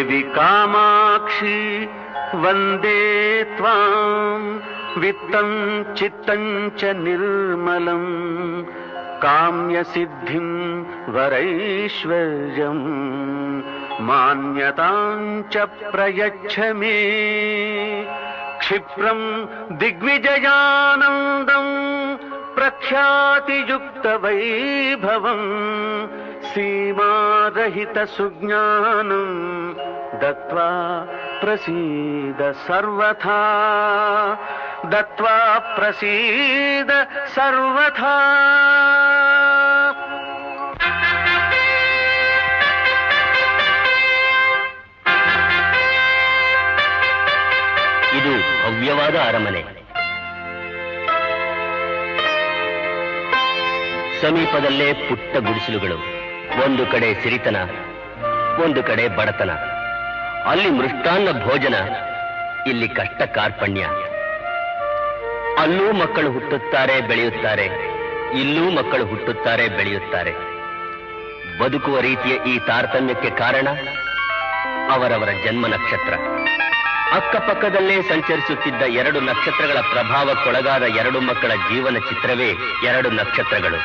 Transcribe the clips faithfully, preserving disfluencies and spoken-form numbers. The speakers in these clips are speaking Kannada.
देवी कामाक्षी वंदे त्वां वित्तं चित्तं च निर्मलं काम्य सिद्धिं वरैश्वर्यं मान्यतां च प्रयच्छ मे क्षिप्रं दिग्विजयानन्दं प्रख्यातियुक्तवैभवं सीमारहितसुज्ञानं दत्वा प्रसीद सर्वथा दत्वा प्रसीद सर्वथा। ಇದು ಭವ್ಯವಾದ ಅರಮನೆ. ಸಮೀಪದಲ್ಲೇ ಪುಟ್ಟ ಗುಡಿಸಲುಗಳು. ಒಂದು ಕಡೆ ಸಿರಿತನ, ಒಂದು ಕಡೆ ಬಡತನ. ಅಲ್ಲಿ ಮೃಷ್ಟಾನ್ನ ಭೋಜನ, ಇಲ್ಲಿ ಕಷ್ಟ ಕಾರ್ಪಣ್ಯ. ಅಲ್ಲೂ ಮಕ್ಕಳು ಹುಟ್ಟುತ್ತಾರೆ ಬೆಳೆಯುತ್ತಾರೆ, ಇಲ್ಲೂ ಮಕ್ಕಳು ಹುಟ್ಟುತ್ತಾರೆ ಬೆಳೆಯುತ್ತಾರೆ. ಬದುಕುವ ರೀತಿಯ ಈ ತಾರತಮ್ಯಕ್ಕೆ ಕಾರಣ ಅವರವರ ಜನ್ಮ ನಕ್ಷತ್ರ. ಅಕ್ಕಪಕ್ಕದಲ್ಲೇ ಸಂಚರಿಸುತ್ತಿದ್ದ ಎರಡು ನಕ್ಷತ್ರಗಳ ಪ್ರಭಾವಕ್ಕೊಳಗಾದ ಎರಡು ಮಕ್ಕಳ ಜೀವನ ಚಿತ್ರವೇ ಎರಡು ನಕ್ಷತ್ರಗಳು.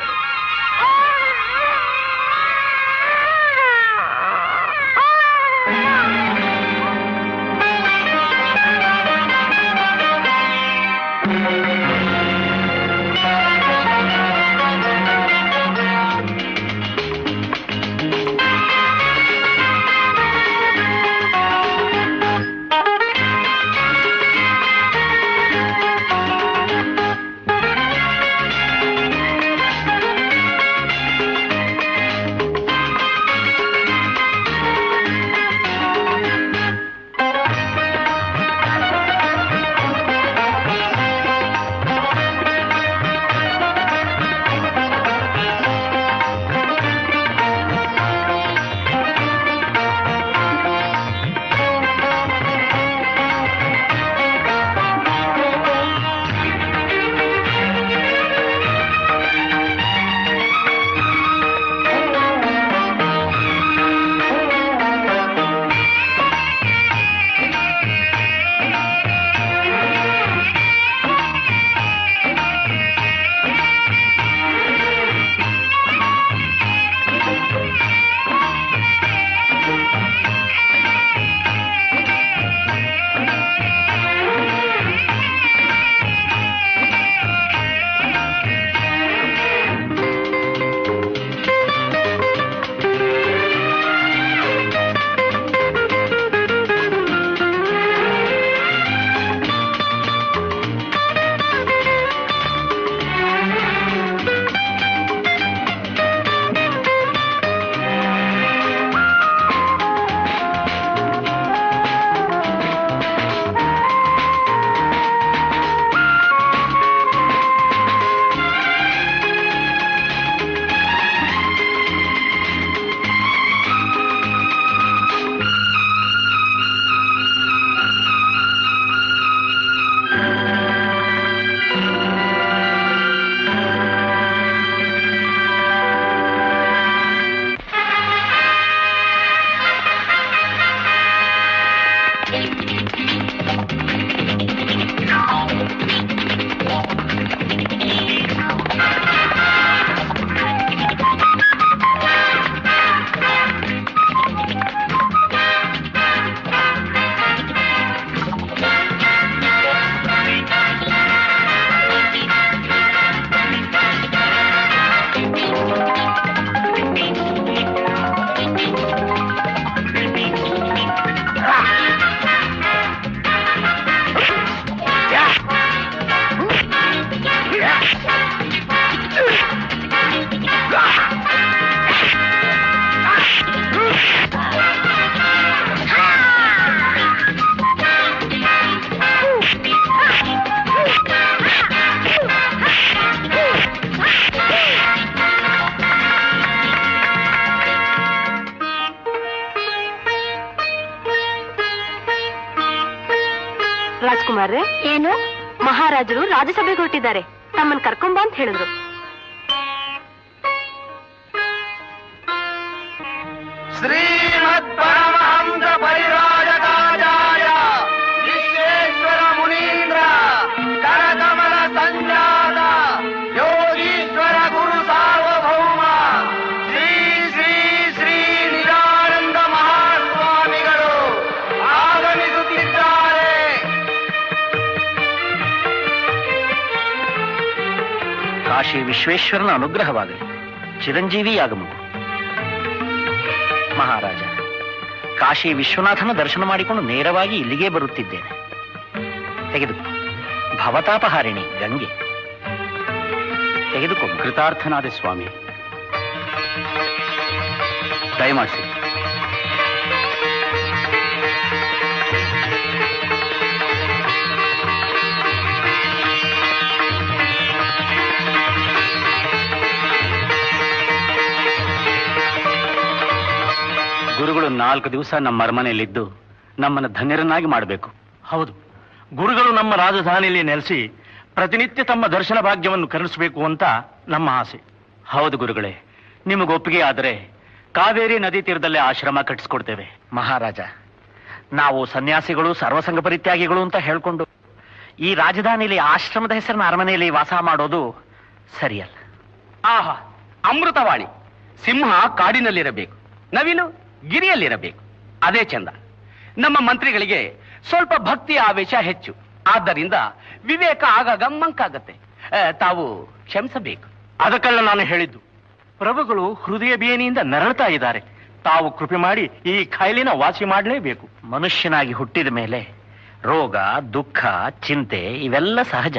ರಾಜ್ಕುಮಾರ್ರೆ, ಏನು? ಮಹಾರಾಜರು ರಾಜ್ಯಸಭೆಗೆ ಹೊರಟಿದ್ದಾರೆ, ತಮ್ಮನ್ನು ಕರ್ಕೊಂಬ ಅಂತ ಹೇಳಿದ್ರು. ಶ್ರೀಮದ್ ಪರಮಹಂಸ ಪರಿವ್ರಾಜಕ ವಿಶ್ವೇಶ್ವರನ ಅನುಗ್ರಹವಾಗಲಿ. ಚಿರಂಜೀವಿಯಾಗ ಮಗು. ಮಹಾರಾಜ, ಕಾಶಿ ವಿಶ್ವನಾಥನ ದರ್ಶನ ಮಾಡಿಕೊಂಡು ನೇರವಾಗಿ ಇಲ್ಲಿಗೆ ಬರುತ್ತಿದ್ದೇನೆ. ತೆಗೆದು ಭವತಾಪಹಾರಿಣಿ ಗಂಗೆ ತೆಗೆದುಕೊ. ಕೃತಾರ್ಥನಾದ ಸ್ವಾಮಿ, ದಯಮಾಡಿಸಿ. ಗುರುಗಳು ನಾಲ್ಕು ದಿವಸ ನಮ್ಮ ಅರಮನೆಯಲ್ಲಿದ್ದು ನಮ್ಮನ್ನು ಧನ್ಯರನ್ನಾಗಿ ಮಾಡಬೇಕು. ಹೌದು, ಗುರುಗಳು ನಮ್ಮ ರಾಜಧಾನಿಯಲ್ಲಿ ನೆಲೆಸಿ ಪ್ರತಿನಿತ್ಯ ತಮ್ಮ ದರ್ಶನ ಭಾಗ್ಯವನ್ನು ಕರುಣಿಸಬೇಕು ಅಂತ ನಮ್ಮ ಆಸೆ. ಹೌದು ಗುರುಗಳೇ, ನಿಮಗೆ ಒಪ್ಪಿಗೆ ಆದರೆ ಕಾವೇರಿ ನದಿ ತೀರದಲ್ಲೇ ಆಶ್ರಮ ಕಟ್ಟಿಸ್ಕೊಡ್ತೇವೆ. ಮಹಾರಾಜ, ನಾವು ಸನ್ಯಾಸಿಗಳು ಸರ್ವಸಂಗ ಪರಿತ್ಯಾಗಿಗಳು ಅಂತ ಹೇಳ್ಕೊಂಡು ಈ ರಾಜಧಾನಿಯಲ್ಲಿ ಆಶ್ರಮದ ಹೆಸರಿನ ಅರಮನೆಯಲ್ಲಿ ವಾಸ ಮಾಡೋದು ಸರಿಯಲ್ಲ. ಆಹಾ, ಅಮೃತವಾಣಿ. ಸಿಂಹ ಕಾಡಿನಲ್ಲಿರಬೇಕು, ನವಿಲು ಗಿರಿಯಲ್ಲಿರಬೇಕು. ಅದೇ ಚಂದ. ನಮ್ಮ ಮಂತ್ರಿಗಳಿಗೆ ಸ್ವಲ್ಪ ಭಕ್ತಿ ಆವೇಶ ಹೆಚ್ಚು. ಆದ್ದರಿಂದ ವಿವೇಕ ಆಗಾಗ ಮಂಕಾಗತ್ತೆ. ತಾವು ಕ್ಷಮಿಸಬೇಕು. ಅದಕ್ಕೆಲ್ಲ ನಾನು ಹೇಳಿದ್ದು. ಪ್ರಭುಗಳು ಹೃದಯ ಬೇನಿಯಿಂದ ನರಳ್ತಾ ಇದ್ದಾರೆ. ತಾವು ಕೃಪೆ ಮಾಡಿ ಈ ಖಾಯಿಲೆನ ವಾಸಿ ಮಾಡಲೇಬೇಕು. ಮನುಷ್ಯನಾಗಿ ಹುಟ್ಟಿದ ಮೇಲೆ ರೋಗ, ದುಃಖ, ಚಿಂತೆ ಇವೆಲ್ಲ ಸಹಜ.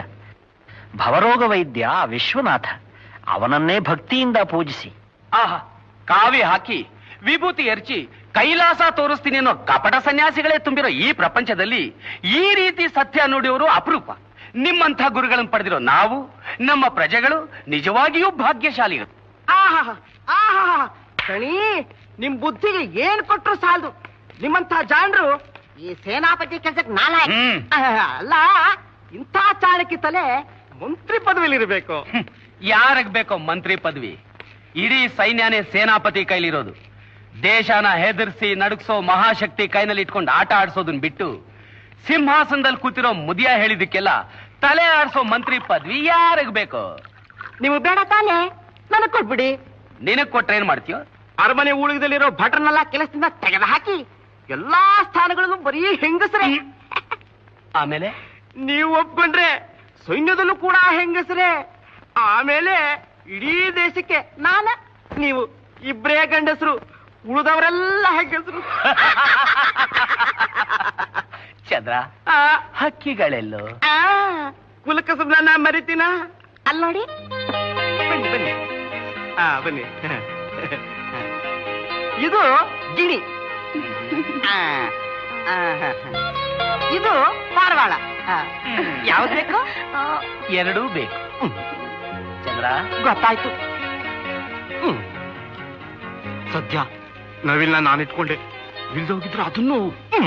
ಭವರೋಗ ವೈದ್ಯ ವಿಶ್ವನಾಥ, ಅವನನ್ನೇ ಭಕ್ತಿಯಿಂದ ಪೂಜಿಸಿ. ಆಹಾ, ಕಾವಿ ಹಾಕಿ ವಿಭೂತಿ ಎರಚಿ ಕೈಲಾಸ ತೋರಿಸ್ತೀನಿ ಅನ್ನೋ ಕಪಟ ಸನ್ಯಾಸಿಗಳೇ ತುಂಬಿರೋ ಈ ಪ್ರಪಂಚದಲ್ಲಿ ಈ ರೀತಿ ಸತ್ಯ ನುಡಿಯೋರು ಅಪರೂಪ. ನಿಮ್ಮಂಥ ಗುರುಗಳನ್ನು ಪಡೆದಿರೋ ನಾವು, ನಮ್ಮ ಪ್ರಜೆಗಳು ನಿಜವಾಗಿಯೂ ಭಾಗ್ಯಶಾಲಿಗಳು. ಆಹಾ ಆಹಾ ಕಣಿ, ನಿಮ್ ಬುದ್ಧಿಗೆ ಏನ್ ಕೊಟ್ರು ಸಾಲದು. ನಿಮ್ಮಂತ ಜಾಣರು ಈ ಸೇನಾಪತಿ ಕೆಲ್ಸಕ್ಕೆ ನಾಲ ಅಲ್ಲ. ಇಂಥ ಚಾಣಕ್ಯ ತಲೆ ಮಂತ್ರಿ ಪದವಿಲಿರ್ಬೇಕು. ಯಾರಗ್ ಬೇಕೋ ಮಂತ್ರಿ ಪದವಿ? ಇಡೀ ಸೈನ್ಯನೇ ಸೇನಾಪತಿ ಕೈಲಿರೋದು. ದೇಶನ ಹೆದರ್ಸಿ ನಡುಗ್ಸೋ ಮಹಾಶಕ್ತಿ ಕೈನಲ್ಲಿ ಇಟ್ಕೊಂಡು ಆಟ ಆಡ್ಸೋದನ್ ಬಿಟ್ಟು ಸಿಂಹಾಸನದಲ್ಲಿ ಕೂತಿರೋ ಮುದಿಯ ಹೇಳಿದಕ್ಕೆಲ್ಲ ತಲೆ ಆಡ್ಸೋ ಮಂತ್ರಿ ಪದವಿ ಯಾರಗ್ ಬೇಕೋ? ನೀವು ಬೇಡ ತಾನೆ, ನನಗ್ ಕೊಟ್ಬಿಡಿ. ನಿನಗ್ ಕೊಟ್ರೆ ಏನ್ ಮಾಡ್ತೀಯೋ? ಅರಮನೆ ಊಳಿಗದಲ್ಲಿರೋ ಭಟ್ರನ್ನೆಲ್ಲ ಕೆಲಸದಿಂದ ತೆಗೆದು ಹಾಕಿ ಎಲ್ಲಾ ಸ್ಥಾನಗಳಲ್ಲೂ ಬರೀ ಹೆಂಗಸರೇ. ಆಮೇಲೆ ನೀವು ಒಪ್ಕೊಂಡ್ರೆ ಸೈನ್ಯದಲ್ಲೂ ಕೂಡ ಹೆಂಗಸರೇ. ಆಮೇಲೆ ಇಡೀ ದೇಶಕ್ಕೆ ನಾನ ನೀವು ಇಬ್ರೇ ಗಂಡಸರು, ಉಳಿದವರೆಲ್ಲ ಹೆಂಗಸರು. ಚಂದ್ರ, ಹಕ್ಕಿಗಳೆಲ್ಲೋ? ಕುಲಕಸಬ್ನ ಮರಿತೀನ ಅಲ್ಲ ನೋಡಿ. ಬನ್ನಿ ಬನ್ನಿ, ಆ ಬನ್ನಿ. ಇದು ಗಿಣಿ, ಇದು ಪಾರವಾಳ. ಯಾವ್ದು ಬೇಕು? ಎರಡೂ ಬೇಕು. ಚಂದ್ರ, ಗೊತ್ತಾಯ್ತು. ಸದ್ಯ ನವಿಲ್ನ ನಾನಿಟ್ಕೊಂಡೆ, ಇಲ್ದೋಗಿದ್ರೆ ಅದನ್ನು.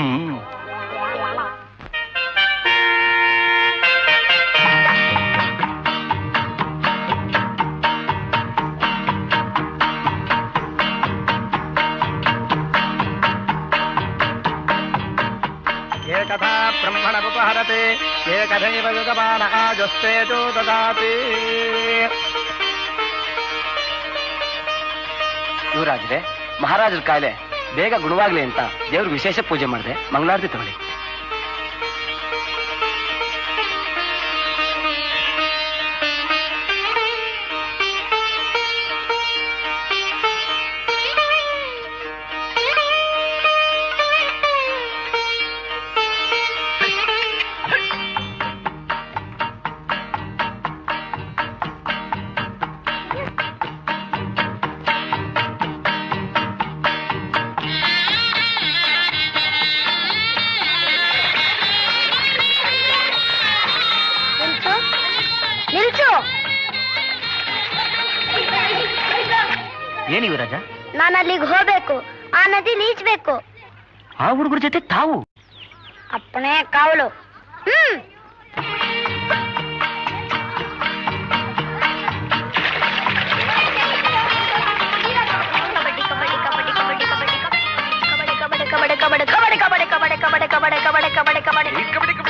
ಏಕಥಾ ಬ್ರಹ್ಮಣಪುಪಹರತೆ ಏಕಥೈವ ಯುಗಮಾನಃ ಜಸ್ತೆಜೋ ದದಾತಿ. ಯುವರಾಜ್ರೆ, ಮಹಾರಾಜರ ಕಾಯಿಲೆ ಬೇಗ ಗುಣವಾಗ್ಲಿ ಅಂತ ದೇವ್ರ ವಿಶೇಷ ಪೂಜೆ ಮಾಡಿದೆ. ಮಂಗಳಾರತಿ ತಗೊಳ್ಳಿ. ಏನಿವ ರಾಜ? ನಾನು ಅಲ್ಲಿಗೆ ಹೋಗ್ಬೇಕು, ಆ ನದಿ ಈಜ್ಬೇಕು. ಆ ಹುಡುಗರ ಜೊತೆ ತಾವು? ಅಪ್ಪನೇ ಕಾವಲು. ಹ್ಮ್ ಕಬಡ್ಡಿ ಕಬಡ್ಡಿ ಕಬಡ್ಡಿ ಕಬಡ್ಡಿ ಕಬಡ್ಡಿ ಕಬಡ್ಡಿ ಕಬಡ್ಡಿ ಕಬಡ್ಡಿ ಕಬಡ್ಡಿ ಕಬಡ್ಡಿ ಕಬಡ್ಡಿ ಕಬಡ್ಡಿ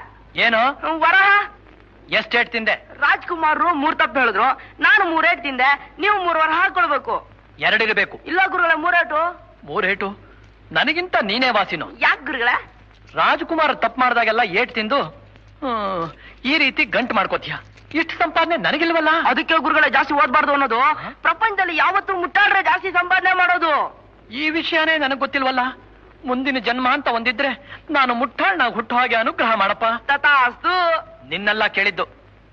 ಏನು ವರಹ ಎಷ್ಟೇಟ್ ತಿಂದೆ? ರಾಜ್ಕುಮಾರ್ ಮೂರ್ ತಪ್ಪು ಹೇಳಿದ್ರು, ನಾನು ಮೂರೇಟ್ ತಿಂದೆ, ನೀವು ಮೂರ್ ವರಹ ಹಾಕೊಳ್ಬೇಕು. ಎರಡಿರಬೇಕು. ಇಲ್ಲ ಗುರುಗಳೇ, ಮೂರೇಟು. ಮೂರೇಟು? ನನಗಿಂತ ನೀನೇ ವಾಸಿನು. ಯಾಕೆ ಗುರುಗಳೇ? ರಾಜ್ಕುಮಾರ್ ತಪ್ಪು ಮಾಡಿದಾಗೆಲ್ಲ ಏಟ್ ತಿಂದು ಹ್ಮ್, ಈ ರೀತಿ ಗಂಟು ಮಾಡ್ಕೋತೀಯ. ಇಷ್ಟು ಸಂಪಾದನೆ ನನಗಿಲ್ವಲ್ಲ. ಅದಕ್ಕೆ ಗುರುಗಳೇ ಜಾಸ್ತಿ ಓದ್ಬಾರ್ದು ಅನ್ನೋದು. ಪ್ರಪಂಚದಲ್ಲಿ ಯಾವತ್ತೂ ಮುಟ್ಟಾಡ್ರೆ ಜಾಸ್ತಿ ಸಂಪಾದನೆ ಮಾಡೋದು. ಈ ವಿಷಯನೇ ನನಗ್ ಗೊತ್ತಿಲ್ವಲ್ಲ. ಮುಂದಿನ ಜನ್ಮ ಅಂತ ಒಂದಿದ್ರೆ ನಾನು ಮುಟ್ಟಾಳ್ನಾಗ ಹುಟ್ಟು ಹಾಗೆ ಅನುಗ್ರಹ ಮಾಡಪ್ಪ. ತಥಾಸ್ತು. ನಿನ್ನೆಲ್ಲ ಕೇಳಿದ್ದು.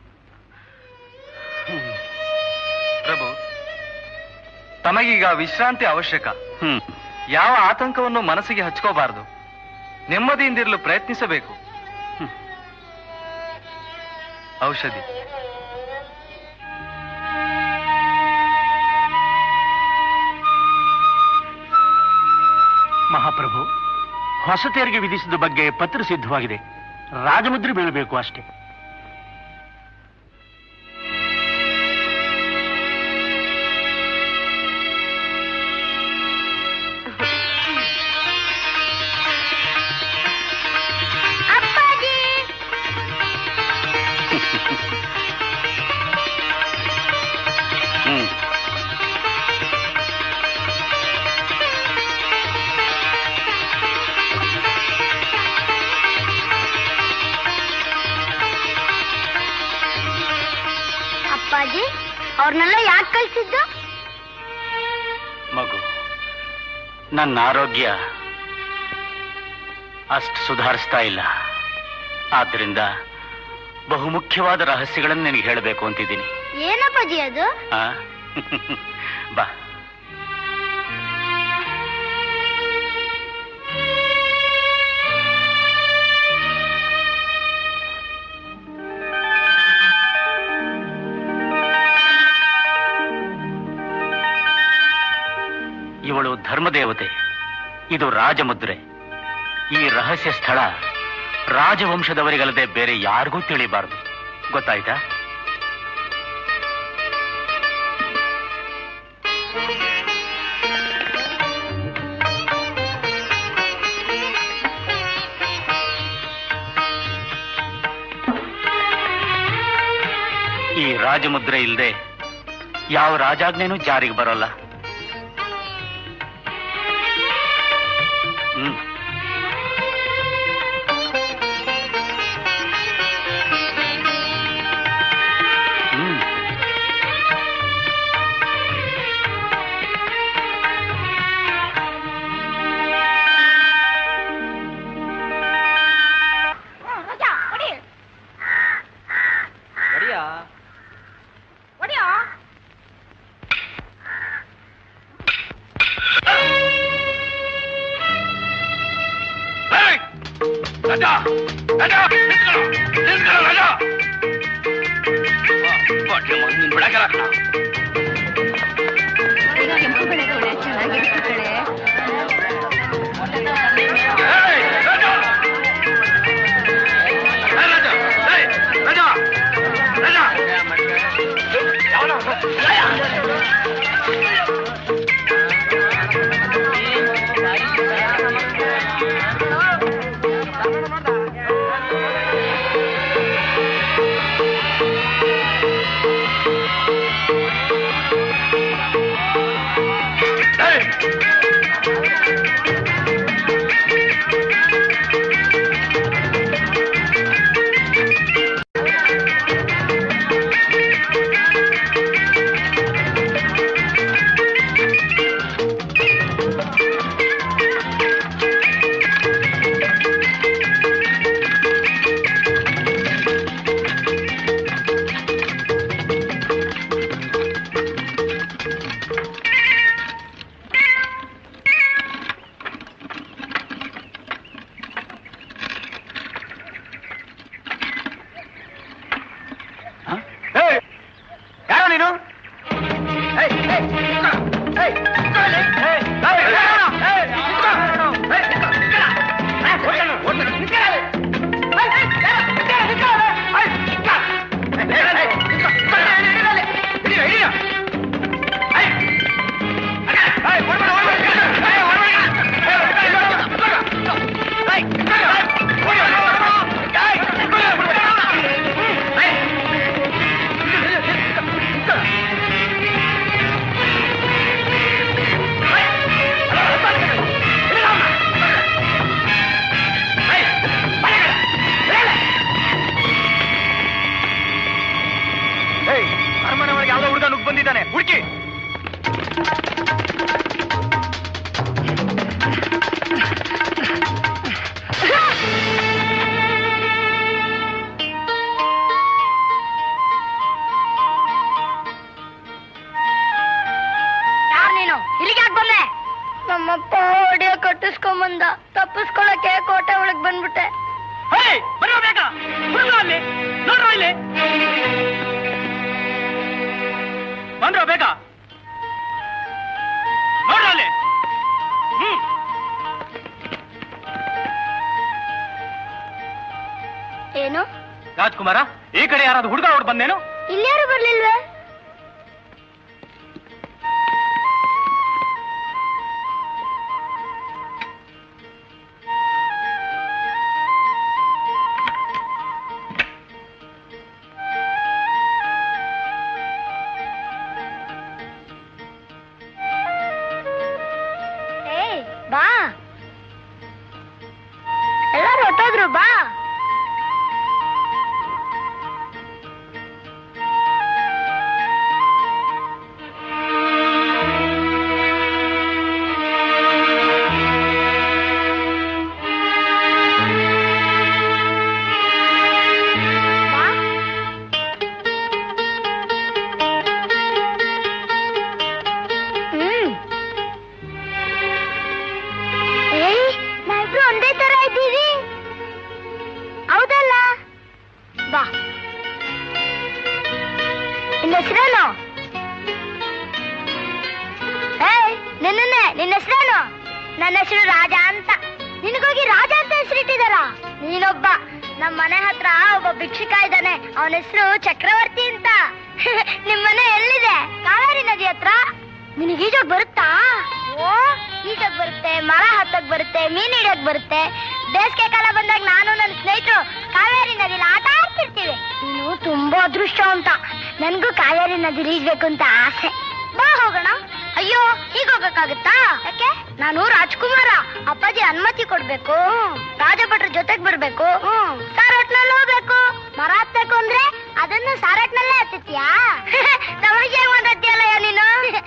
ಪ್ರಭು, ತಮಗೀಗ ವಿಶ್ರಾಂತಿ ಅವಶ್ಯಕ. ಹ್ಮ್ ಯಾವ ಆತಂಕವನ್ನು ಮನಸ್ಸಿಗೆ ಹಚ್ಕೋಬಾರದು. ನೆಮ್ಮದಿಯಿಂದಿರಲು ಪ್ರಯತ್ನಿಸಬೇಕು. ಔಷಧಿ. ಮಹಾಪ್ರಭು, ಹೊಸ ತೆರಿಗೆ ವಿಧಿಸಿದ ಬಗ್ಗೆ ಪತ್ರ ಸಿದ್ಧವಾಗಿದೆ. ರಾಜಮುದ್ರೆ ಬೀಳಬೇಕು ಅಷ್ಟೇ. ಹ್ಮ್ ಅಪ್ಪಾಜಿ, ಅವ್ರನ್ನೆಲ್ಲ ಯಾಕೆ ಕಳ್ಸಿದ್ದು? ಮಗು, ನನ್ನ ಆರೋಗ್ಯ ಅಷ್ಟು ಸುಧಾರಿಸ್ತಾ ಇಲ್ಲ. ಆದ್ರಿಂದ ಬಹುಮುಖ್ಯವಾದ ರಹಸ್ಯಗಳನ್ನು ನಿನಗೆ ಹೇಳಬೇಕು ಅಂತಿದ್ದೀನಿ. ಏನಪ್ಪಾಜಿ ಅದು? ಆ? ಬಾ. ಇವಳು ಧರ್ಮದೇವತೆ, ಇದು ರಾಜಮುದ್ರೆ. ಈ ರಹಸ್ಯ ಸ್ಥಳ ರಾಜವಂಶದವರಿಗಲ್ಲದೆ ಬೇರೆ ಯಾರಿಗೂ ತಿಳಿಬಾರದು. ಗೊತ್ತಾಯ್ತಾ? ಈ ರಾಜಮುದ್ರೆ ಇಲ್ಲದೆ ಯಾವ ರಾಜಾಜ್ಞೆನೂ ಜಾರಿಗೆ ಬರೋಲ್ಲ. ಹ್ಮ್ ಹ್ಮ್ ರಾಜಾ, ರಾಜಾ, ನಿಂತ್ಕೊಳ್ಳೋ, ನಿಂತ್ಕೊಳ್ಳೋ ರಾಜಾ. ನಿನ್ ಬಿಡಕಲ್ಲ. ಬಂದ. ತಪ್ಪಿಸ್ಕೊಳಕ್ಕೆ ಕೋಟೆ ಒಳಗ್ ಬಂದ್ಬಿಟ್ಟೆ. ಬರೋ ಬೇಗ ಅಲ್ಲಿ ನೋಡ್ರೋ ಇಲ್ಲಿ ಬಂದ್ರೋ ಬೇಗ ನೋಡ್ರೋ ಅಲ್ಲಿ. ಹ್ಮ್ ಏನು ರಾಜ್ಕುಮಾರ, ಈ ಕಡೆ ಯಾರಾದ್ರೂ ಹುಡುಗ ಹೊಡ್ ಬಂದೇನು? ಇಲ್ಯಾರು ಬರ್ಲಿಲ್ವೇ? ಬಾ, ಎಲ್ಲರೂ ಹೊಟ್ಟೋದ್ರು, ಬಾ. ಒಂದೇ ತರ ಇದ್ದೀವಿ, ಹೌದಲ್ಲ? ಬಾ. ನಿನ್ನ ಹೆಸರೇನು? ನಿನ್ನೆ ನಿನ್ನ ಹೆಸರೇನು? ನನ್ನ ಹೆಸರು ರಾಜ ಅಂತ. ನಿನಗೋಗಿ ರಾಜ ಅಂತ ಹೆಸರಿಟ್ಟಿದಾರ? ನೀನೊಬ್ಬ. ನಮ್ಮ ಮನೆ ಹತ್ರ ಒಬ್ಬ ಭಿಕ್ಷುಕ ಇದ್ದಾನೆ, ಅವನ ಹೆಸರು ಚಕ್ರವರ್ತಿ ಅಂತ. ನಿಮ್ ಮನೆ ಎಲ್ಲಿದೆ? ಕಾವೇರಿ ನದಿ ಹತ್ರ. ನಿನಗೆ ಈಜೋಗ್ ಬರುತ್ತಾ? ಓ, ಈಜೋಗ್ ಬರುತ್ತೆ, ಮರ ಹತ್ತಕ್ ಬರುತ್ತೆ, ಮೀನ್ ಹಿಡಿಯೋಕ್ ಬರುತ್ತೆ. ಬೇಸಿಗೆ ಕಾಲ ಬಂದಾಗ ನಾನು ನನ್ನ ಸ್ನೇಹಿತರು ಕಾವೇರಿ ನದಿಲಿ ಆಟ ಆಡ್ತಿರ್ತೀವಿ. ನೀನು ತುಂಬಾ ಅದೃಷ್ಟ ಅಂತ. ನನ್ಗೂ ಕಾವೇರಿ ನದಿಲಿ ಈಜ್ಬೇಕು ಅಂತ ಆಸೆ. ಬಾ ಹೋಗೋಣ. ಅಯ್ಯೋ, ಈಗ ಹೋಗಕ್ಕಾಗತ್ತಾ? ಯಾಕೆ? ನಾನು ರಾಜ್ಕುಮಾರ, ಅಪ್ಪಾಜಿ ಅನುಮತಿ ಕೊಡ್ಬೇಕು. ರಾಜಭಟ್ರ ಜೊತೆಗ್ ಬರ್ಬೇಕು, ಸಾರಟ್ನಲ್ಲಿ ಹೋಗ್ಬೇಕು. ಮರ ಹತ್ಬೇಕು ಅಂದ್ರೆ ಅದನ್ನು ಸಾರಟ್ನಲ್ಲೇ ಹತ್ತಿತ್ಯಾ? ತಮಗೆ ಮಾತಾಡ್ತೀಯಲ್ಲ ನೀನು.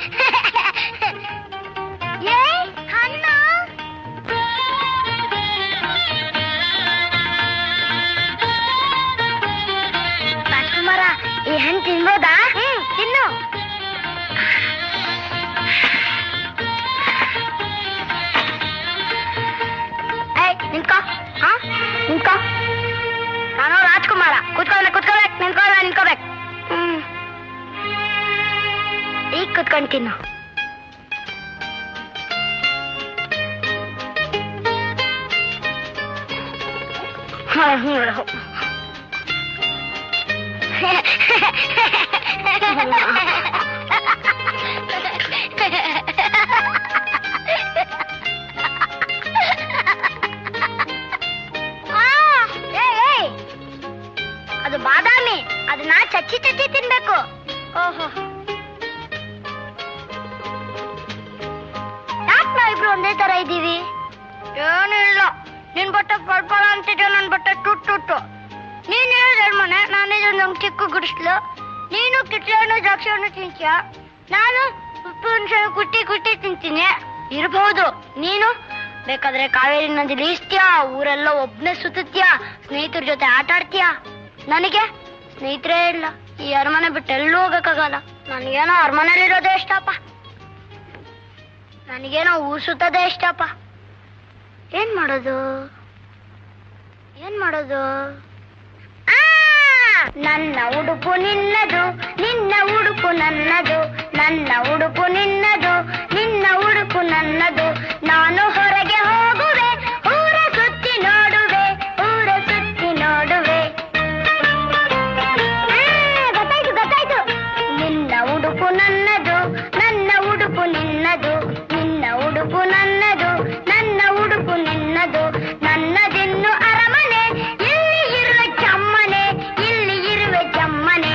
ಏ ಹಣ್ಣು, ರಾಜ್ಕುಮಾರ, ಈ ಹಣ್ಣು ತಿನ್ಬೋದಾ? ತಿನ್ನು. ನಿಂತ್ಕೋ, ಹಾ ನಿಂತ್ಕೋ. ನಾನು ರಾಜ್ಕುಮಾರ, ಕುತ್ಕೊಂಡ್ರೆ ಕುತ್ಕೋಬೇಕು, ನಿಂತ್ಕೊಳ್ಳ ನಿಂತ್ಕೋಬೇಕು. ಹ್ಮ್, ಈಗ ಕುತ್ಕೊಂಡು ತಿನ್ನು. ಅದು ಬಾದಾಮಿ, ಅದನ್ನ ಚಚ್ಚಿ ಚಚ್ಚಿ ತಿನ್ಬೇಕು. ಓಹೋ, ಯಾಕೆ ನಾವಿಬ್ರು ಒಂದೇ ತರ ಇದ್ದೀವಿ? ಏನೂ ಇಲ್ಲ, ನಿನ್ ಬಟ್ಟೆ ಪಡ್ಪಳ ಅಂತಿದ್ಯೋ, ನನ್ ಬಟ್ಟೆ ಟುಟ್ ಟುಟ್ಟು. ನೀನ್ ಹೇಳಿದ ಮನೆ, ನಾನಿದ್ ನಮ್ ಚಿಕ್ಕ ಗುಡಿಸ್ಲು. ನೀನು ಕಿಟ್ಲೆ ಹಣ್ಣು ದ್ರಾಕ್ಷಿ ಹಣ್ಣು ತಿಂತೀಯ, ನಾನು ಉಪ್ಪು ಹುಣಸೆ ಕುಟ್ಟಿ ಕುಟ್ಟಿ ತಿಂತೀನಿ. ಇರ್ಬಹುದು. ನೀನು ಬೇಕಾದ್ರೆ ಕಾವೇರಿ ನದಿಲಿ ಈಸ್ತೀಯ, ಊರೆಲ್ಲ ಒಬ್ನೇ ಸುತ್ತೀಯ, ಸ್ನೇಹಿತರ ಜೊತೆ ಆಟ ಆಡ್ತೀಯ. ನನಗೆ ಸ್ನೇಹಿತರೇ ಇಲ್ಲ. ಈ ಅರಮನೆ ಬಿಟ್ಟು ಎಲ್ಲೂ ಹೋಗಕ್ಕಾಗಲ್ಲ. ನನಗೇನೋ ಅರಮನೆಯಲ್ಲಿರೋದೇ ಇಷ್ಟಪ್ಪ. ನನಗೇನೋ ಊರ್ ಸುತ್ತದೇ ಇಷ್ಟಪ್ಪ. ಏನ್ ಮಾಡೋದು ಏನ್ ಮಾಡೋದು ನನ್ನ ಉಡುಪು ನಿನ್ನದು, ನಿನ್ನ ಉಡುಪು ನನ್ನದು. ನನ್ನ ಉಡುಪು ನಿನ್ನದು, ನಿನ್ನ ಉಡುಪು ನನ್ನದು. ನಾನು ಹೊರಗೆ ಹೋಗುವೆ, ಊರ ಸುತ್ತಿ ನೋಡುವೆ, ಊರ ಸುತ್ತಿ ನೋಡುವೆ. ಗೊತ್ತಾಯ್ತು ಗೊತ್ತಾಯ್ತು. ನಿನ್ನ ಉಡುಪು ನನ್ನದು, ನನ್ನ ಉಡುಪು ನಿನ್ನದು. ನಿನ್ನ ಉಡುಪು ನನ್ನದು, ನನ್ನ ಉಡುಪು ನಿನ್ನದು. ನನ್ನದಿನ್ನು ಅರಮನೆ, ಇಲ್ಲಿ ಇರುವೆ ಚಮ್ಮನೆ, ಇಲ್ಲಿ ಇರುವೆ ಚಮ್ಮನೆ.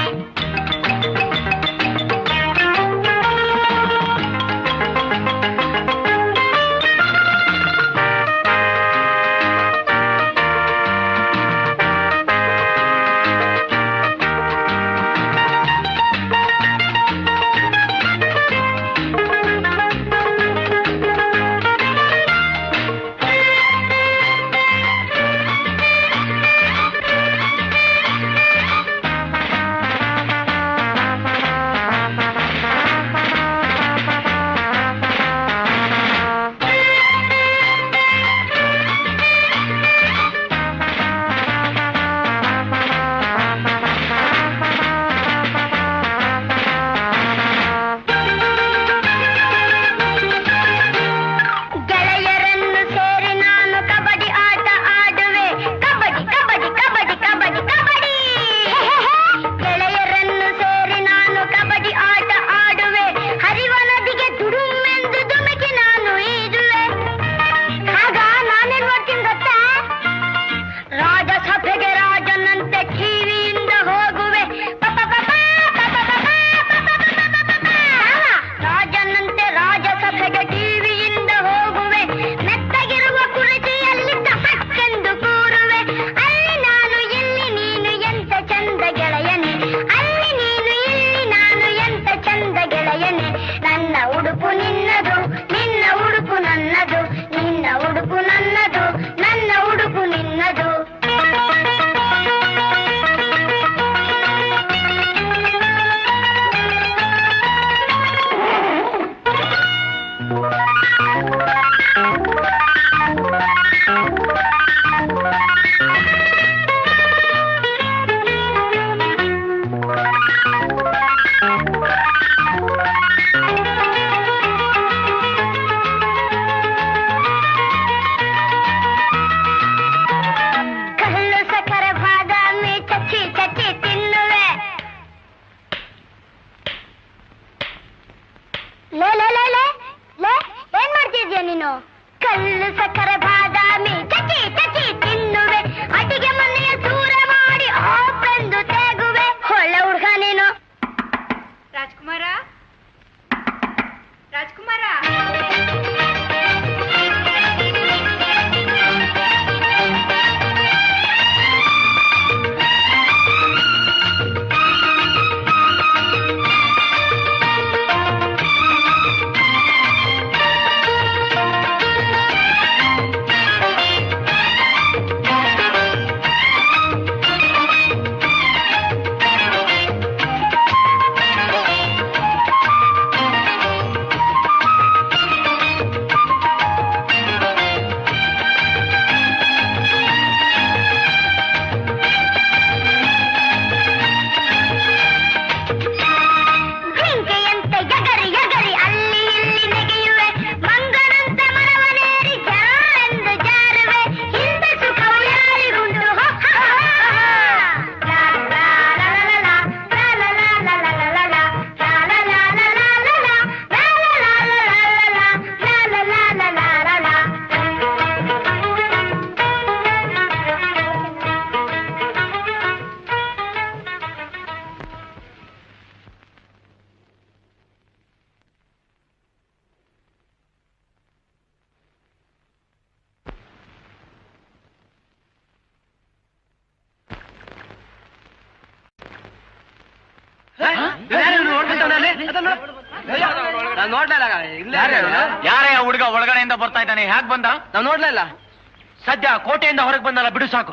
ಯಾರೇ ಹುಡುಗ ಒಳಗಡೆಯಿಂದ ಬರ್ತಾ ಇದ್ದಾನೆ? ಹ್ಯಾಕ್ ಬಂದ? ನಾವ್ ನೋಡ್ಲಿಲ್ಲ. ಸದ್ಯ ಕೋಟೆಯಿಂದ ಹೊರಗೆ ಬಂದಲ್ಲ, ಬಿಡು ಸಾಕು.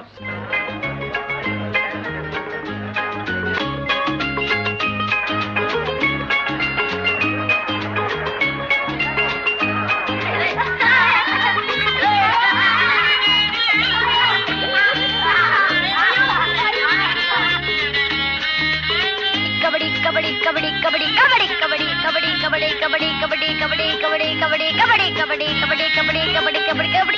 ಕಬಡ್ಡಿ ಕಬಡ್ಡಿ ಕಬಡ್ಡಿ ಕಬಡ್ಡಿ ಕಬಡ್ಡಿ ಕಬಡ್ಡಿ ಕಬಡ್ಡಿ ಕಬಡ್ಡಿ ಕಬಡ್ಡಿ ಕಬಡ್ಡಿ ಕಬಡ್ಡಿ ಕಬಡ್ಡಿ ಕಬಡ್ಡಿ ಕಬಡ್ಡಿ ಕಬಡ್ಡಿ ಕಬಡ್ಡಿ ಕಬಡ್ಡಿ ಕಬಡ್ಡಿ ಕಬಡ್ಡಿ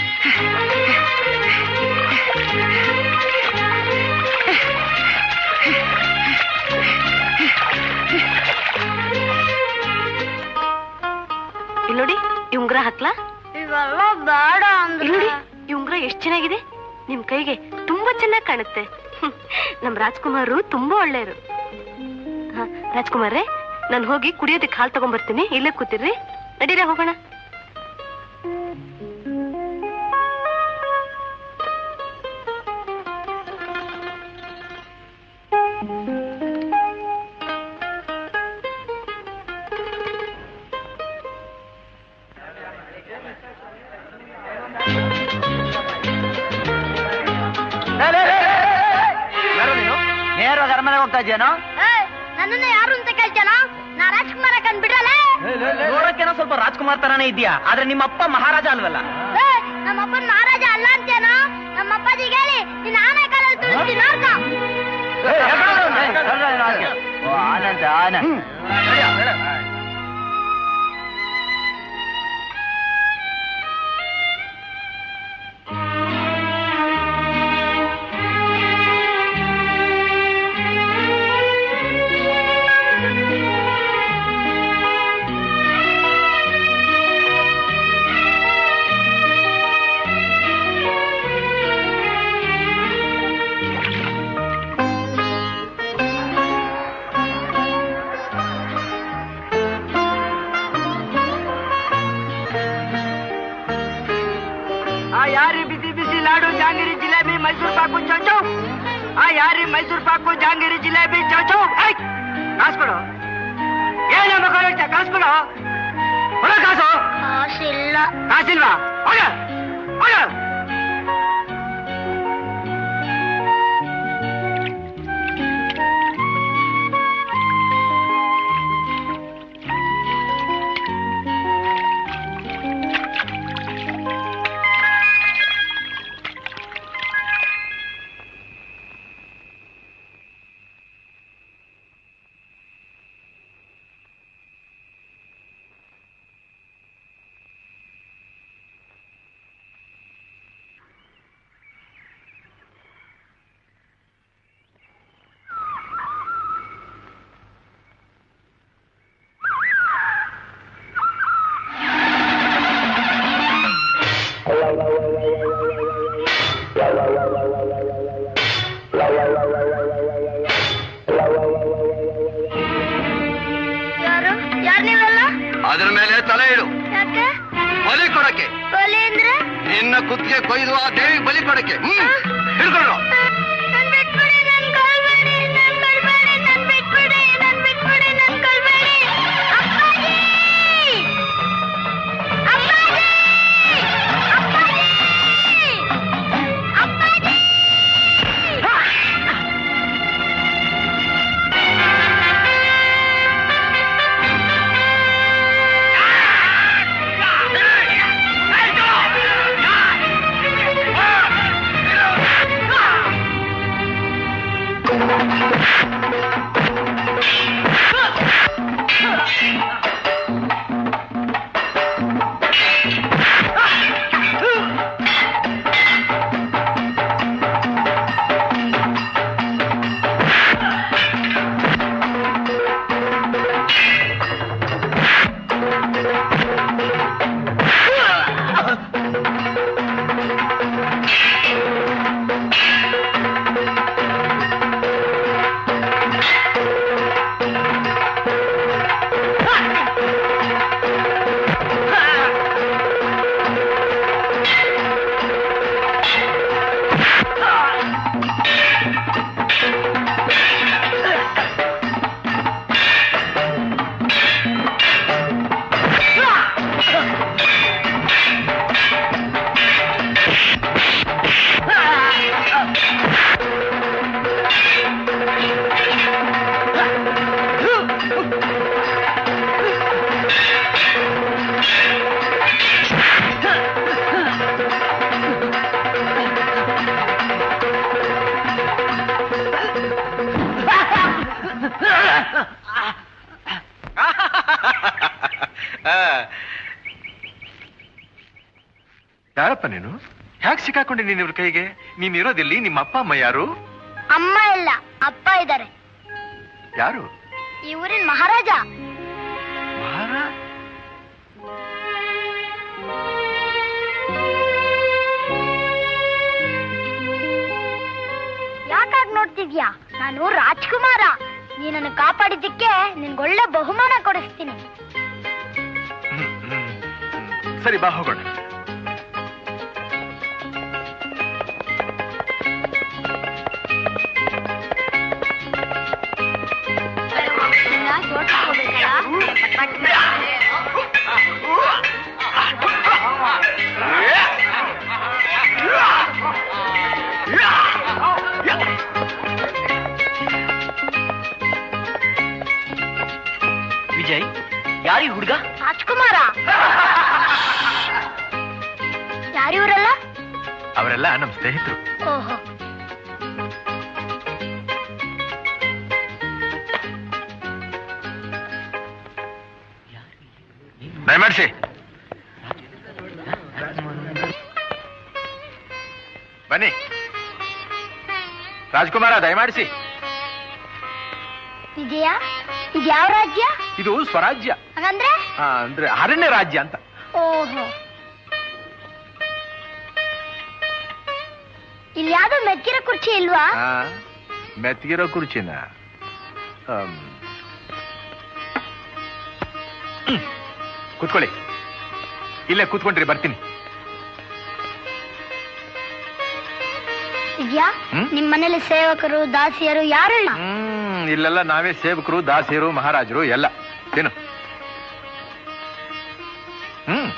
ಇಲ್ಲಿ ನೋಡಿ, ಈ ಉಂಗ್ರ ಹಾಕ್ಲಾ? ಇವೆಲ್ಲ ಬೇಡ ಅಂದ್ರೆ. ಇಲ್ಲಿ ನೋಡಿ, ಈ ಉಂಗ್ರ ಎಷ್ಟ್ ಚೆನ್ನಾಗಿದೆ, ನಿಮ್ ಕೈಗೆ ತುಂಬಾ ಚೆನ್ನಾಗಿ ಕಾಣುತ್ತೆ. ನಮ್ ರಾಜ್ಕುಮಾರು ತುಂಬಾ ಒಳ್ಳೆಯರು. ರಾಜ್ಕುಮಾರ್ರೆ, ನಾನು ಹೋಗಿ ಕುಡಿಯೋದಕ್ಕೆ ಹಾಲು ತಗೊಂಡ್ಬರ್ತೀನಿ, ಇಲ್ಲೇ ಕೂತಿರ್ರಿ. ನಡೀರ ಹೋಗೋಣ. ನೇರವಾಗಿ ಅರಮನೆಗೆ ಹೋಗ್ತಾ ಇದೆಯೇನೋ? ನನ್ನನ್ನ ಯಾರು ಅಂತ ಕೇಳ್ತೇನೋ? ನಾ ರಾಜ್ಕುಮಾರ ಕಂಡ್ ಬಿಡಲ್ಲ. ನೋಡಕ್ಕೇನೋ ಸ್ವಲ್ಪ ರಾಜ್ಕುಮಾರ್ ತರಾನೇ ಇದೆಯಾ, ಆದ್ರೆ ನಿಮ್ಮಪ್ಪ ಮಹಾರಾಜ ಅಲ್ವಲ್ಲ? ನಮ್ಮಪ್ಪನ ಮಹಾರಾಜ ಅಲ್ಲ ಅಂತೇನೋ? ನಮ್ಮ ಅಪ್ಪಾಜಿಗೆ ಹೇಳಿ ನಿನ್ನ ಆನೆ ಕಾಲಲ್ಲಿ ತುಳಿಸ್ತೀನಿ ನೋಡ್ಕೊ. ಆನಂದ ಆನಂದ್ ಯಾರಿ ಬಿಸಿ ಬಿಸಿ ಲಾಡು ಜಾಂಗಿರಿ ಜಿಲೇಬಿ ಮೈಸೂರು ಪಾಕು ಚೌಚೌ. ಆ ಯಾರಿ ಮೈಸೂರು ಪಾಕು ಜಾಂಗಿರಿ ಜಿಲೇಬಿ ಚೌಚೌ. ಕಾಸು ಕೊಡು. ಏನ ಮಕ್ಕಳು ಕಾಸು ಕೊಡು. ಕೊಡ ಕಾಸು. ಕಾಸಿಲ್ಲ. ಕಾಸಿಲ್ವಾ? ಹೋಗ ಹೋಗ. ನಿನ್ನ ಕುತ್ತಿಗೆ ಕೊಯ್ದು ಆ ದೇವಿ ಬಲಿ ಕೊಡಕ್ಕೆ ಹ್ಮ್ ಹಿಡ್ಕೊಳ್ಳೋ. ಯಾರಪ್ಪ ನೀನು? ಹ್ಯಾಕ್ ಸಿಕ್ಕಾಕೊಂಡೆ ನೀನ್ ಇವ್ರ ಕೈಗೆ? ನೀನ್ ಇರೋದಿಲ್ಲಿ? ನಿಮ್ಮ ಅಪ್ಪ ಅಮ್ಮ ಯಾರು? ಅಮ್ಮ ಇಲ್ಲ, ಅಪ್ಪ ಇದ್ದಾರೆ. ಯಾರು? ಈ ಊರಿನ ಮಹಾರಾಜ. ಮಹಾರಾಜ? ಯಾಕಾಗ್ ನೋಡ್ತಿದ್ಯಾ? ನಾನು ರಾಜ್ಕುಮಾರ. ನೀನನ್ನು ಕಾಪಾಡಿದ್ದಕ್ಕೆ ನಿನ್ಗೊಳ್ಳೆ ಬಹುಮಾನ ಕೊಡಿಸ್ತೀನಿ. ಹ್ಮ್, ಹ್ಮ್, ಹ್ಮ್. ಸರಿ ಬಾ ಹೋಗೋಣ. ವಿಜಯ್, ಯಾರಿ ಹುಡುಗ? ರಾಜ್ಕುಮಾರ. ಯಾರಿವರೆಲ್ಲ? ಅವರೆಲ್ಲ ನಮ್ಮ ಸ್ನೇಹಿತರು. ಓಹೋ. ದಯಮಾಡಿಸಿ. ಬನ್ನಿ ರಾಜ್ಕುಮಾರ, ದಯಮಾಡಿಸಿ. ವಿಜಯ, ಇದು ಯಾವ ರಾಜ್ಯ? ಇದು ಸ್ವರಾಜ್ಯ. ಹಾಗಂದ್ರೆ? ಆ, ಅಂದ್ರೆ ಅರಣ್ಯ ರಾಜ್ಯ ಅಂತ. ಓಹೋ. ಇಲ್ಲಿ ಯಾವ್ದು ಮೆಚ್ಚಿರೋ ಕುರ್ಚಿ ಇಲ್ವಾ? ಆ, ಮೆತ್ತಗಿರೋ ಕುರ್ಚಿನ ಆಮ್. ಹ್ಮ್. ಕೂತ್ಕೊಳ್ಳಿ. ಇಲ್ಲೇ ಕೂತ್ಕೊಂಡ್ರಿ, ಬರ್ತೀನಿ. ವಿಜಯ, ನಿಮ್ ಮನೇಲಿ ಸೇವಕರು ದಾಸಿಯರು ಯಾರು ಇಲ್ಲ? ಹ್ಮ್ ಇಲ್ಲೆಲ್ಲ ನಾವೇ ಸೇವಕರು, ದಾಸಿಯರು, ಮಹಾರಾಜರು ಎಲ್ಲ. ಏನು? ಹ್ಮ್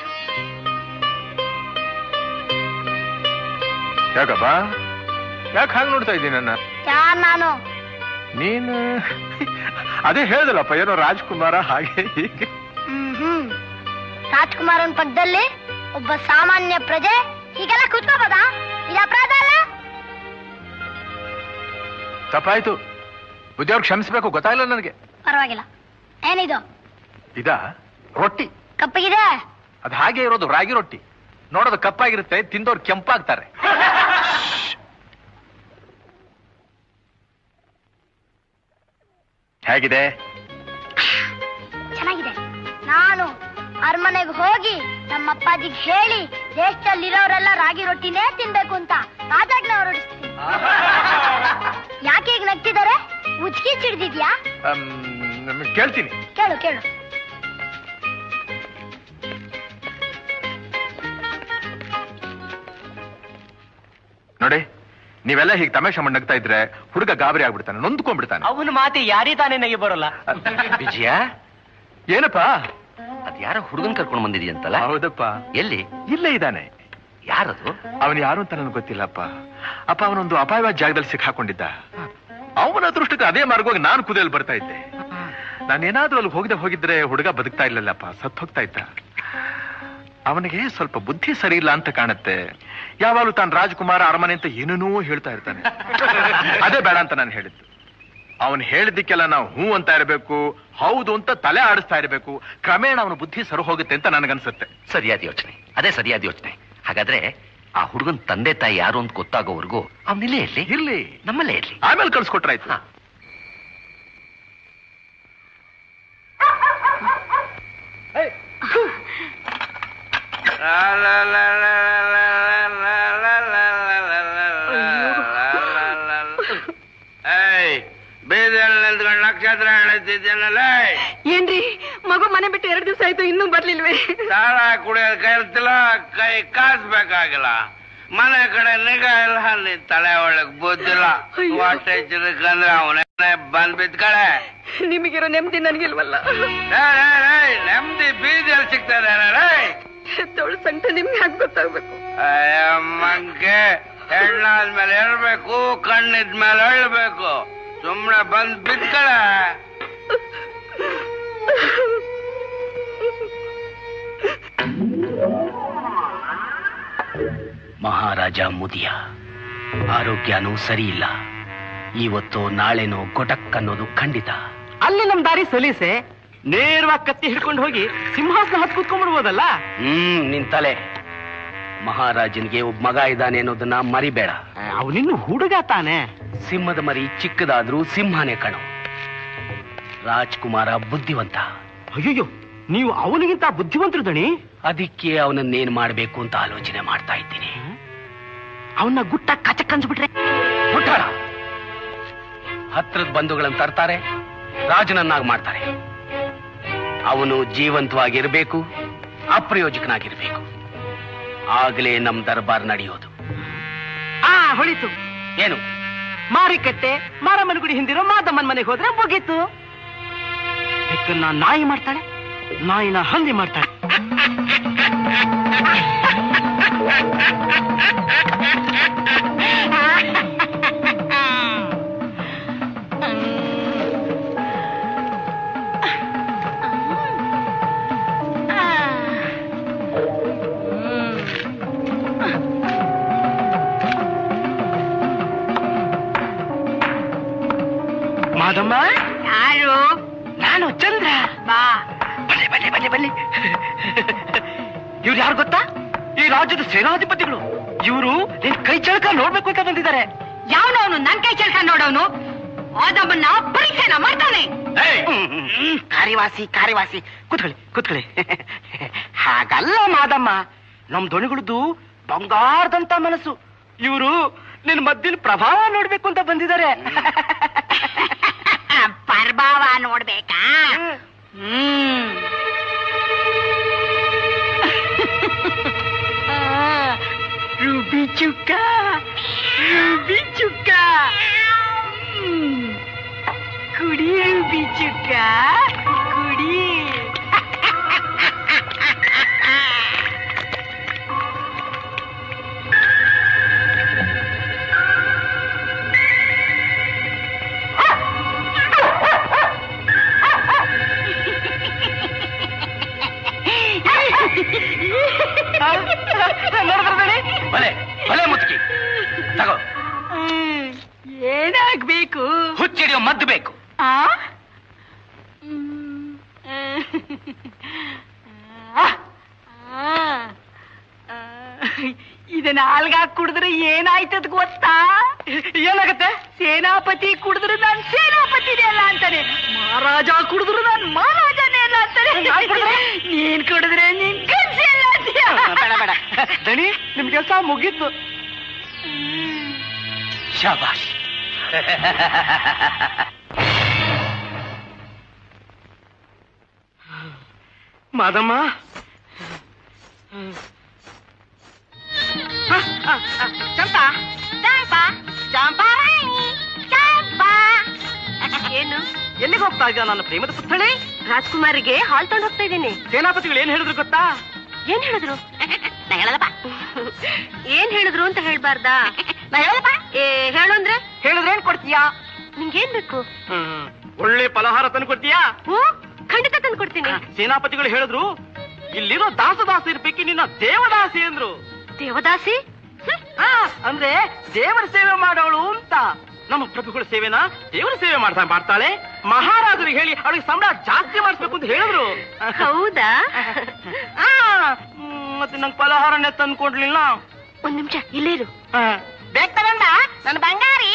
ಯಾಕಪ್ಪ, ಯಾಕೆ ಹಾಗೆ ನೋಡ್ತಾ ಇದ್ದೀನಿ ನನ್ನ? ಯಾರ್ ನಾನು? ನೀನು ಅದೇ ಹೇಳ್ದಲ್ಲಪ್ಪ, ಏನೋ ರಾಜ್ಕುಮಾರ ಹಾಗೆ ಹೀಗೆ. ಹ್ಮ್ ಹ್ಮ್ ರಾಜ್ಕುಮಾರನ್ ಪಕ್ಕದಲ್ಲಿ ಒಬ್ಬ ಸಾಮಾನ್ಯ ಪ್ರಜೆ ಹೀಗೆಲ್ಲ ಕೂತ್ಕೋಬೋದಾ? ಇದು ಅಪರಾಧ ಅಲ್ಲ? ತಪ್ಪಾಯ್ತು, ಬುದ್ಧಿಯವ್ರು ಕ್ಷಮಿಸ್ಬೇಕು, ಗೊತ್ತಾಗಿಲ್ಲ ನನಗೆ. ಪರವಾಗಿಲ್ಲ. ಏನಿದು? ಇದ ರೊಟ್ಟಿ. ಕಪ್ಪಗಿದೆ? ಅದು ಹಾಗೆ ಇರೋದು, ರಾಗಿ ರೊಟ್ಟಿ. ನೋಡೋದು ಕಪ್ಪಾಗಿರುತ್ತೆ, ತಿಂದವ್ರು ಕೆಂಪಾಗ್ತಾರೆ. ಹೇಗಿದೆ? ಚೆನ್ನಾಗಿದೆ. ನಾನು ಅರಮನೆಗೆ ಹೋಗಿ ನಮ್ಮ ಅಪ್ಪಾಜಿಗೆ ಹೇಳಿ ದೇಶದಲ್ಲಿರೋರೆಲ್ಲ ರಾಗಿ ರೊಟ್ಟಿನೇ ತಿನ್ಬೇಕು ಅಂತ ರಾಜಾಜ್ಞೆ ಹೊರಡಿಸ್ತೀನಿ. ಯಾಕೆ ಈಗ ನಗ್ತಿದ್ದಾರೆ? ಉಚ್ಕಿ ಚಿಡ್ದಿದ್ಯಾ? ಕೇಳ್ತೀನಿ. ಕೇಳು ಕೇಳು. ನೋಡಿ, ನೀವೆಲ್ಲ ಹೀಗೆ ತಮಾಷೆ ಮಾಡಿ ನಗ್ತಾ ಇದ್ರೆ ಹುಡುಗ ಗಾಬರಿ ಆಗ್ಬಿಡ್ತಾನೆ, ನೊಂದ್ಕೊಂಡ್ಬಿಡ್ತಾನೆ. ಅವನ ಮಾತಿ ಯಾರೇ ತಾನೇ ನಗಿ ಬರೋಲ್ಲ. ವಿಜಯ, ಏನಪ್ಪಾ? ಅದ್ ಯಾರೋ ಹುಡುಗನ್ ಕರ್ಕೊಂಡು ಬಂದಿದೀಯಂತಲ್ಲ? ಹೌದಪ್ಪ. ಎಲ್ಲಿ? ಇಲ್ಲೇ ಇದ್ದಾನೆ. ಯಾರದು? ಅವನು ಯಾರು ಅಂತ ನನಗೆ ಗೊತ್ತಿಲ್ಲಪ್ಪ. ಅಪ್ಪ ಅವನೊಂದು ಅಪಾಯವಾದ ಜಾಗದಲ್ಲಿ ಸಿಕ್ಕಾಕೊಂಡಿದ್ದ. ಅವನ ಅದೃಷ್ಟಕ್ಕೆ ಅದೇ ಮಾರ್ಗವಾಗಿ ನಾನು ಕುದಿಯಲ್ಲಿ ಬರ್ತಾ ಇದ್ದೆ. ನಾನೇನಾದ್ರೂ ಅಲ್ಲಿ ಹೋಗದೆ ಹೋಗಿದ್ರೆ ಹುಡುಗ ಬದುಕ್ತಾ ಇಲ್ಲಲ್ಲಪ್ಪ, ಸತ್ ಹೋಗ್ತಾ ಇದ್ದ. ಅವನಿಗೆ ಸ್ವಲ್ಪ ಬುದ್ಧಿ ಸರಿ ಇಲ್ಲ ಅಂತ ಕಾಣುತ್ತೆ. ಯಾವಾಗಲೂ ತಾನು ರಾಜ್ಕುಮಾರ ಅರಮನೆ ಅಂತ ಏನೇನೋ ಹೇಳ್ತಾ ಇರ್ತಾನೆ. ಅದೇ ಬೇಡ ಅಂತ ನಾನು ಹೇಳಿದ್ದು. ಅವನು ಹೇಳಿದ್ದಕ್ಕೆಲ್ಲ ನಾವು ಹೂ ಅಂತ ಇರಬೇಕು, ಹೌದು ಅಂತ ತಲೆ ಆಡಿಸ್ತಾ ಇರಬೇಕು. ಕ್ರಮೇಣ ಅವನ ಬುದ್ಧಿ ಸರಿ ಹೋಗುತ್ತೆ ಅಂತ ನನಗನ್ಸುತ್ತೆ. ಸರಿಯಾದ ಯೋಚನೆ, ಅದೇ ಸರಿಯಾದ ಯೋಚನೆ. ಹಾಗಾದ್ರೆ ಆ ಹುಡುಗನ್ ತಂದೆ ತಾಯಿ ಯಾರು ಅಂತ ಗೊತ್ತಾಗೋವರೆಗೂ ಅವನಿಲ್ಲೇ ಇರ್ಲಿ. ಇರ್ಲಿ, ನಮ್ಮಲ್ಲೇ ಇರ್ಲಿ. ಆಮೇಲೆ ಕಳ್ಸ್ಕೊಟ್ರಾಯ್ತು. ಬೀದಿಯಲ್ಲಿ ನಿಂತ್ಕೊಂಡು ನಕ್ಷತ್ರ ಹೇಳುತ್ತಿದ್ದೇನಲ್ಲ. ಏನ್ರಿ ಮಗು ಮನೆ ಬಿಟ್ಟು ಎರಡು ದಿವಸ ಆಯ್ತು, ಇನ್ನೂ ಬರ್ಲಿಲ್ವೇ? ಸಾಲ ಕುಡಿಯೋದು ಕೈ ಇರ್ತಿಲ್ಲ, ಕೈ ಕಾಸು ಬೇಕಾಗಿಲ್ಲ. ಮನೆ ಕಡೆ ನಿಗಾ ಇಲ್ಲ, ನೀ ತಲೆ ಒಳಗ್ ಬುದ್ದಿಲ್ಲ. ಹೊಟ್ಟೆ ಚಿರಕಂದ್ರೆ ಅವನೇ ಬಂದ್ ಬಿದ್ದ ಕಡೆ. ನಿಮಗಿರೋ ನೆಮ್ಮದಿ ನನಗಿಲ್ವಲ್ಲ. ನೆಮ್ಮದಿ ಬೀದಿಯಲ್ಲಿ ಸಿಗ್ತದೆ. ತೊಳು ಸಂಕಟ ನಿಮ್ಗೆ ಯಾಕೆ ಗೊತ್ತಾಗ್ಬೇಕು? ಮಂಕೆ ಹೆಣ್ಣಾದ್ಮೇಲೆ ಹೇಳ್ಬೇಕು, ಕಣ್ಣಿದ್ಮೇಲೆ ಹೇಳ್ಬೇಕು. ಸುಮ್ನೆ ಬಂದ್ ಬಿದ್ದ ಕಡೆ. ಮಹಾರಾಜ ಮುದಿಯ ಆರೋಗ್ಯನೂ ಸರಿ ಇಲ್ಲ. ಇವತ್ತು ನಾಳೆನೋ ಗೊಟಕ್ ಅನ್ನೋದು ಖಂಡಿತ. ಅಲ್ಲಿ ನಮ್ ದಾರಿ ಸಲೀಸೆ, ನೇರವಾಗಿ ಕತ್ತಿ ಹಿಡ್ಕೊಂಡು ಹೋಗಿ ಸಿಂಹಾಸನ ಹತ್ತು ಕೂತ್ಕೊಂಡ್ಬಿಡ್ಬೋದಲ್ಲ. ಹ್ಮ್ ನಿನ್ ತಲೆ. ಮಹಾರಾಜನ್ಗೆ ಒಬ್ಬ ಮಗ ಇದ್ದಾನೆ ಅನ್ನೋದನ್ನ ಮರಿಬೇಡ. ಅವನಿನ್ನು ಹುಡುಗ ತಾನೆ. ಸಿಂಹದ ಮರಿ ಚಿಕ್ಕದಾದ್ರೂ ಸಿಂಹನೇ ಕಣು. ರಾಜ್ಕುಮಾರ ಬುದ್ಧಿವಂತ. ಅಯ್ಯೋ, ನೀವು ಅವನಿಗಿಂತ ಬುದ್ಧಿವಂತರು ದಣಿ. ಅದಕ್ಕೆ ಅವನನ್ನೇನ್ ಮಾಡ್ಬೇಕು ಅಂತ ಆಲೋಚನೆ ಮಾಡ್ತಾ ಇದ್ದೀನಿ. ಅವನ್ನ ಗುಟ್ಟ ಕಚಕ್ ಅನ್ಸ್ಬಿಟ್ರೆ ಮುಟ್ಟಾಳ. ಹತ್ರದ ಬಂಧುಗಳನ್ನು ತರ್ತಾರೆ, ರಾಜನನ್ನಾಗಿ ಮಾಡ್ತಾರೆ. ಅವನು ಜೀವಂತವಾಗಿರ್ಬೇಕು, ಅಪ್ರಯೋಜಕನಾಗಿರ್ಬೇಕು. ಆಗ್ಲೇ ನಮ್ ದರ್ಬಾರ್ ನಡೆಯೋದು. ಆ ಹೊಳಿತು. ಏನು? ಮಾರಿಕಟ್ಟೆ ಮಾರಮ್ಮನ ಗುಡಿ ಹಿಂದಿರೋ ಮಾದಮ್ಮನ ಮನೆಗೆ ಹೋದ್ರೆ ಮುಗೀತು. ಬೆಕ್ಕನ್ನ ನಾಯಿ ಮಾಡ್ತಾಳೆ, ನಾಯಿನ ಹಂದಿ ಮಾಡ್ತಾಳೆ. ಮಾದಮ್ಮ. ಯಾರು? ನಾನು ಚಂದ್ರ. ಬಾ. ಬನ್ನಿ ಬನ್ನಿ ಬನ್ನಿ ಬನ್ನಿ. ಇವ್ರು ಯಾರು ಗೊತ್ತಾ? ಈ ರಾಜ್ಯದ ಸೇನಾಧಿಪತಿಗಳು. ಇವರು ನಿನ್ ಕೈ ಚಳಕ ನೋಡ್ಬೇಕು ಅಂತ ಬಂದಿದ್ದಾರೆ. ಯಾವನವನು ನನ್ ಕೈ ಚಳ್ಕ ನೋಡವನು? ಆದಮ್ಮನ್ನ ಪರೀಕ್ಷೆನ ಮಾಡ್ತಾನೆ. ಕಾರ್ಯವಾಸಿ ಕಾರ್ಯವಾಸಿ. ಕೂತ್ಕೊಳ್ಳಿ ಕೂತ್ಕೊಳ್ಳಿ. ಹಾಗಲ್ಲ ಮಾದಮ್ಮ, ನಮ್ ದೊಣಿಗಳದ್ದು ಬಂಗಾರದಂತ ಮನಸ್ಸು. ಇವರು ನಿನ್ ಮದ್ದಿನ ಪ್ರಭಾವ ನೋಡ್ಬೇಕು ಅಂತ ಬಂದಿದ್ದಾರೆ. ಪ್ರಭಾವ ನೋಡ್ಬೇಕಾ? ಹ್ಮ್. ರೂಬಿ ಚುಕ್ಕ, ರೂಬಿ ಚುಕ್ಕ, ಕುಡಿ ರೂಬಿ ಚುಕ್ಕ, ಕುಡಿ. ಬಲೆ ಬಲೆ ಮುದುಕಿ ತಗೋ. ಏನಾಗ್ಬೇಕು? ಹುಚ್ಚಿಡಿಯೋ ಮದ್ದು ಬೇಕು. ಇದನ್ನ ಹಾಲ್ಗಾಕ್ ಕುಡಿದ್ರೆ ಏನಾಯ್ತದ ಗೊತ್ತಾ? ಏನಾಗತ್ತೆ? ಸೇನಾಪತಿ ಕುಡಿದ್ರೆ ನಾನ್ ಸೇನಾಪತಿನೇ ಅಲ್ಲ ಅಂತಾನೆ, ಮಹಾರಾಜ ಕುಡಿದ್ರು ನಾನ್ ಮಹಾರಾಜನೇ ಅಲ್ಲ ಅಂತಾನೆ. ನೀನ್ ಕುಡಿದ್ರೆ ನೀನ್ ಕನ್ಸಿ ಅಲ್ಲ ಅಂತೀಯ. ಬೇಡ ಬೇಡ ದಣಿ, ನಿಮ್ ಕೆಲಸ ಮುಗೀತು. ಶಾಬಾಷ್. ಮಾದಮ್ಮ, ಚಂತ ನೀನು? ಎಲ್ಲಿಗೆ ಹೋಗ್ತಾ ಇದ್ಯಾ ನನ್ನ ಪ್ರೇಮದ ಪುತ್ಥಳಿ? ರಾಜ್ಕುಮಾರಿಗೆ ಹಾಲ್ ತಗೊಂಡು ಹೋಗ್ತಾ ಇದ್ದೀನಿ. ಸೇನಾಪತಿಗಳು ಏನ್ ಹೇಳಿದ್ರು ಗೊತ್ತಾ? ಏನ್ ಹೇಳಿದ್ರು? ಏನ್ ಹೇಳಿದ್ರು ಅಂತ ಹೇಳ್ಬಾರ್ದಾ? ಏ ಹೇಳು ಅಂದ್ರೆ ಹೇಳಿದ್ರೆ ಏನ್ ಕೊಡ್ತೀಯಾ? ನಿಂಗೇನ್ ಬೇಕು? ಹ್ಮ್ ಒಳ್ಳೆ ಫಲಹಾರ ತಂದು ಕೊಡ್ತೀಯಾ? ಹ್ಞೂ ಖಂಡಿತ ತಂದು ಕೊಡ್ತೀನಿ. ಸೇನಾಪತಿಗಳು ಹೇಳಿದ್ರು ಇಲ್ಲಿರೋ ದಾಸದಾಸಿ ಇರ್ಬೇಕು ನಿನ್ನ ದೇವದಾಸಿ ಅಂದ್ರು. ದೇವದಾಸಿ ಅಂದ್ರೆ ದೇವರ ಸೇವೆ ಮಾಡೋಳು ಅಂತ. ನಮ್ಮ ಪ್ರಭುಗಳ ಸೇವೆನ ದೇವರ ಸೇವೆ ಮಾಡ್ತಾ ಮಾಡ್ತಾಳೆ. ಮಹಾರಾಜರಿಗೆ ಹೇಳಿ ಅವಳಿಗೆ ಸಂಬಳ ಜಾಸ್ತಿ ಮಾಡಿಸ್ಬೇಕು ಅಂತ ಹೇಳಿದ್ರು. ಹೌದಾ? ಮತ್ತೆ ನಂಗೆ ಫಲಹಾರನೇ ತಂದ್ಕೊಡ್ಲಿಲ್ಲ. ಒಂದ್ ನಿಮಿಷ ಇಲ್ಲೇ ಇರು. ಬೇಗ ತಗೊಂಡ ನನ್ನ ಬಂಗಾರಿ.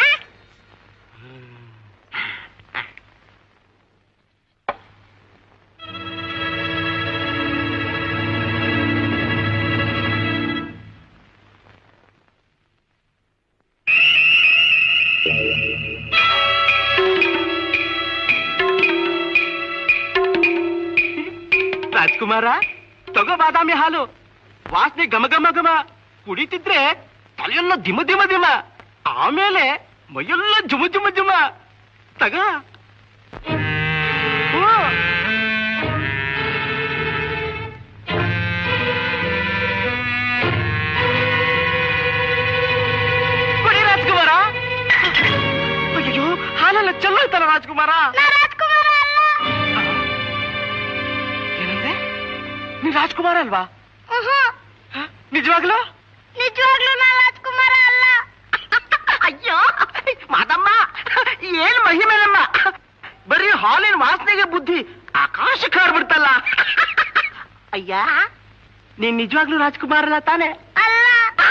ರಾಜ್ಕುಮಾರ ತಗೋ ಬಾದಾಮಿ ಹಾಲು. ವಾಸನೆ ಘಮ ಘಮ ಘಮ. ಕುಡಿತಿದ್ರೆ ತಲೆಯೆಲ್ಲ ದಿಮ ದಿಮ ದಿಮ, ಆಮೇಲೆ ಮೈಯೆಲ್ಲ ಜುಮ ಜುಮ ಜುಮ. ತಗ ಕುಡಿ ರಾಜ್ಕುಮಾರ. ಅಯ್ಯೋ ಹಾಲೆಲ್ಲ ಚೆಲ್ಲೋಯ್ತಲ್ಲ ರಾಜ್ಕುಮಾರ. ಏನಂದ್ರೆ ನೀ ರಾಜ್ಕುಮಾರ ಅಲ್ವಾ? ನಿಜವಾಗ್ಲೂ? ನಿಜವಾಗ್ಲೂ ನಾ ರಾಜ್ಕುಮಾರ ಅಲ್ಲ. ಅಯ್ಯೋ ಮಾದಮ್ಮ, ಏನ್ ಮಹಿಮೇನಮ್ಮ. ಬರೀ ಹಾಲಿನ ವಾಸನೆಗೆ ಬುದ್ಧಿ ಆಕಾಶಕ್ಕೆ ಹಾರ್ಬಿಡ್ತಲ್ಲ. ಅಯ್ಯ ನೀನ್ ನಿಜವಾಗ್ಲೂ ರಾಜ್ಕುಮಾರ ಅಲ್ಲ ತಾನೆ? ಅಲ್ಲ.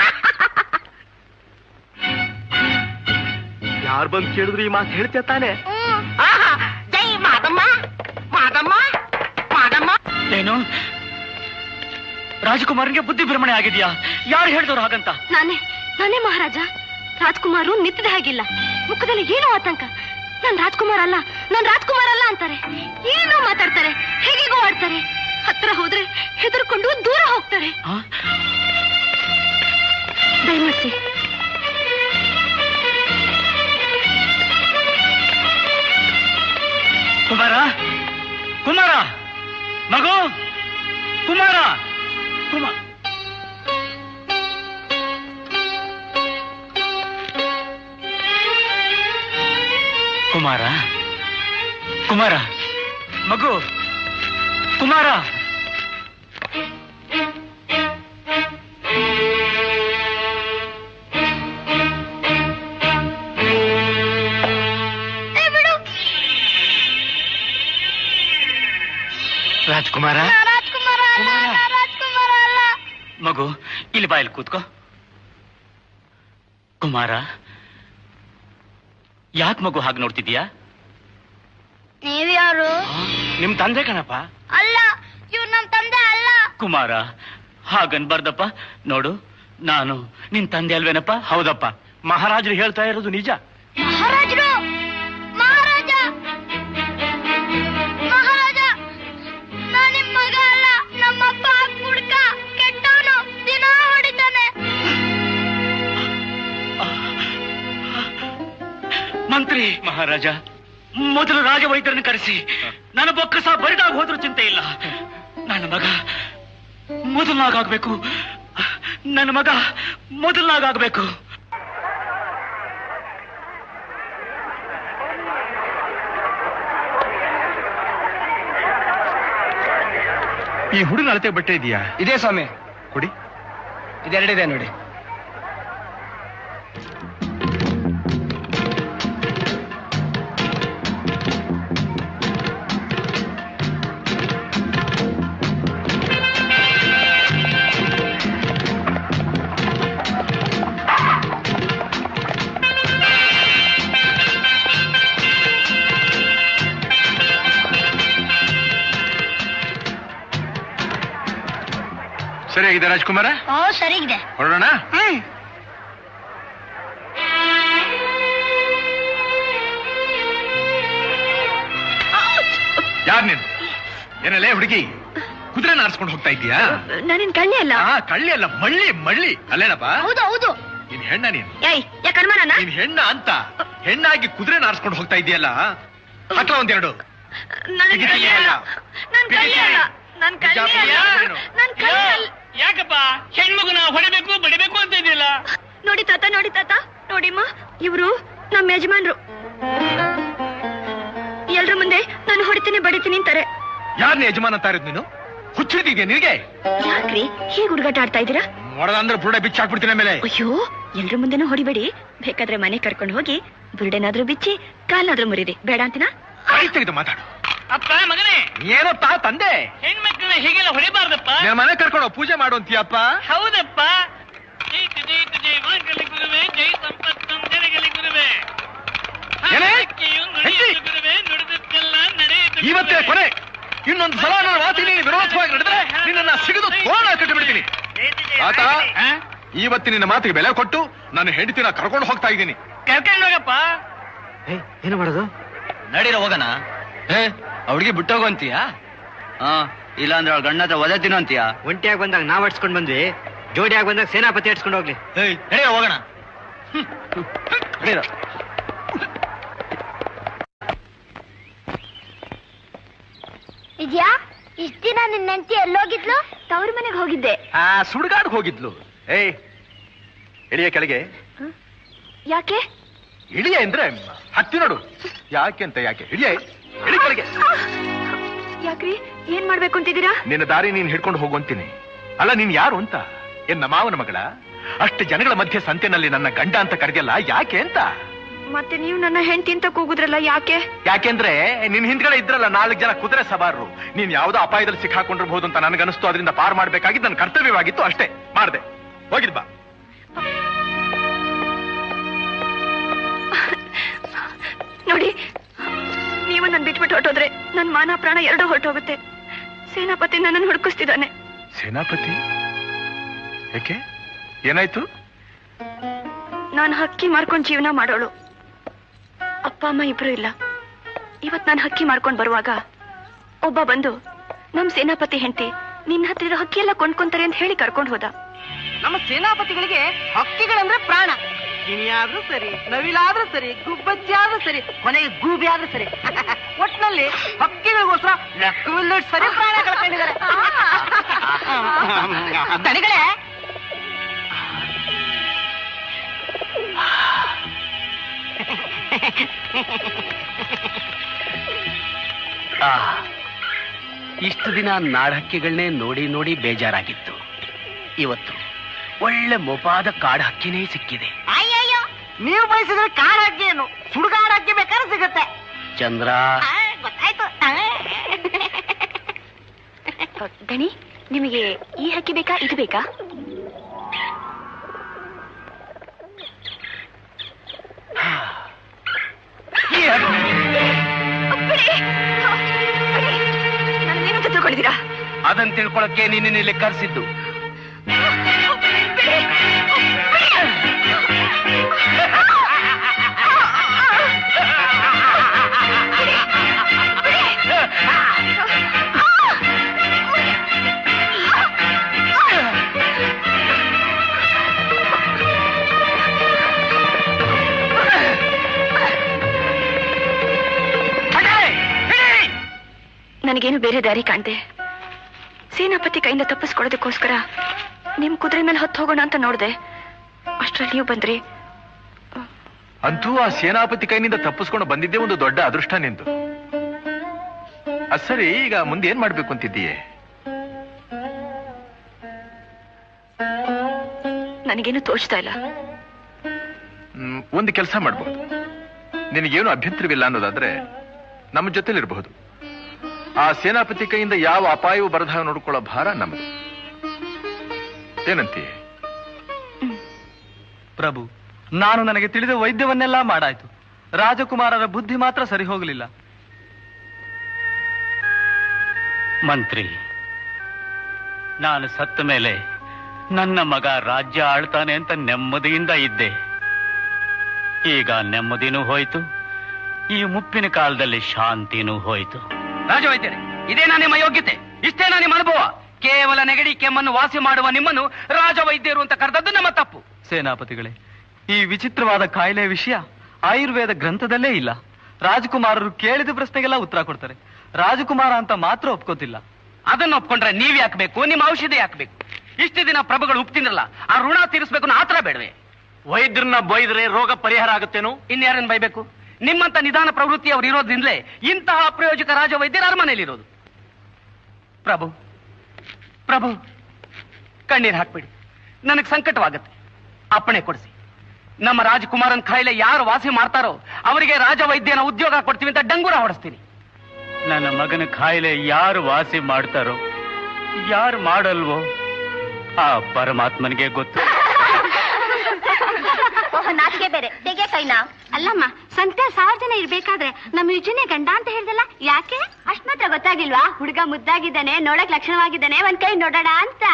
ಯಾರು ಬಂದು ಕೇಳಿದ್ರು ಈ ಮಾತು ಹೇಳ್ತೇ ತಾನೆ? ಆಹಾ, ಜೈ ಮಾದಮ್ಮ ಮಾದಮ್ಮ ಮಾದಮ್ಮ. ಏನು ರಾಜಕುಮಾರನಿಗೆ ಬುದ್ಧಿ ಭ್ರಮಣೆ ಆಗಿದ್ಯಾ? ಯಾರು ಹೇಳಿದವರು ಹಾಗಂತ? ನಾನೇ ನಾನೇ ಮಹಾರಾಜ. ರಾಜ್ಕುಮಾರು ನಿಂತಿದ ಹಾಗಿಲ್ಲ, ಮುಖದಲ್ಲಿ ಏನೋ ಆತಂಕ. ನಾನ್ ರಾಜ್ಕುಮಾರ್ ಅಲ್ಲ, ನಾನ್ ರಾಜ್ಕುಮಾರ್ ಅಲ್ಲ ಅಂತಾರೆ. ಏನೋ ಮಾತಾಡ್ತಾರೆ, ಹೇಗೇಗೋ ಆಡ್ತಾರೆ. ಹತ್ರ ಹೋದ್ರೆ ಹೆದರ್ಕೊಂಡು ದೂರ ಹೋಗ್ತಾರೆ. ದಯಮಾಡಿಸಿ. ಕುಮಾರ ಕುಮಾರ ಮಗು ಕುಮಾರ ಕುಮಾರ ಕುಮಾರ ಕುಮಾರ ಮಗು ಕುಮಾರ. ರಾಜ್ಕುಮಾರ ಮಗು ಇಲ್ಲಿ ಬಾಯಲ್ಲಿ ಕೂತ್ಕೋ. ಕುಮಾರ ಯಾಕೆ ಮಗು ಹಾಗೆ ನೋಡ್ತಿದ್ಯಾ? ನೀವ್ಯಾರು? ನಿಮ್ ತಂದೆ ಕಣಪ್ಪ. ಅಲ್ಲ, ಇವ್ರು ನಮ್ ತಂದೆ ಅಲ್ಲ. ಕುಮಾರ ಹಾಗನ್ಬಾರ್ದಪ್ಪ. ನೋಡು, ನಾನು ನಿನ್ ತಂದೆ ಅಲ್ವೇನಪ್ಪ? ಹೌದಪ್ಪ, ಮಹಾರಾಜರು ಹೇಳ್ತಾ ಇರೋದು ನಿಜ. ಮಹಾರಾಜರು ಮಹಾರಾಜ ಮಹಾರಾಜ ನಾ ನಿಮ್ ಮಗ ಅಲ್ಲ. ನಮ್ಮಪ್ಪ ಕುಡ್ಕ ಕೆಟ್ಟವನು, ದಿನ ಹೊಡಿತಾನೆ. ಮಂತ್ರಿ ಮಹಾರಾಜ, ಮೊದಲು ರಾಜವೈದ್ಯರನ್ನು ಕರೆಸಿ ನನ್ನ ಬೊಕ್ಕಸ ಬರಿದಾಗಿ ಹೋದ್ರೂ ಚಿಂತೆ ಇಲ್ಲ. ನನ್ನ ಮಗ ಮೊದಲನಾಗಬೇಕು, ನನ್ನ ಮಗ ಮೊದಲನಾಗಬೇಕು. ಈ ಹುಡುಗ ಅಳತೆ ಬಟ್ಟೆ ಇದೆಯಾ? ಇದೇ ಸ್ವಾಮಿ. ಕೊಡಿ. ಇದೆರಡಿದೆ ನೋಡಿ. ಸರಿಯಾಗಿದೆ ರಾಜ್ಕುಮಾರ? ಓ ಸರಿಗಿದೆ. ಹೊರಡೋಣ? ಹ್ಮ್. ಯಾರ್ ನೀನು? ಏನಲ್ಲೇ ಹುಡುಗಿ, ಕುದುರೆ ನಾರಿಸ್ಕೊಂಡು ಹೋಗ್ತಾ ಇದ್ದೀಯಾ? ನಾನಿನ್ ಕಳ್ಳಿ ಅಲ್ಲ. ಹಾ, ಕಳ್ಳಿ ಅಲ್ಲ, ಮಳ್ಳಿ ಮಳ್ಳಿ ಅಲ್ಲೇನಪ್ಪ? ಹೌದು ಹೌದು. ನೀನ್ ಹೆಣ್ಣ ನೀನು? ಏಯ್, ಯಾಕೆ ಅನುಮಾನನಾ? ನೀನ್ ಹೆಣ್ಣ ಅಂತ ಹೆಣ್ಣಾಗಿ ಕುದುರೆ ನಾರಿಸ್ಕೊಂಡು ಹೋಗ್ತಾ ಇದೆಯಲ್ಲ, ಹತ್ರ ಒಂದೆರಡು ನನ್ ಕೈ ಅಲ್ಲ ನನ್ ಕೈ ಅಲ್ಲ ನನ್ ಕೈ ಅಲ್ಲ ನನ್ ಕೈ ಅಲ್ಲ. ಯಾಕಪ್ಪ ಹೆಣ್ಮಗುನ ಹೊಡಿಬೇಕು ಬಡಿಬೇಕು ಅಂತ ಇದೆಯಲ್ಲ? ನೋಡಿ ತಾತ ನೋಡಿ ತಾತ ನೋಡಿಮ್ಮ, ಇವರು ನಮ್ಮ ಯಜಮಾನ್ರು. ಎಲ್ರ ಮುಂದೆ ನಾನು ಹೊಡಿತೀನಿ ಬಡಿತೀನಿ ಅಂತಾರೆ. ಯಾರನ್ನ ಯಜಮಾನ ಅಂತ ಇರೋದು ನೀನು? ಹುಚ್ಚಿಡ್ತಿದ್ಯಾ ನಿನಗೆ? ಯಾಕ್ರಿ ಹೀಗೆ ಹುಡುಗಾಟ ಆಡ್ತಾ ಇದ್ದೀರಾ? ನೋಡದಂದ್ರೆ ಬುರುಡೆ ಬಿಚ್ಚಾಕ್ಬಿಡ್ತೀನಿ ಆಮೇಲೆ. ಅಯ್ಯೋ, ಎಲ್ರ ಮುಂದೆನೂ ಹೊಡಿಬೇಡಿ. ಬೇಕಾದ್ರೆ ಮನೆ ಕರ್ಕೊಂಡು ಹೋಗಿ ಬುರುಡೆನಾದ್ರೂ ಬಿಚ್ಚಿ ಕಾಲ್ನಾದ್ರೂ ಮುರಿರಿ. ಬೇಡ ಅಂತಿನ? ಕೈ ತೆಗೆದು ಮಾತಾಡು. ಅಪ್ಪ ಮಗನೇ, ಏನಪ್ಪ ತಂದೆ? ಹೆಣ್ಮಕ್ಳನ್ನ ಹೀಗೆಲ್ಲ ಹೊಡಿಬಾರ್ದಪ್ಪ. ನಿನ್ನ ಮನೆ ಕರ್ಕೊಂಡು ಪೂಜೆ ಮಾಡು ಅಂತೀಯಪ್ಪ? ಹೌದಪ್ಪ. ಜೈ ಜೈ ಜೈ ವಾಂಗಲಿ ಗುರುವೆ, ಜೈ ಸಂಪತ್ತು ಜನಗಲಿ ಗುರುವೆ. ಗುರುವೆ ನುಡಿದಕ್ಕೆಲ್ಲ ನಡೆಯಿತು. ಇವತ್ತೇ ಕೊನೆ. ಇನ್ನೊಂದು ಸಲ ನನ್ನ ಮಾತಿನಿ ವಿರೋಧವಾಗಿ ನಡೆದ್ರೆ ನಿನ್ನ ಸಿಗದು ತೋರಣ ಕಟ್ಟಿ ಬಿಡ್ತೀನಿ. ಆತ ಇವತ್ತಿನ ಮಾತಿಗೆ ಬೆಲೆ ಕೊಟ್ಟು ನನ್ನ ಹೆಂಡತಿನ ಕರ್ಕೊಂಡು ಹೋಗ್ತಾ ಇದ್ದೀನಿ. ಕರ್ಕೊಂಡು ಹೋಗಪ್ಪ. ಏನು ಮಾಡೋದು? ನಡೀರ ಹೋಗೋಣ. ಏ ಅವಳಿಗೆ ಬಿಟ್ಟೋಗು ಅಂತೀಯಾ? ಹಾ, ಇಲ್ಲ ಅಂದ್ರೆ ಅವಳ ಗಂಡ ಹತ್ರ ಒದೆ ತಿನ್ನೋ ಅಂತೀಯಾ? ಒಂಟಿಯಾಗಿ ಬಂದಾಗ ನಾವ್ ಅಡ್ಸ್ಕೊಂಡ್ ಬಂದ್ವಿ, ಜೋಡಿಯಾಗಿ ಬಂದಾಗ ಸೇನಾಪತಿ ಅಡ್ಸ್ಕೊಂಡು ಹೋಗ್ಲಿ. ಏಯ್ ನಡೀರ ಹೋಗೋಣ. ನಡೀರ. ಇದ್ಯಾ ಇಷ್ಟ ದಿನ ನಿನ್ನ ಹೆಂಡತಿ ಎಲ್ಲೋಗಿದ್ಲು? ತವ್ರ ಮನೆಗೆ ಹೋಗಿದ್ದೆ. ಆ ಸುಡ್ಗಾಡ್ ಹೋಗಿದ್ಲು. ಏಯ್ ಇಳಿಯ ಕೆಳಗೆ. ಯಾಕೆ? ಇಳಿಯ ಅಂದ್ರೆ ಹತ್ತಿ ನೋಡು. ಯಾಕೆ ಅಂತ ಯಾಕೆ? ಇಳಿಯ ಇಳಿ ಕೆಳಗೆ. ಯಾಕ್ರಿ ಏನ್ ಮಾಡ್ಬೇಕು ಅಂತಿದ್ದೀರಾ? ನಿನ್ನ ದಾರಿ ನೀನ್ ಹಿಡ್ಕೊಂಡು ಹೋಗುವಂತೀನಿ. ಅಲ್ಲ ನೀನ್ ಯಾರು ಅಂತ? ಎನ್ನ ಮಾವನ ಮಗಳ? ಅಷ್ಟು ಜನಗಳ ಮಧ್ಯೆ ಸಂತೆನಲ್ಲಿ ನನ್ನ ಗಂಡ ಅಂತ ಕರೆದಿಲ್ಲ, ಯಾಕೆ ಅಂತ? ಮತ್ತೆ ನೀವು ನನ್ನ ಹೆಂಡತಿ ಅಂತ ಕೂಗುದ್ರಲ್ಲ, ಯಾಕೆ? ಯಾಕೆಂದ್ರೆ ನಿನ್ ಹಿಂದ್ಗಡೆ ಇದ್ರಲ್ಲ ನಾಲ್ಕು ಜನ ಕುದುರೆ ಸವಾರರು. ನೀನ್ ಯಾವ್ದೋ ಅಪಾಯದಲ್ಲಿ ಸಿಕ್ಕಾಕೊಂಡಿರ್ಬಹುದು ಅಂತ ನನಗನಿಸ್ತು. ಅದರಿಂದ ಪಾರ್ ಮಾಡ್ಬೇಕಾಗಿದ್ದು ನನ್ನ ಕರ್ತವ್ಯವಾಗಿತ್ತು, ಅಷ್ಟೇ ಮಾಡ್ದೆ. ಹೋಗಿದ್ ಬಾ. ನೋಡಿ, ನೀವು ನನ್ ಬಿಟ್ಬಿಟ್ಟು ಹೊರಟೋದ್ರೆ ನನ್ ಮಾನ ಪ್ರಾಣ ಎರಡೂ ಹೊರಟೋಗುತ್ತೆ. ಸೇನಾಪತಿ ನನ್ನನ್ನು ಹುಡುಕಿಸ್ತಿದ್ದಾನೆ. ಸೇನಾಪತಿ? ಯಾಕೆ? ಏನಾಯ್ತು? ನಾನು ಹಕ್ಕಿ ಮಾರ್ಕೊಂಡ್ ಜೀವನ ಮಾಡೋಳು. ಅಪ್ಪ ಅಮ್ಮ ಇಬ್ರು ಇಲ್ಲ. ಇವತ್ ನಾನು ಹಕ್ಕಿ ಮಾರ್ಕೊಂಡ್ ಬರುವಾಗ ಒಬ್ಬ ಬಂದು ನಮ್ ಸೇನಾಪತಿ ಹೆಂಡತಿ ನಿನ್ನ ಹತ್ರ ಇರೋ ಹಕ್ಕಿ ಎಲ್ಲ ಕೊಂಡ್ಕೊಂತಾರೆ ಅಂತ ಹೇಳಿ ಕರ್ಕೊಂಡು ಹೋದ. ನಮ್ಮ ಸೇನಾಪತಿಗಳಿಗೆ ಹಕ್ಕಿಗಳಂದ್ರೆ ಪ್ರಾಣ. ಗಿಣಿಯಾದ್ರೂ ಸರಿ, ನವಿಲಾದ್ರೂ ಸರಿ, ಗುಬ್ಬಚ್ಚಿ ಆದ್ರೂ ಸರಿ, ಕೊನೆಗೆ ಗೂಬಿ ಆದ್ರೂ ಸರಿ, ಒಟ್ನಲ್ಲಿ ಹಕ್ಕಿಗಳಿಗೋಸ್ಕರ ಲೆಕ್ಕವಿಲ್ಲ ಸರಿ ಪ್ರಾಣ ಕಳ್ಕೊಂಡಿದ್ದಾರೆ. ದನಿಗಳೇ, ಇಷ್ಟು ದಿನ ನಾಡಹಕ್ಕಿಗಳನ್ನೇ ನೋಡಿ ನೋಡಿ ಬೇಜಾರಾಗಿತ್ತು. ಇವತ್ತು ಒಳ್ಳೆ ಮೊಪಾದ ಕಾಡು ಹಕ್ಕಿನೇ ಸಿಕ್ಕಿದೆ. ಅಯ್ಯಯ್ಯೋ, ನೀವು ಬಯಸಿದ್ರೆ ಕಾಡು ಹಕ್ಕಿ ಏನು ಸುಡುಗಾಡು ಹಕ್ಕಿ ಬೇಕಾದ್ರೆ ಸಿಗುತ್ತೆ. ಚಂದ್ರ, ಗೊತ್ತಾಯ್ತು. ದಣಿ, ನಿಮಗೆ ಈ ಹಕ್ಕಿ ಬೇಕಾ ಇದು ಬೇಕಾ? ನನಗೇನಂತ ತಿಳ್ಕೊಂಡಿದ್ದೀರಾ? ಅದನ್ನ ತಿಳ್ಕೊಳಕ್ಕೆ ನಿನ್ನ ಇಲ್ಲಿ ಕರೆಸಿದ್ದು. ನನಗೇನು ಬೇರೆ ದಾರಿ ಕಾಣ್ದೆ. ಸೇನಾಪತಿ ಕೈಯಿಂದ ತಪ್ಪಿಸ್ಕೊಳ್ಳೋದಕ್ಕೋಸ್ಕರ ನಿಮ್ ಕುದುರೆ ಮೇಲೆ ಹೊತ್ತು ಹೋಗೋಣ ಅಂತ ನೋಡ್ದೆ. ಅಷ್ಟ್ರಲ್ಲಿ ನೀವು ಬಂದ್ರಿ. ಅಂತೂ ಆ ಸೇನಾಪತಿ ಕೈನಿಂದ ತಪ್ಪಿಸ್ಕೊಂಡು ಬಂದಿದ್ದೇ ಒಂದು ದೊಡ್ಡ ಅದೃಷ್ಟ ನಿಂದು. ಅದ್ ಸರಿ, ಈಗ ಮುಂದೆ ಏನ್ ಮಾಡ್ಬೇಕು ಅಂತಿದ್ದೀಯೇ? ನನಗೇನು ತೋಚ್ತಾ ಇಲ್ಲ. ಹ್ಮ್, ಒಂದು ಕೆಲಸ ಮಾಡ್ಬಹುದು. ನಿನಗೇನು ಅಭ್ಯಂತರವಿಲ್ಲ ಅನ್ನೋದಾದ್ರೆ ನಮ್ಮ ಜೊತೆಲಿರಬಹುದು. ಆ ಸೇನಾಪತಿ ಕೈಯಿಂದ ಯಾವ ಅಪಾಯವೂ ಬರದ ನೋಡ್ಕೊಳ್ಳೋ ಭಾರ ನಮ್ಮದು. ಏನಂತೀಯ? ಪ್ರಭು, ನಾನು ನನಗೆ ತಿಳಿದ ವೈದ್ಯವನ್ನೆಲ್ಲ ಮಾಡಾಯ್ತು. ರಾಜಕುಮಾರರ ಬುದ್ಧಿ ಮಾತ್ರ ಸರಿ ಹೋಗಲಿಲ್ಲ. ಮಂತ್ರಿ, ನಾನು ಸತ್ತ ಮೇಲೆ ನನ್ನ ಮಗ ರಾಜ್ಯ ಆಳ್ತಾನೆ ಅಂತ ನೆಮ್ಮದಿಯಿಂದ ಇದ್ದೆ. ಈಗ ನೆಮ್ಮದಿನೂ ಹೋಯ್ತು, ಈ ಮುಪ್ಪಿನ ಕಾಲದಲ್ಲಿ ಶಾಂತಿನೂ ಹೋಯ್ತು. ರಾಜವೈದ್ಯರೇ, ಇದೇನಾ ನಿಮ್ಮ ಯೋಗ್ಯತೆ? ಇಷ್ಟೇನಾ ನಿಮ್ಮ ಅನುಭವ? ಕೇವಲ ನೆಗಡಿ ಕೆಮ್ಮನ್ನು ವಾಸಿ ಮಾಡುವ ನಿಮ್ಮನ್ನು ರಾಜವೈದ್ಯರು ಅಂತ ಕರೆದದ್ದು ನಮ್ಮ ತಪ್ಪು. ಸೇನಾಪತಿಗಳೇ, ಈ ವಿಚಿತ್ರವಾದ ಕಾಯಿಲೆ ವಿಷಯ ಆಯುರ್ವೇದ ಗ್ರಂಥದಲ್ಲೇ ಇಲ್ಲ. ರಾಜಕುಮಾರರು ಕೇಳಿದ ಪ್ರಶ್ನೆಗೆಲ್ಲ ಉತ್ತರ ಕೊಡ್ತಾರೆ. ರಾಜಕುಮಾರ ಅಂತ ಮಾತ್ರ ಒಪ್ಕೋತಿಲ್ಲ. ಅದನ್ನ ಒಪ್ಕೊಂಡ್ರೆ ನೀವ್ ಯಾಕಬೇಕು? ನಿಮ್ಮ ಔಷಧಿ ಯಾಕಬೇಕು? ಇಷ್ಟು ದಿನ ಪ್ರಭುಗಳು ಉಪ್ತಿದ್ರಲ್ಲ, ಆ ಋಣ ತೀರಿಸ್ಬೇಕು ಅನ್ನೋ ಆತರ ಬೇಡವೆ? ವೈದ್ಯರನ್ನ ಬೈದ್ರೆ ರೋಗ ಪರಿಹಾರ ಆಗುತ್ತೇನೋ? ಇನ್ಯಾರನ್ನ ಬೈಬೇಕು? ನಿಮ್ಮಂತ ನಿಧಾನ ಪ್ರವೃತ್ತಿ ಅವ್ರು ಇರೋದ್ರಿಂದಲೇ ಇಂತಹ ಅಪ್ರಯೋಜಕ ರಾಜ ವೈದ್ಯರ ಅರಮನೆಯಲ್ಲಿರೋದು. ಪ್ರಭು ಪ್ರಭು ಕಣ್ಣೀರ್ ಹಾಕ್ಬೇಡಿ, ನನಗೆ ಸಂಕಟವಾಗತ್ತೆ. ಅಪ್ಪಣೆ ಕೊಡಿಸಿ, ನಮ್ಮ ರಾಜಕುಮಾರನ್ ಕಾಯಿಲೆ ಯಾರು ವಾಸಿ ಮಾಡ್ತಾರೋ ಅವರಿಗೆ ರಾಜ ವೈದ್ಯನ ಉದ್ಯೋಗ ಕೊಡ್ತೀವಿ ಅಂತ ಡಂಗೂರ ಹೊಡಿಸ್ತೀನಿ. ನನ್ನ ಮಗನ ಕಾಯಿಲೆ ಯಾರು ವಾಸಿ ಮಾಡ್ತಾರೋ ಯಾರು ಮಾಡಲ್ವೋ ಆ ಪರಮಾತ್ಮನಿಗೆ ಗೊತ್ತು. ಓಹ್, ನಾಚಿಕೆ ಬೇರೆ ತೆಗೆ ಕೈನಾ. ಅಲ್ಲಮ್ಮ, ಸಂತೆ ಸಾವಿರ ಜನ ಇರ್ಬೇಕಾದ್ರೆ ನಮ್ಮ ಯುಜನೆ ಗಂಡ ಅಂತ ಹೇಳ್ದಲ್ಲ, ಯಾಕೆ ಅಷ್ಟ್ ಮಾತ್ರ ಗೊತ್ತಾಗಿಲ್ವಾ? ಹುಡುಗ ಮುದ್ದಾಗಿದ್ದಾನೆ, ನೋಡಕ್ ಲಕ್ಷಣವಾಗಿದ್ದಾನೆ, ಒಂದ್ ಕೈ ನೋಡೋಣ ಅಂತ.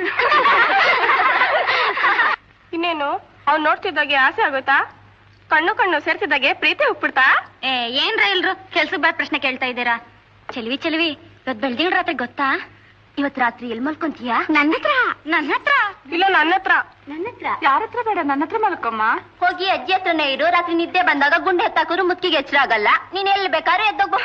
ಇನ್ನೇನು ಅವ್ನು ನೋಡ್ತಿದ್ದಾಗೆ ಆಸೆ ಆಗೋಯ್ತಾ? ಕಣ್ಣು ಕಣ್ಣು ಸೇರ್ತಿದ್ದಾಗೆ ಪ್ರೀತಿ ಉಪ್ಪಿಡ್ತಾ? ಏ ಏನ್ರ ಎಲ್ರು ಕೆಲ್ಸಕ್ಕೆ ಬರೋ ಪ್ರಶ್ನೆ ಕೇಳ್ತಾ ಇದ್ದೀರಾ? ಚೆಲ್ವಿ ಚೆಲ್ವಿ, ಇವತ್ ಬೆಳ್ದಿನ ರಾತ್ರಿ ಗೊತ್ತಾ? ಇವತ್ ರಾತ್ರಿ ಎಲ್ ಮಲ್ಕೊಂತೀಯ? ನನ್ನ ಹತ್ರ. ನನ್ನ ಹತ್ರ? ಇಲ್ಲ, ನನ್ನ ಹತ್ರ. ನನ್ನ ಹತ್ರ? ಯಾರ ಹತ್ರ ಬೇಡ, ನನ್ನ ಹತ್ರ ಮಲ್ಕೊಮ್ಮ. ಹೋಗಿ ಅಜ್ಜಿ ಹತ್ರನೇ ಇರು. ರಾತ್ರಿ ನಿದ್ದೆ ಬಂದಾಗ ಗುಂಡೆ ಎತ್ತಾಕರು ಮುತ್ತಿಗೆ ಎಚ್ಚರ ಆಗಲ್ಲ. ನೀನ್ ಎಲ್ಲಿ ಬೇಕಾದ್ರೆ ಎದ್ದೋಗು.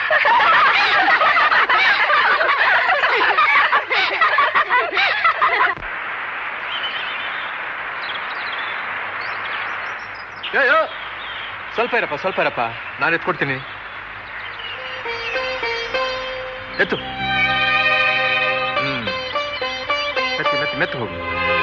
ಸ್ವಲ್ಪ ಇರಪ್ಪ, ಸ್ವಲ್ಪ ಇರಪ್ಪ, ನಾನು ಎತ್ಕೊಡ್ತೀನಿ. ಎತ್ತು. ಹ್ಮ್ ಮೆತ್ತು ಮೆತ್ತು ಮೆತ್ತು ಹೋಗು.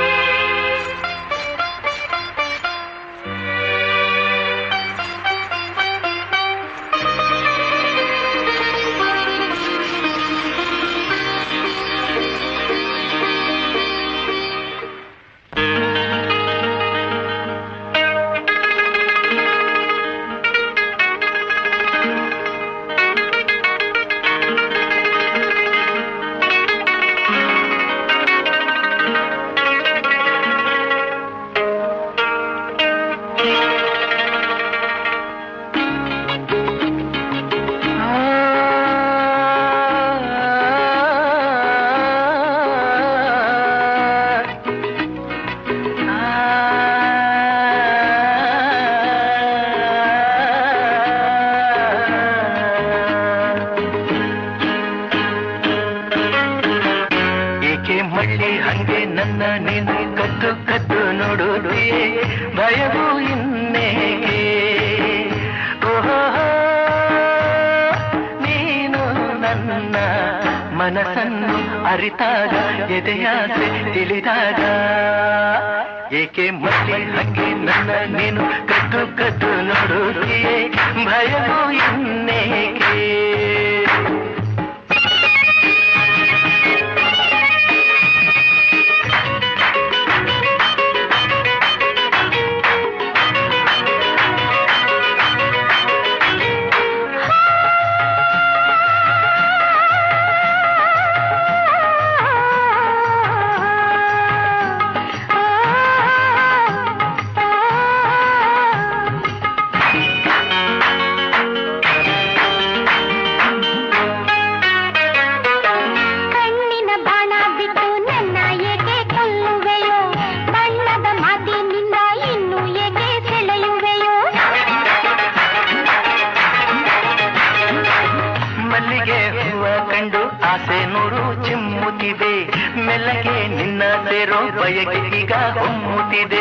ಅರಿತಾಗ ಎದೆಯಾಸೆ ತಿಳಿದಾಗ ಏಕೆ ಮಲ್ಲಿ ಹಂಗೆ ನನ್ನ ನೀನು ಕದ್ದು ಕದ್ದು ನೋಡುತ್ತೀಯೇ ಭಯವೂ ಇನ್ನೇಕೆ ಮೆಲ್ಲಗೆ ನಿನ್ನ ಸೇರೋ ಬಯಕೆಗೀಗ ಹೊಮ್ಮುತ್ತಿದೆ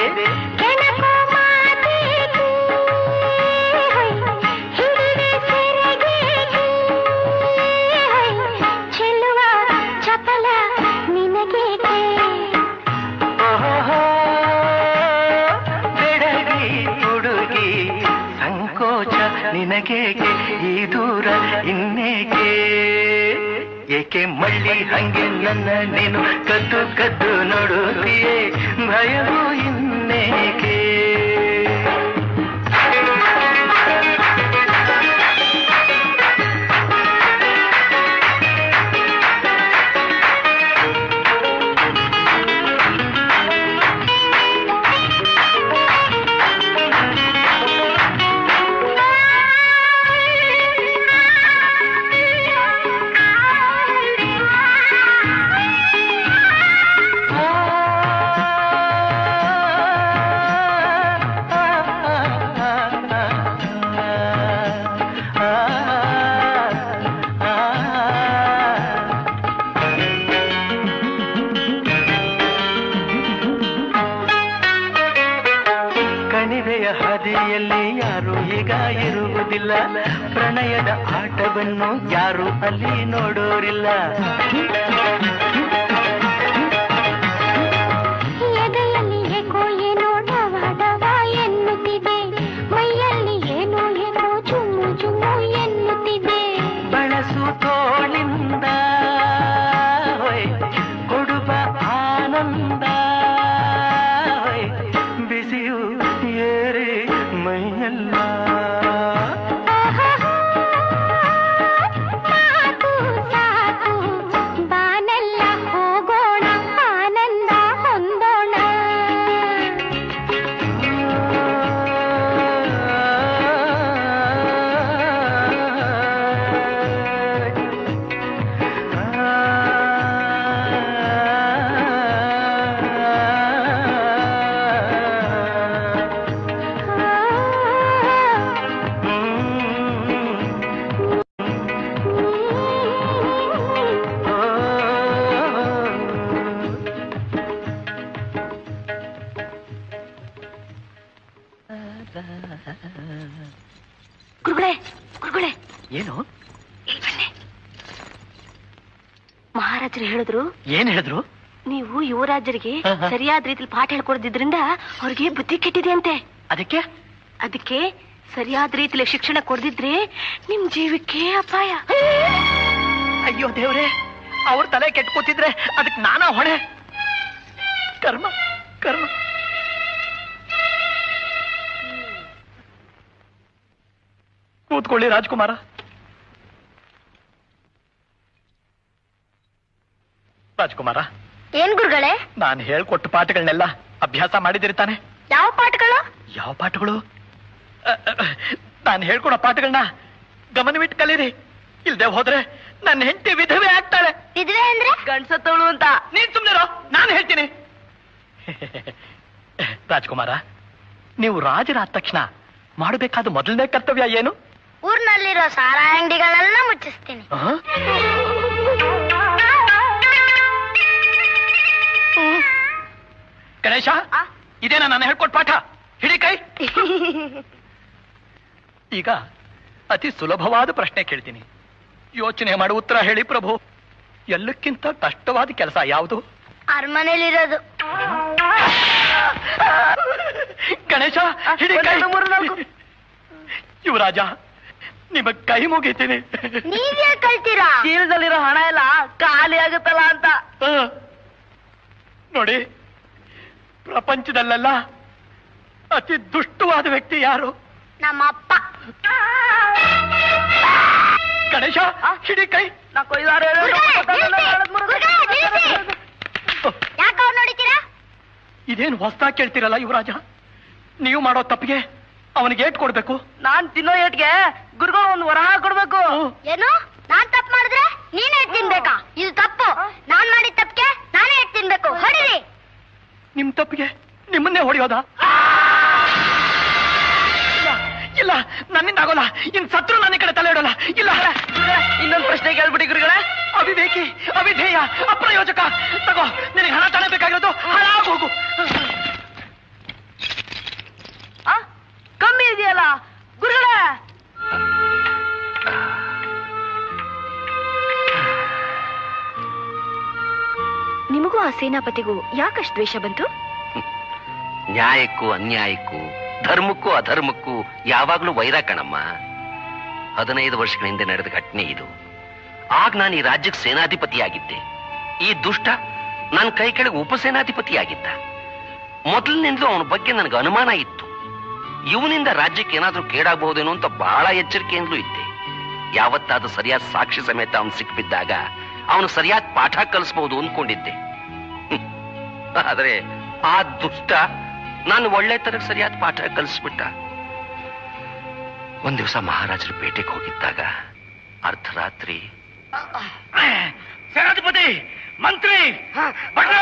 ಚೆಲ್ಲುವ ಚಪಲ ನಿನಗೆ ಬೆಡಗಿ ಹುಡುಗಿ ಸಂಕೋಚ ನಿನಗೆ ಈ ದೂರ ಇನ್ನೇಕೆ ಏಕೆ ಮಳ್ಳಿ ಹಂಗೆ ನನ್ನ ನೀನು ಕದ್ದು ಕದ್ದು ನೋಡುತ್ತೀಯೇ ಭಯವೂ ಇನ್ನೇಕೆ ಹಾದಿಯಲ್ಲಿ ಯಾರು ಈಗ ಇರುವುದಿಲ್ಲ, ಪ್ರಣಯದ ಆಟವನ್ನು ಯಾರು ಅಲ್ಲಿ ನೋಡೋರಿಲ್ಲ. ಎದೆಯಲ್ಲಿ ಏಕೋ ಏನೋ ಡವ ಡವ ಎನ್ನುತ್ತಿದೆ, ಮೈಯಲ್ಲಿ ಏನೋ ಏನೋ ಚುಮ್ಮು ಚುಮ್ಮು ಎನ್ನುತ್ತಿದೆ. ಬಳಸು ತೋಳಿಂದ ಕೊಡುವ ಆನಂದ, ಬಿಸಿಯು ಏರಿ ಮೈಯಲ್ಲ. ಸಾಕು ಸಾಕು ಬಾನೆಲ್ಲ ಹೋಗೋಣ, ಆನಂದ ಹೊಂದೋಣ. ಗುರುಗಳೇ ಗುರುಗಳೇ ಏನು ಇಲ್ಲಿ ಬನ್ನಿ. ಮಹಾರಾಜರು ಹೇಳಿದ್ರು, ಏನ್ ಹೇಳಿದ್ರು? ನೀವು ಯುವರಾಜರಿಗೆ ಹ, ಹ. ಸರಿಯಾದ ರೀತಿಲಿ ಪಾಠ ಹೇಳ್ಕೊಡ್ದಿದ್ರಿಂದ ಅವ್ರಿಗೆ ಬುದ್ಧಿ ಕೆಟ್ಟಿದೆ ಅಂತೆ. ಅದಕ್ಕೆ ಅದಕ್ಕೆ ಸರಿಯಾದ ರೀತಿಲಿ ಶಿಕ್ಷಣ ಕೊಡ್ದಿದ್ರೆ ನಿಮ್ ಜೀವಕ್ಕೆ ಅಪಾಯ. ಅಯ್ಯೋ ದೇವ್ರೆ, ಅವ್ರ ತಲೆ ಕೆಟ್ಟು ಕೂತಿದ್ರೆ ಅದಕ್ಕೆ ನಾನಾ ಹೊಣೆ. ಕರ್ಮ ಕರ್ಮ. ಕೂತ್ಕೊಳ್ಳಿ ರಾಜ್ಕುಮಾರ. ರಾಜ್ಕುಮಾರ, ಏನ್ ಗುರುಗಳೇ? ನಾನು ಹೇಳ್ಕೊಟ್ಟ ಪಾಠಗಳನ್ನೆಲ್ಲ ಅಭ್ಯಾಸ ಮಾಡಿದಿರಿ ತಾನೆ? ಯಾವ ಪಾಠಗಳು? ಯಾವ ಪಾಠಗಳು? ನಾನು ಹೇಳ್ಕೊಡೋ ಪಾಠಗಳನ್ನ ಗಮನವಿಟ್ಟು ಕಲೀರಿ. ಇಲ್ದೆ ಹೋದ್ರೆ ನನ್ನ ಹೆಂಡತಿ ವಿಧವೆ ಆಗ್ತಾಳೆ. ವಿಧವೆ ಅಂದ್ರೆ ಗಂಡ್ಸತ್ತವಳು ಅಂತ. ನೀನ್ ಸುಮ್ನಿರೋ, ನಾನು ಹೇಳ್ತೀನಿ. ರಾಜ್ಕುಮಾರ, ನೀವು ರಾಜರಾದ ತಕ್ಷಣ ಮಾಡಬೇಕಾದ ಮೊದಲನೇ ಕರ್ತವ್ಯ ಏನು? ಊರ್ನಲ್ಲಿರೋ ಸಾರಾಯಿ ಅಂಗಡಿಗಳೆಲ್ಲ ಮುಚ್ಚಿಸ್ತೀನಿ. ಆ? ಗಣೇಶ, ಇದೇನಾ ನಾನು ಹೇಳ್ಕೊಟ್ ಪಾಠ? ಹಿಡಿ ಕೈ. ಈಗ ಅತಿ ಸುಲಭವಾದ ಪ್ರಶ್ನೆ ಕೇಳ್ತೀನಿ, ಯೋಚನೆ ಮಾಡು, ಉತ್ತರ ಹೇಳಿ ಪ್ರಭು. ಎಲ್ಲಕ್ಕಿಂತ ಕಷ್ಟವಾದ ಕೆಲಸ ಯಾವುದು? ಅರಮನೆಯಲ್ಲಿರೋದು. ಗಣೇಶ, ಹಿಡಿ ಕೈ. ಯುವರಾಜ, ನಿಮಗ್ ಕೈ ಮುಗಿತೀನಿ. ನೀವೇ ಕಳ್ತೀರಾ? ಚೀಲದಲ್ಲಿರೋ ಹಣ ಎಲ್ಲ ಖಾಲಿ ಆಗುತ್ತಲ್ಲ ಅಂತ. ಆ, ನೋಡಿ, ಪ್ರಪಂಚದಲ್ಲೆಲ್ಲ ಅತಿ ದುಷ್ಟವಾದ ವ್ಯಕ್ತಿ ಯಾರು? ನಮ್ಮಪ್ಪ. ಗಣೇಶ, ಹಿಡಿ ಕೈ. ಯಾಕೆ ಅವ್ರು ನೋಡಿತೀರಾ? ಇದೇನು ಹೊಸ್ದಾಗಿ ಕೇಳ್ತೀರಲ್ಲ ಯುವರಾಜ? ನೀವು ಮಾಡೋ ತಪ್ಪಿಗೆ ಅವನಿಗೆ ಏಟ್ ಕೊಡ್ಬೇಕು? ನಾನ್ ತಿನ್ನೋ ಏಟ್ಗೆ ಗುರುಗಳು ಒಂದು ವರಹ ಕೊಡ್ಬೇಕು. ಏನು? ನಾನ್ ತಪ್ಪು ಮಾಡಿದ್ರೆ ನೀನೇ ಏಟ್ ತಿನ್ಬೇಕಾ? ಇದು ತಪ್ಪು. ನಾನ್ ಮಾಡಿದ ತಪ್ಪಿಗೆ ನಾನೇ ಏಟ್ ತಿನ್ಬೇಕು. ಹೊಡಿರಿ. ನಿಮ್ ತಪ್ಪಿಗೆ ನಿಮ್ಮನ್ನೇ ಹೊಡೆಯೋದಾ? ಇಲ್ಲ, ನನ್ನಿಂದ ಆಗೋಲ್ಲ. ಇನ್ ಸತ್ರು ನನ್ನ ಕಡೆ ತಲೆ ಇಡೋಲ್ಲ. ಇಲ್ಲ. ಇನ್ನೊಂದು ಪ್ರಶ್ನೆ ಕೇಳ್ಬಿಡಿ ಗುರುಗಳೇ. ಅವಿವೇಕಿ, ಅವಿಧೇಯ, ಅಪ್ರಯೋಜಕ. ತಗೋ, ನಿನಗೆ ಹಣ ತಗೊಳ್ಬೇಕಾಗಿರೋದು ಹಾಳಾಗಿ ಹೋಗು. ಕಮ್ಮಿ ಇದೆಯಲ್ಲ ಗುರುಗಳೇ. ನಿಮಗೂ ಆ ಸೇನಾಪತಿಗೂ ಯಾಕಷ್ಟು ದ್ವೇಷ ಬಂತು? ನ್ಯಾಯಕ್ಕೂ ಅನ್ಯಾಯಕ್ಕೂ, ಧರ್ಮಕ್ಕೂ ಅಧರ್ಮಕ್ಕೂ ಯಾವಾಗ್ಲೂ ವೈರ ಕಣಮ್ಮ. ಹದಿನೈದು ವರ್ಷಗಳ ಹಿಂದೆ ನಡೆದ ಘಟನೆ ಇದು. ಆಗ ನಾನು ಈ ರಾಜ್ಯಕ್ಕೆ ಸೇನಾಧಿಪತಿಯಾಗಿದ್ದೆ. ಈ ದುಷ್ಟ ನನ್ನ ಕೈ ಕೆಳಗೆ ಉಪಸೇನಾಧಿಪತಿಯಾಗಿದ್ದ. ಮೊದಲಿನಿಂದಲೂ ಅವನ ಬಗ್ಗೆ ನನಗೆ ಅನುಮಾನ ಇತ್ತು. ಇವನಿಂದ ರಾಜ್ಯಕ್ಕೆ ಏನಾದ್ರೂ ಕೇಡಾಗಬಹುದೇನೋ ಅಂತ ಬಹಳ ಎಚ್ಚರಿಕೆಯಿಂದಲೂ ಇದ್ದೆ. ಯಾವತ್ತಾದ್ರೂ ಸರಿಯಾದ ಸಾಕ್ಷಿ ಸಮೇತ ಅವನು ಸಿಕ್ಬಿದ್ದಾಗ ಅವನು ಸರಿಯಾದ ಪಾಠ ಕಲಿಸಬಹುದು ಅಂದ್ಕೊಂಡಿದ್ದೆ. ಆದ್ರೆ ಆ ದುಷ್ಟ ನಾನು ಒಳ್ಳೆ ತರ ಸರಿಯಾದ ಪಾಠ ಕಲಿಸ್ಬಿಟ್ಟ. ಒಂದ್ ದಿವಸ ಮಹಾರಾಜರು ಪೇಟೆಗೆ ಹೋಗಿದ್ದಾಗ ಅರ್ಧರಾತ್ರಿ ಸೇನಾಧಿಪತಿ, ಮಂತ್ರಿ, ಭಟ್ರೆ,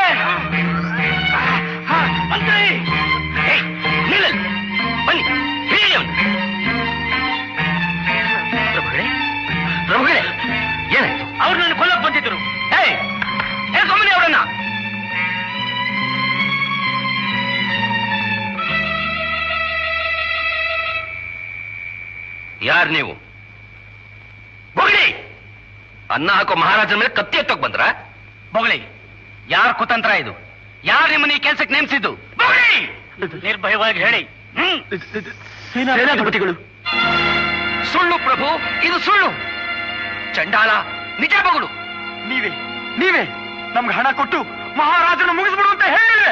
ಮಂತ್ರಿ, ನಿಲ್ಲಲ್ಲಿ, ಬನ್ನಿ, ಹೇಳಿ ಅವನು. ಪ್ರಭುಗಳೇ, ಪ್ರಭುಗಳೇ, ಏನಾಯ್ತು? ಅವ್ರು ನನ್ನ ಕೊಲ್ಲಕ್ ಬಂದಿದ್ರು. ಏಯ್, ಹೇಳ್ಕೊಂಬನ್ನಿ ಅವರನ್ನ. ಯಾರು ನೀವು? ಬೊಗಳಿ! ಅನ್ನ ಹಾಕೋ ಮಹಾರಾಜನ ಮೇಲೆ ಕತ್ತಿ ಎತ್ತೋಕ್ ಬಂದ್ರ? ಬೊಗಳಿ, ಯಾರ ಕುತಂತ್ರ ಇದು? ಯಾರು ನಿಮ್ಮನ್ನ ಈ ಕೆಲ್ಸಕ್ಕೆ ನೇಮಿಸಿದ್ದು? ಬೊಗಳಿ! ನಿರ್ಭಯವಾಗಿ ಹೇಳಿ. ಸೇನಾಧಿಪತಿಗಳು. ಸುಳ್ಳು ಪ್ರಭು, ಇದು ಸುಳ್ಳು. ಚಂಡಾಲ, ನಿಜ ಬೊಗಳು. ನೀವೇ ನೀವೇ ನಮ್ಗೆ ಹಣ ಕೊಟ್ಟು ಮಹಾರಾಜನ ಮುಗಿಸ್ಬಿಡು ಅಂತ ಹೇಳಿದ್ರೆ.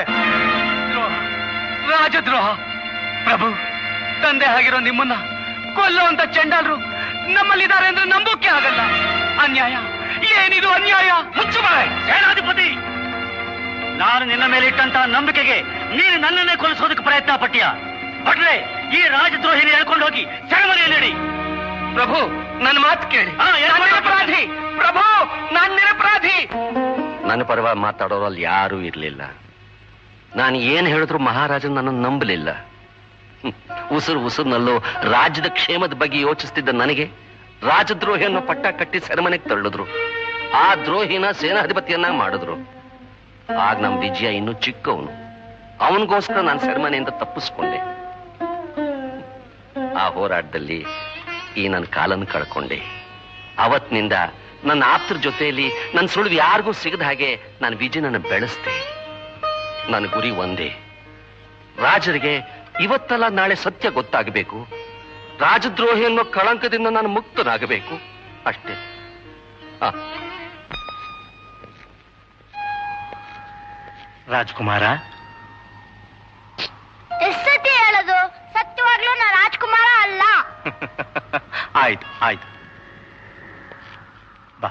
ರಾಜದ್ರೋಹ ಪ್ರಭು. ತಂದೆ ಆಗಿರೋ ನಿಮ್ಮನ್ನ ಕೊಲ್ಲುವಂತ ಚಂಡಾಲರು ನಮ್ಮಲ್ಲಿದ್ದಾರೆ ಅಂದ್ರೆ ನಂಬೋಕೆ ಆಗಲ್ಲ. ಅನ್ಯಾಯ, ಏನಿದು ಅನ್ಯಾಯ? ಮುಚ್ಚುಬಾಯ್ ಸೇನಾಧಿಪತಿ. ನಾನು ನಿನ್ನ ಮೇಲೆ ಇಟ್ಟಂತ ನಂಬಿಕೆಗೆ ನೀನು ನನ್ನನ್ನೇ ಕೊಲ್ಲಿಸೋದಕ್ಕೆ ಪ್ರಯತ್ನ ಪಟ್ಟಿಯ. ಭಟ್ರೆ, ಈ ರಾಜದ್ರೋಹಿನ ಹೇಳ್ಕೊಂಡು ಹೋಗಿ ಸೆರೆಮನೆಯಲ್ಲಿ ಇಡಿ. ಪ್ರಭು, ನನ್ನ ಮಾತು ಕೇಳಿ. ಅಪರಾಧಿ ಪ್ರಭು, ನಾನು ನಿರಪರಾಧಿ. ನನ್ನ ಪರವಾಗಿ ಮಾತಾಡೋರು ಅಲ್ಲಿ ಯಾರೂ ಇರ್ಲಿಲ್ಲ. ನಾನು ಏನ್ ಹೇಳಿದ್ರು ಮಹಾರಾಜನ್ ನನ್ನನ್ನು ನಂಬಲಿಲ್ಲ. ಉಸಿರು ಉಸಿರಿನಲ್ಲೂ ರಾಜ್ಯದ ಕ್ಷೇಮದ ಬಗ್ಗೆ ಯೋಚಿಸ್ತಿದ್ದ ನನಗೆ ರಾಜದ್ರೋಹಿಯನ್ನು ಪಟ್ಟ ಕಟ್ಟಿ ಸೆರೆಮನೆಗೆ ತಳ್ಳಿದ್ರು. ಆ ದ್ರೋಹಿನ ಸೇನಾಧಿಪತಿಯನ್ನ ಮಾಡಿದ್ರು. ಆಗ ನಮ್ ವಿಜಯ ಇನ್ನೂ ಚಿಕ್ಕವನು. ಅವನಿಗೋಸ್ಕರ ನಾನು ಸೆರೆಮನೆಯಿಂದ ತಪ್ಪಿಸ್ಕೊಂಡೆ. ಆ ಹೋರಾಟದಲ್ಲಿ ಈ ನನ್ನ ಕಾಲನ್ನು ಕಳ್ಕೊಂಡೆ. ಅವತ್ತಿನಿಂದ ನನ್ನ ಆಪ್ತರ ಜೊತೆಯಲ್ಲಿ ನನ್ನ ಸುಳಿವು ಯಾರಿಗೂ ಸಿಗದ ಹಾಗೆ ನಾನು ವಿಜಯನನ್ನು ಬೆಳೆಸ್ದೆ. ನನ್ನ ಗುರಿ ಒಂದೇ, ರಾಜರಿಗೆ ಇವತ್ತಲ್ಲ ನಾಳೆ ಸತ್ಯ ಗೊತ್ತಾಗಬೇಕು. ರಾಜದ್ರೋಹಿ ಅನ್ನೋ ಕಳಂಕದಿಂದ ನಾನು ಮುಕ್ತನಾಗಬೇಕು, ಅಷ್ಟೇ. ರಾಜ್ಕುಮಾರ, ಎಷ್ಟು ಸತಿ ಹೇಳೋದು? ಸತ್ಯವಾಗ್ಲೂ ನಾ ರಾಜ್ಕುಮಾರ ಅಲ್ಲ. ಆಯ್ತು ಆಯ್ತು, ಬಾ.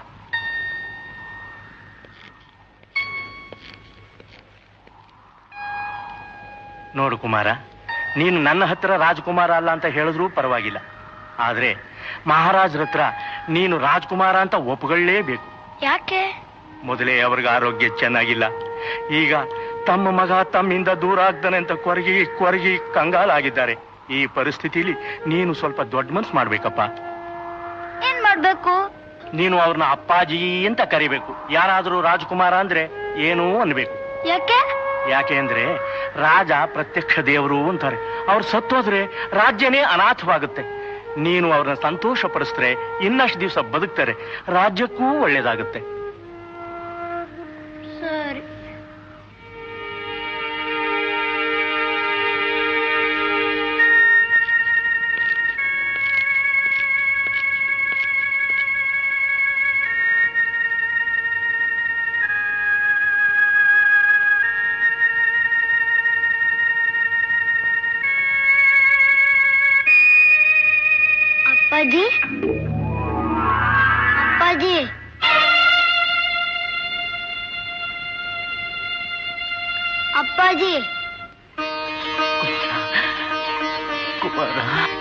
ನೋಡು ಕುಮಾರ, ನೀನು ನನ್ನ ಹತ್ರ ರಾಜ್ಕುಮಾರ ಅಲ್ಲ ಅಂತ ಹೇಳಿದ್ರೂ ಪರವಾಗಿಲ್ಲ. ಆದ್ರೆ ಮಹಾರಾಜರ ಹತ್ರ ನೀನು ರಾಜ್ಕುಮಾರ ಅಂತ ಒಪ್ಕೊಳ್ಳೇಬೇಕು. ಯಾಕೆ? ಮೊದಲೇ ಅವ್ರಿಗೆ ಆರೋಗ್ಯ ಚೆನ್ನಾಗಿಲ್ಲ. ಈಗ ತಮ್ಮ ಮಗ ತಮ್ಮಿಂದ ದೂರ ಆಗ್ತಾನೆ ಅಂತ ಕೊರಗಿ ಕೊರಗಿ ಕಂಗಾಲಾಗಿದ್ದಾರೆ. ಈ ಪರಿಸ್ಥಿತಿಲಿ ನೀನು ಸ್ವಲ್ಪ ದೊಡ್ಡ ಮನ್ಸು ಮಾಡ್ಬೇಕಪ್ಪ. ಏನ್ ಮಾಡ್ಬೇಕು? ನೀನು ಅವ್ರನ್ನ ಅಪ್ಪಾಜಿ ಅಂತ ಕರಿಬೇಕು. ಯಾರಾದ್ರೂ ರಾಜ್ಕುಮಾರ ಅಂದ್ರೆ ಏನೂ ಅನ್ಬೇಕು. ಯಾಕೆ? ಯಾಕೆ ಅಂದ್ರೆ ರಾಜ ಪ್ರತ್ಯಕ್ಷ ದೇವರು ಅಂತಾರೆ. ಅವ್ರು ಸತ್ತೋದ್ರೆ ರಾಜ್ಯನೇ ಅನಾಥವಾಗುತ್ತೆ. ನೀನು ಅವ್ರನ್ನ ಸಂತೋಷ ಪಡಿಸಿದ್ರೆ ಇನ್ನಷ್ಟು ದಿವಸ ಬದುಕ್ತಾರೆ, ರಾಜ್ಯಕ್ಕೂ ಒಳ್ಳೇದಾಗುತ್ತೆ. ಸರಿ. ಅಪ್ಪಾಜಿ, ಅಪ್ಪಾಜಿ, ಅಪ್ಪಾಜಿ. ಕುಮಾರ,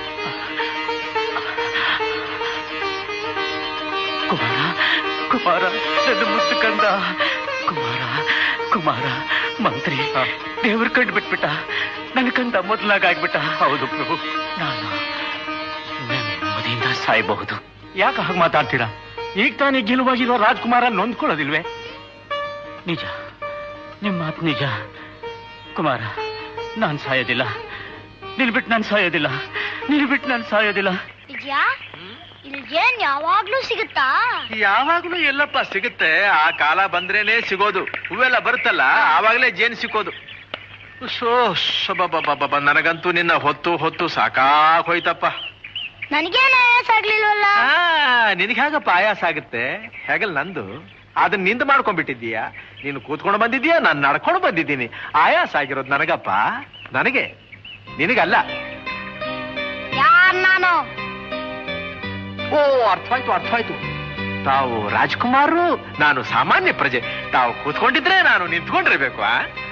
ಕುಮಾರ, ಕುಮಾರ, ನನ್ನ ಮುದ್ದು ಕಂದ. ಕುಮಾರ, ಕುಮಾರ, ಮಂತ್ರಿ ದೇವ್ರ ಕಂಡು ಬಿಟ್ಬಿಟ್ಟ. ನನ್ನ ಕಂದ ಮೊದಲಾಗ್ಬಿಟ್ಟ. ಹೌದು ಪ್ರಭು, ನಾನು ನೆಮ್ಮದಿಯಿಂದ ಸಾಯಬಹುದು. ಯಾಕೆ ಹಾಗೆ ಮಾತಾಡ್ತೀರಾ? ಈಗ ತಾನೇ ಗೆಲುವಾಗಿರೋ ರಾಜ್ಕುಮಾರ ನೊಂದ್ಕೊಳ್ಳೋದಿಲ್ವೇ? ನಿಜ, ನಿಮ್ಮ ಮಾತು ನಿಜ. ಕುಮಾರ, ನಾನ್ ಸಾಯೋದಿಲ್ಲ. ನಿಲ್ಬಿಟ್ಟು ನಾನು ಸಾಯೋದಿಲ್ಲ. ನಿಲ್ಬಿಟ್ಟು ನಾನು ಸಾಯೋದಿಲ್ಲ. ವಿಜಯ, ಇಲ್ಲಿ ಏನ್ ಯಾವಾಗ್ಲೂ ಸಿಗುತ್ತಾ? ಯಾವಾಗ್ಲೂ ಎಲ್ಲಪ್ಪ ಸಿಗುತ್ತೆ. ಆ ಕಾಲ ಬಂದ್ರೇನೆ ಸಿಗೋದು. ಹೂವೆಲ್ಲ ಬರುತ್ತಲ್ಲ, ಆವಾಗಲೇ ಜೇನು ಸಿಕ್ಕೋದು. ಶೋ ಶಬ, ನನಗಂತೂ ನಿನ್ನ ಹೊತ್ತು ಹೊತ್ತು ಸಾಕಾಗ್ ಹೋಯ್ತಪ್ಪ. ನನಗೇನು ಆಯಾಸ ಆಗ್ಲಿಲ್ವಲ್ಲ? ನಿನಗೆ ಹೇಗಪ್ಪ ಆಯಾಸ ಆಗುತ್ತೆ? ಹೇಗಲ್ ನಂದು ಅದನ್ನ ನಿಂದ ಮಾಡ್ಕೊಂಡ್ಬಿಟ್ಟಿದ್ದೀಯ. ನೀನು ಕೂತ್ಕೊಂಡು ಬಂದಿದ್ದೀಯ, ನಾನು ನಡ್ಕೊಂಡು ಬಂದಿದ್ದೀನಿ. ಆಯಾಸ ಆಗಿರೋದು ನನಗಪ್ಪ, ನನಗೆ, ನಿನಗಲ್ಲ. ಯಾರ್ ನಾನು? ಓ, ಅರ್ಥವಾಯ್ತು ಅರ್ಥವಾಯ್ತು. ತಾವು ರಾಜ್ಕುಮಾರರು, ನಾನು ಸಾಮಾನ್ಯ ಪ್ರಜೆ. ತಾವು ಕೂತ್ಕೊಂಡಿದ್ರೆ ನಾನು ನಿಂತ್ಕೊಂಡಿರ್ಬೇಕು.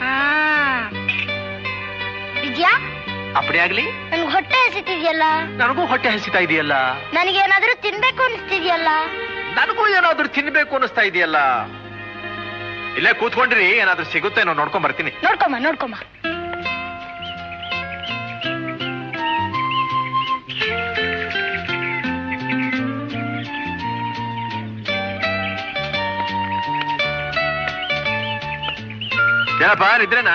ವಿಜಯ, ಅಪ್ಪಡಿ ಆಗ್ಲಿ. ನನ್ಗೆ ಹೊಟ್ಟೆ ಹಸಿತಿದ್ಯಲ್ಲ. ನನಗೂ ಹೊಟ್ಟೆ ಹಸಿತಾ ಇದೆಯಲ್ಲ. ನನಗೇನಾದ್ರೂ ತಿನ್ಬೇಕು ಅನಿಸ್ತಿದ್ಯಲ್ಲ. ನನಗೂ ಏನಾದ್ರೂ ತಿನ್ಬೇಕು ಅನಿಸ್ತಾ ಇದೆಯಲ್ಲ. ಇಲ್ಲೇ ಕೂತ್ಕೊಂಡ್ರಿ, ಏನಾದ್ರೂ ಸಿಗುತ್ತೇನೋ ನೋಡ್ಕೊಂಡ್ ಬರ್ತೀನಿ. ನೋಡ್ಕೊಂಬ ನೋಡ್ಕೊಂಬ. ಏನಪ್ಪ, ನಿದ್ರೇನಾ?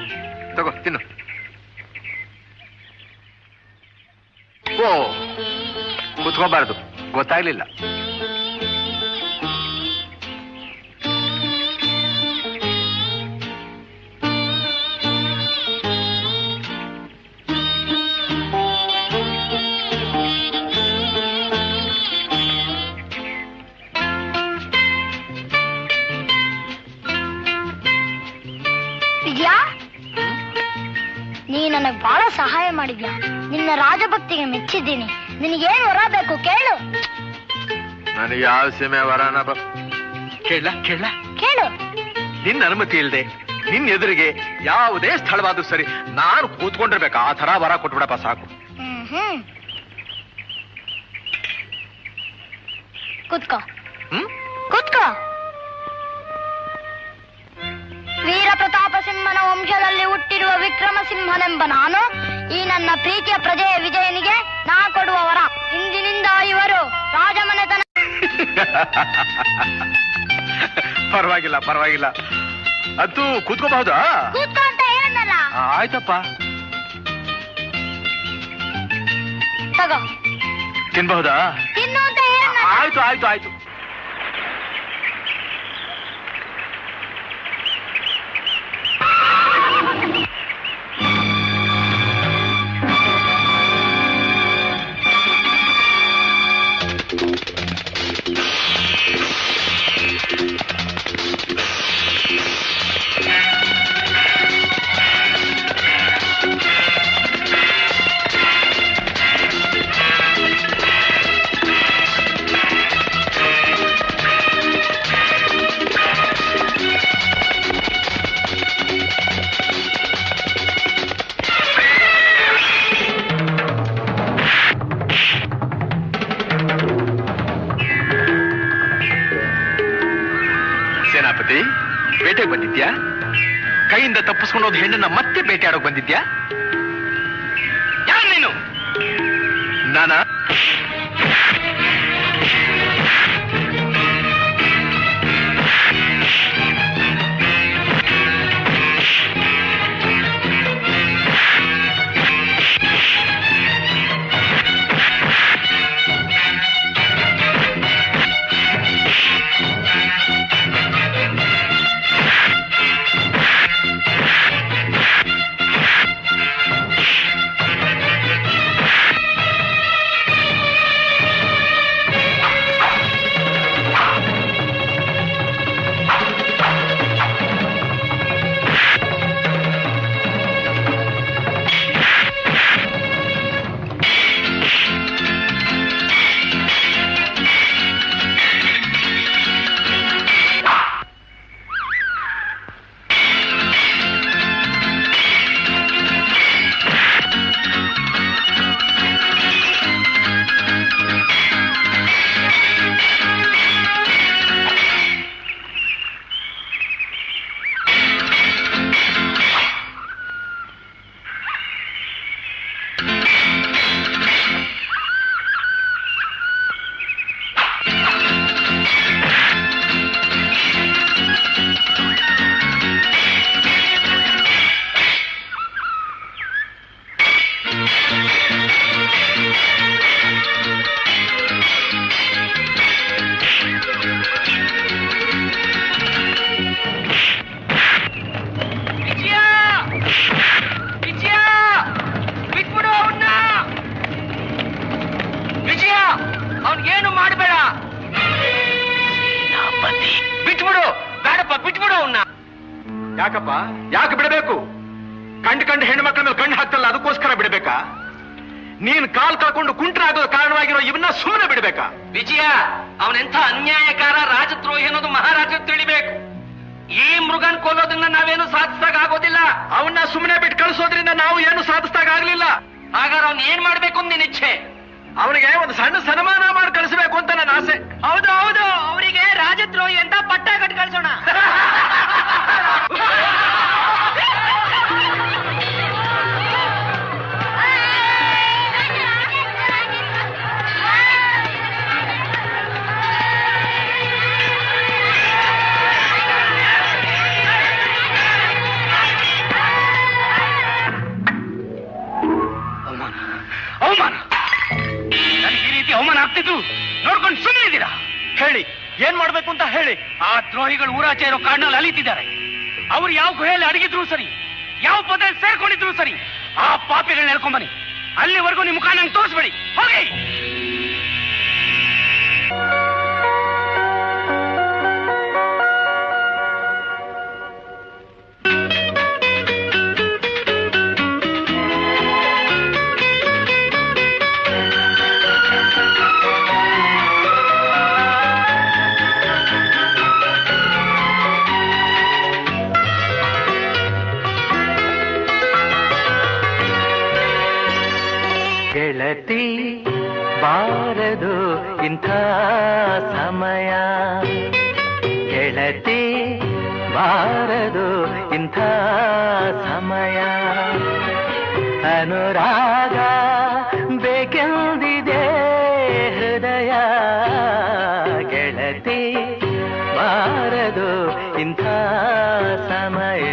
ತಗೋ ತಿನ್ನು. ಓ, ಕೂತ್ಕೋಬಾರ್ದು, ಗೊತ್ತಾಗ್ಲಿಲ್ಲ. ನೀ ನನಗೆ ಬಹಳ ಸಹಾಯ ಮಾಡಿದ್ಯಾ. ನಿನ್ನ ರಾಜಭಕ್ತಿಗೆ ಮೆಚ್ಚಿದ್ದೀನಿ. ನಿನಗೇನು ವರ ಬೇಕು ಕೇಳು. ನನಗೆ ಯಾವ ಸೀಮೆ ವರನ ಕೇಳ ಕೇಳ ಕೇಳು. ನಿನ್ನ ಅನುಮತಿ ಇಲ್ಲದೆ ನಿನ್ನ ಎದುರಿಗೆ ಯಾವುದೇ ಸ್ಥಳವಾದ್ರೂ ಸರಿ ನಾನು ಕೂತ್ಕೊಂಡಿರ್ಬೇಕು. ಆ ತರ ವರ ಕೊಟ್ಬಿಡಪ್ಪ ಸಾಕು. ಹ್ಮ್ ಹ್ಮ್ ಕೂತ್ಕೋ. ಹ್ಮ್ ಕೂತ್ಕೋ. ವೀರ ಪ್ರತಾಪ ಸಿಂಹನ ವಂಶದಲ್ಲಿ ಹುಟ್ಟಿರುವ ವಿಕ್ರಮ ಸಿಂಹನೆಂಬ ನಾನು ಈ ನನ್ನ ಪ್ರೀತಿಯ ಪ್ರಜೆಯ ವಿಜಯನಿಗೆ ನಾ ಕೊಡುವ ವರ. ಇಂದಿನಿಂದ ಇವರು ರಾಜಮನೆತನ. ಪರವಾಗಿಲ್ಲ ಪರವಾಗಿಲ್ಲ, ಅದು ಕೂತ್ಕೋಬಹುದಾ? ಕೂತ್ಕೋ ಅಂತ ಹೇಳಲ್ಲ. ಆಯ್ತಪ್ಪ. ತಗೋ. ತಿನ್ಬಹುದಾ? ತಿನ್ನು ಅಂತ ಹೇಳಲ್ಲ. ಆಯ್ತು ಆಯ್ತು ಆಯ್ತು. ಸೇನಾಪತಿ, ಬೇಟೆಗೆ ಬಂದಿದ್ಯಾ? ಕೈಯಿಂದ ತಪ್ಪಿಸ್ಕೊಂಡು ಹೋದ ಹೆಣ್ಣನ್ನ ಮತ್ತೆ ಬೇಟೆ ಆಡೋಕ್ ಬಂದಿದ್ಯಾ? ಯಾರು ನೀನು? ನಾನ ಅವನ್ಗೇನು ಮಾಡಬೇಡ. ಬಿಟ್ಬಿಡು. ಬೇಡಪ್ಪ, ಬಿಟ್ಬಿಡು ಅವನ್ನ. ಯಾಕಪ್ಪ, ಯಾಕೆ ಬಿಡಬೇಕು? ಕಂಡು ಕಂಡು ಹೆಣ್ಣು ಮಕ್ಕಳ ಮೇಲೆ ಕಣ್ಣು ಹಾಕ್ತಲ್ಲ, ಅದಕ್ಕೋಸ್ಕರ ಬಿಡಬೇಕಾ? ನೀನ್ ಕಾಲ್ ಕಳ್ಕೊಂಡು ಕುಂಟ್ರಾಗೋ ಕಾರಣವಾಗಿರೋ ಇವನ್ನ ಸುಮ್ಮನೆ ಬಿಡಬೇಕಾ? ವಿಜಯ, ಅವನೆಂಥ ಅನ್ಯಾಯಕಾರ, ರಾಜದ್ರೋಹಿ ಅನ್ನೋದು ಮಹಾರಾಜ ತಿಳಿಬೇಕು. ಈ ಮೃಗನ್ ಕೊಲ್ಲೋದನ್ನ ನಾವೇನು ಸಾಧಿಸ್ದಾಗ ಆಗೋದಿಲ್ಲ. ಅವನ್ನ ಸುಮ್ಮನೆ ಬಿಟ್ಟು ಕಳಿಸೋದ್ರಿಂದ ನಾವು ಏನು ಸಾಧಿಸ್ದಾಗ ಆಗ್ಲಿಲ್ಲ. ಹಾಗಾದ್ರೆ ಅವ್ನ ಏನ್ ಮಾಡ್ಬೇಕು ಅಂತ ನಿನ್ ಇಚ್ಛೆ? ಅವನಿಗೆ ಒಂದು ಸಣ್ಣ ಸನ್ಮಾನ ಮಾಡಿ ಕಳಿಸಬೇಕು ಅಂತ ನನ್ನ ಆಸೆ. ಹೌದು ಹೌದು, ಅವರಿಗೆ ರಾಜದ್ರೋಹಿ ಅಂತ ಪಟ್ಟ ಕಟ್ಟಿ ಕಳ್ಸೋಣ. ಅವಮಾನ, ಅವಮಾನ, ನನಗೆ ಈ ರೀತಿ ಅವಮಾನ ಆಗ್ತಿದ್ರು ನೋಡ್ಕೊಂಡು ಸುಮ್ಮನಿದ್ದೀರಾ? ಹೇಳಿ, ಏನ್ ಮಾಡ್ಬೇಕು ಅಂತ ಹೇಳಿ. ಆ ದ್ರೋಹಿಗಳು ಊರಾಚೆ ಇರೋ ಕಾಡಿನಲ್ಲಿ ಅಲಿತಿದ್ದಾರೆ. ಅವ್ರು ಯಾವ ಗುಹೆಯಲ್ಲಿ ಅಡಗಿದ್ರು ಸರಿ, ಯಾವ ಪದದಲ್ಲಿ ಸೇರ್ಕೊಂಡಿದ್ರು ಸರಿ, ಆ ಪಾಪಿಗಳನ್ನ ಹೇಳ್ಕೊಂಬನಿ. ಅಲ್ಲಿವರೆಗೂ ನಿಮ್ ಮುಖ ನಂಗೆ ತೋರಿಸ್ಬೇಡಿ, ಹೋಗಿ. ಗೆಳತಿ ಬಾರದು ಇಂಥ ಸಮಯ, ಗೆಳತಿ ಬಾರದು ಇಂಥ ಸಮಯ, ಅನುರಾಗ ಬೇಕೆಂದಿದೆ ಹೃದಯ, ಗೆಳತಿ ಬಾರದು ಇಂಥ ಸಮಯ.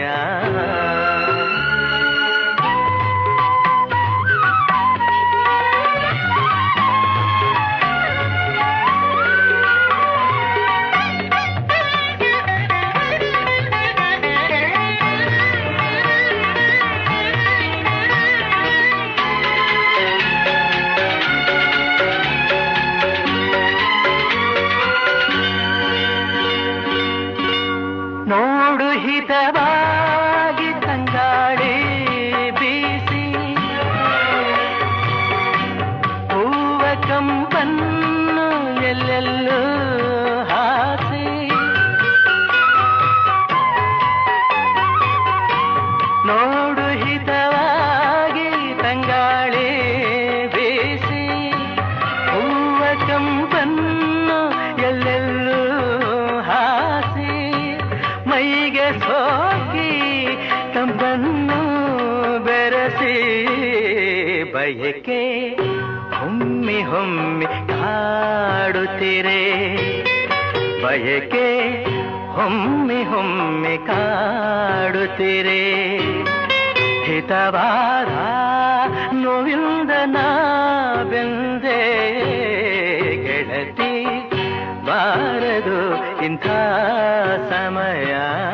ನೋಡು ಹಿತವಾಗಿ ತಂಗಾಳಿ ಬೀಸಿ, ಹೂವ ಕಂಪನ್ನು ಎಲ್ಲೆಲ್ಲೂ ಹಾಸಿ, ನೋಡು ಹಿತವಾಗಿ ತಂಗಾಳಿ ಬೀಸಿ, ಹೂವ ಕಂಪನ್ನು ಎಲ್ಲೆಲ್ಲೂ ಹಾಸಿ, ಮೈಗೆ ಸೋಕಿ ತಂಪನ್ನು ಬೆರೆಸಿ, ಬಯಕೆ ಹೊಮ್ಮಿ ಹೊಮ್ಮಿ ಕಾಡುತ್ತೀರೆ, ಬಯಕೆ ಹೊಮ್ಮಿ ಹೊಮ್ಮಿ ಕಾಡುತ್ತೀರೆ, ಹಿತವಾದ ನೋವಿಂದ ನಾ ಬೆಂದೆ, ಗೆಳತಿ ಬಾರದು ಇಂಥ ಸಮಯ.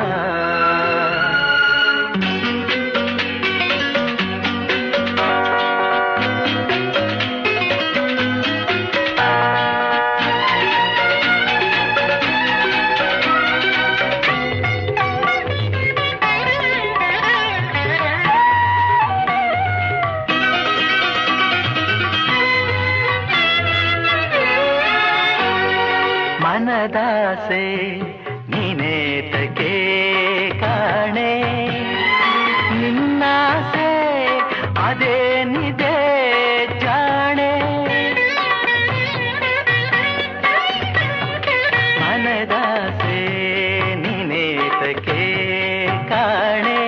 ಮನದಾಸೆ ನೀನೇತಕ್ಕೆ ಕಾಣೆ, ನಿನ್ನಾಸೆ ಅದೇನಿದೆ ಜಾಣೆ, ಮನದಾಸೆ ನೀನೇತಕ್ಕೆ ಕಾಣೆ,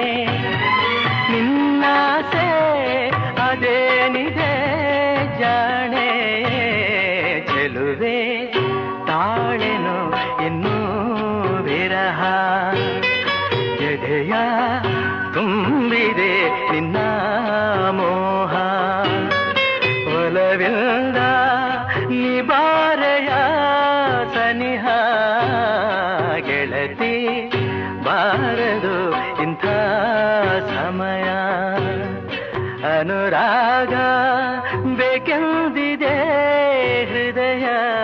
ನಿನ್ನಾಸೆ ಅದೇನಿದೆ ಜಾಣೆ, ಚೆಲುವೆ ತಾಳೆನು ಇನ್ನೂ ವಿರಹ, ಎದೆಯ ತುಂಬಿದೆ ನಿನ್ನ ಮೋಹ, ಒಲವಿಂದ ನಿಬಾರೆಯ ಸನಿಹ, ಗೆಳತಿ ಬಾರದು ಇಂಥ ಸಮಯ, ಅನುರಾಗ ಬೇಕೆಂದಿದೆ ಹೃದಯ,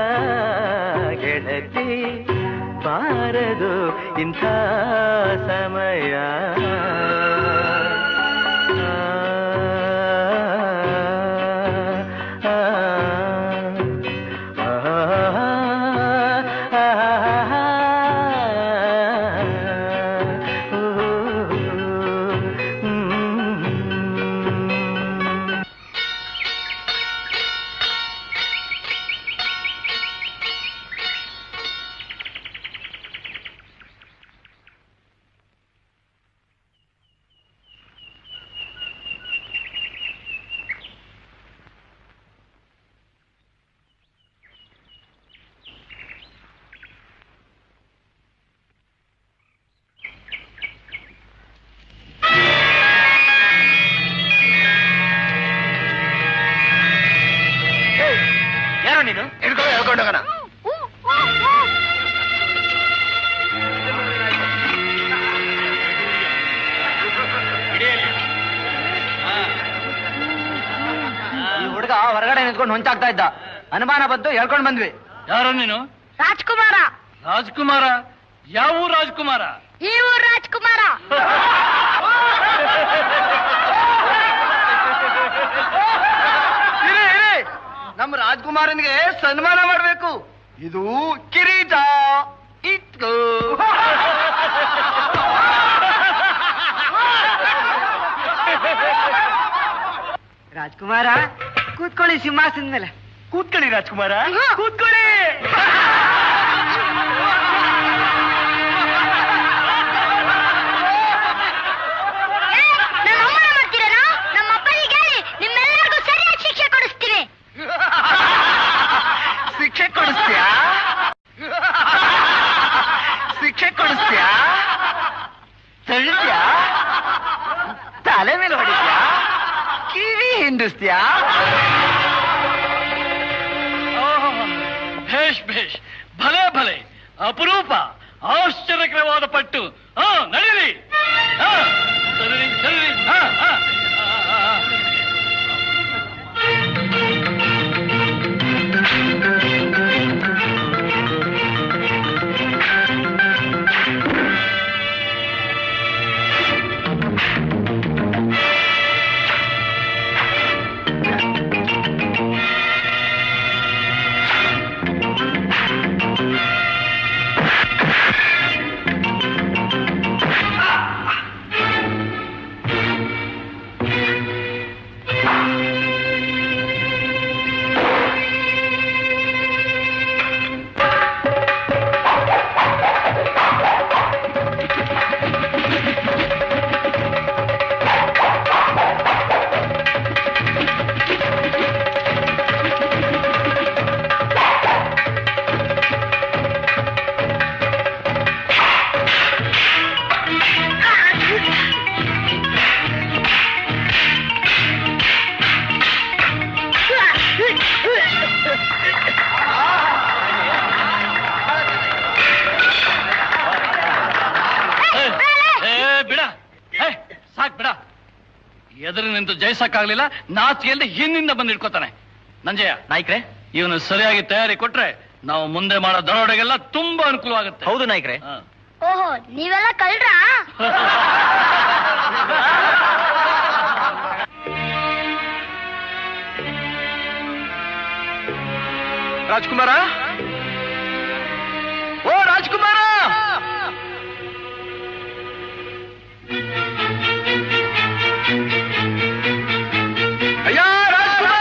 ಗೆಳತಿ ಬಾರದು ಇಂಥ ಸಮಯ. ಹುಡುಗ ಹೊರಗಡೆ ನಿಂತ್ಕೊಂಡು ಹೊಂಚಾಗ್ತಾ ಇದ್ದ. ಅನುಮಾನ ಬಂತು, ಹೇಳ್ಕೊಂಡ್ ಬಂದ್ವಿ. ಯಾರು ನೀನು? ರಾಜ್ಕುಮಾರ. ರಾಜ್ಕುಮಾರ? ಯಾವ ಊರು ರಾಜ್ಕುಮಾರ? ಈ ಊರು ರಾಜ್ಕುಮಾರ. ನಮ್ಮ ರಾಜ್ಕುಮಾರನ್ಗೆ ಸನ್ಮಾನ ಮಾಡ್ಬೇಕು. ಇದು ಕಿರೀಟ ಇಟ್ಕೋ. ರಾಜ್ಕುಮಾರ ಕೂತ್ಕೊಳ್ಳಿ ಸಿಂಹಾಸನದ ಮೇಲೆ. ಕೂತ್ಕೊಳ್ಳಿ ರಾಜ್ಕುಮಾರ, ಕೂತ್ಕೊಳ್ಳಿ. ನಮ್ಮ ಅಪ್ಪನಿಗೆ ಹೇಳಿ ನಿಮ್ಮೆಲ್ಲರಿಗೂ ಸರಿಯಾದ ಶಿಕ್ಷೆ ಕೊಡಿಸ್ತೀವಿ. ಶಿಕ್ಷೆ ಕೊಡಿಸ್ತೀಯಾ? ಶಿಕ್ಷೆ ಕೊಡಿಸ್ತೀಯಾ? ತಳ್ಳಿದ್ಯಾ? ತಲೆ ಮೇಲೆ ಹೊಡಿದ್ಯಾ? ಕಿವಿ ಹಿಂಡಿಸ್ತೀಯಾ? ಭೇಷ್ ಭೇಷ್, ಭಲೆ ಭಲೆ, ಅಪರೂಪ, ಆಶ್ಚರ್ಯಕರವಾದ ಪಟ್ಟು. ಹಾ ನಡೀರಿ, ಸರಿ ಸರಿ. ಹಾ ಹಾ ಎದುರು ನಿಂತು ಜಯಿಸಕ್ಕಾಗ್ಲಿಲ್ಲ, ನಾಚಿಕೆಯಲ್ಲಿ ಹಿಂದಿಂದ ಬಂದು ಇಟ್ಕೋತಾನೆ. ನಂಜಯ್ಯ ನಾಯ್ಕ್ರೆ, ಇವನು ಸರಿಯಾಗಿ ತಯಾರಿ ಕೊಟ್ರೆ ನಾವು ಮುಂದೆ ಮಾಡೋ ದರೋಡೆಗೆಲ್ಲ ತುಂಬಾ ಅನುಕೂಲವಾಗುತ್ತೆ. ಹೌದು ನಾಯ್ಕ್ರೆ. ಓಹೋ, ನೀವೆಲ್ಲ ಕಳ್ರಾ? ರಾಜ್ಕುಮಾರ, ಓ ರಾಜ್ಕುಮಾರ, ಅಯ್ಯ ರಾಜ್ಕುಮಾರ!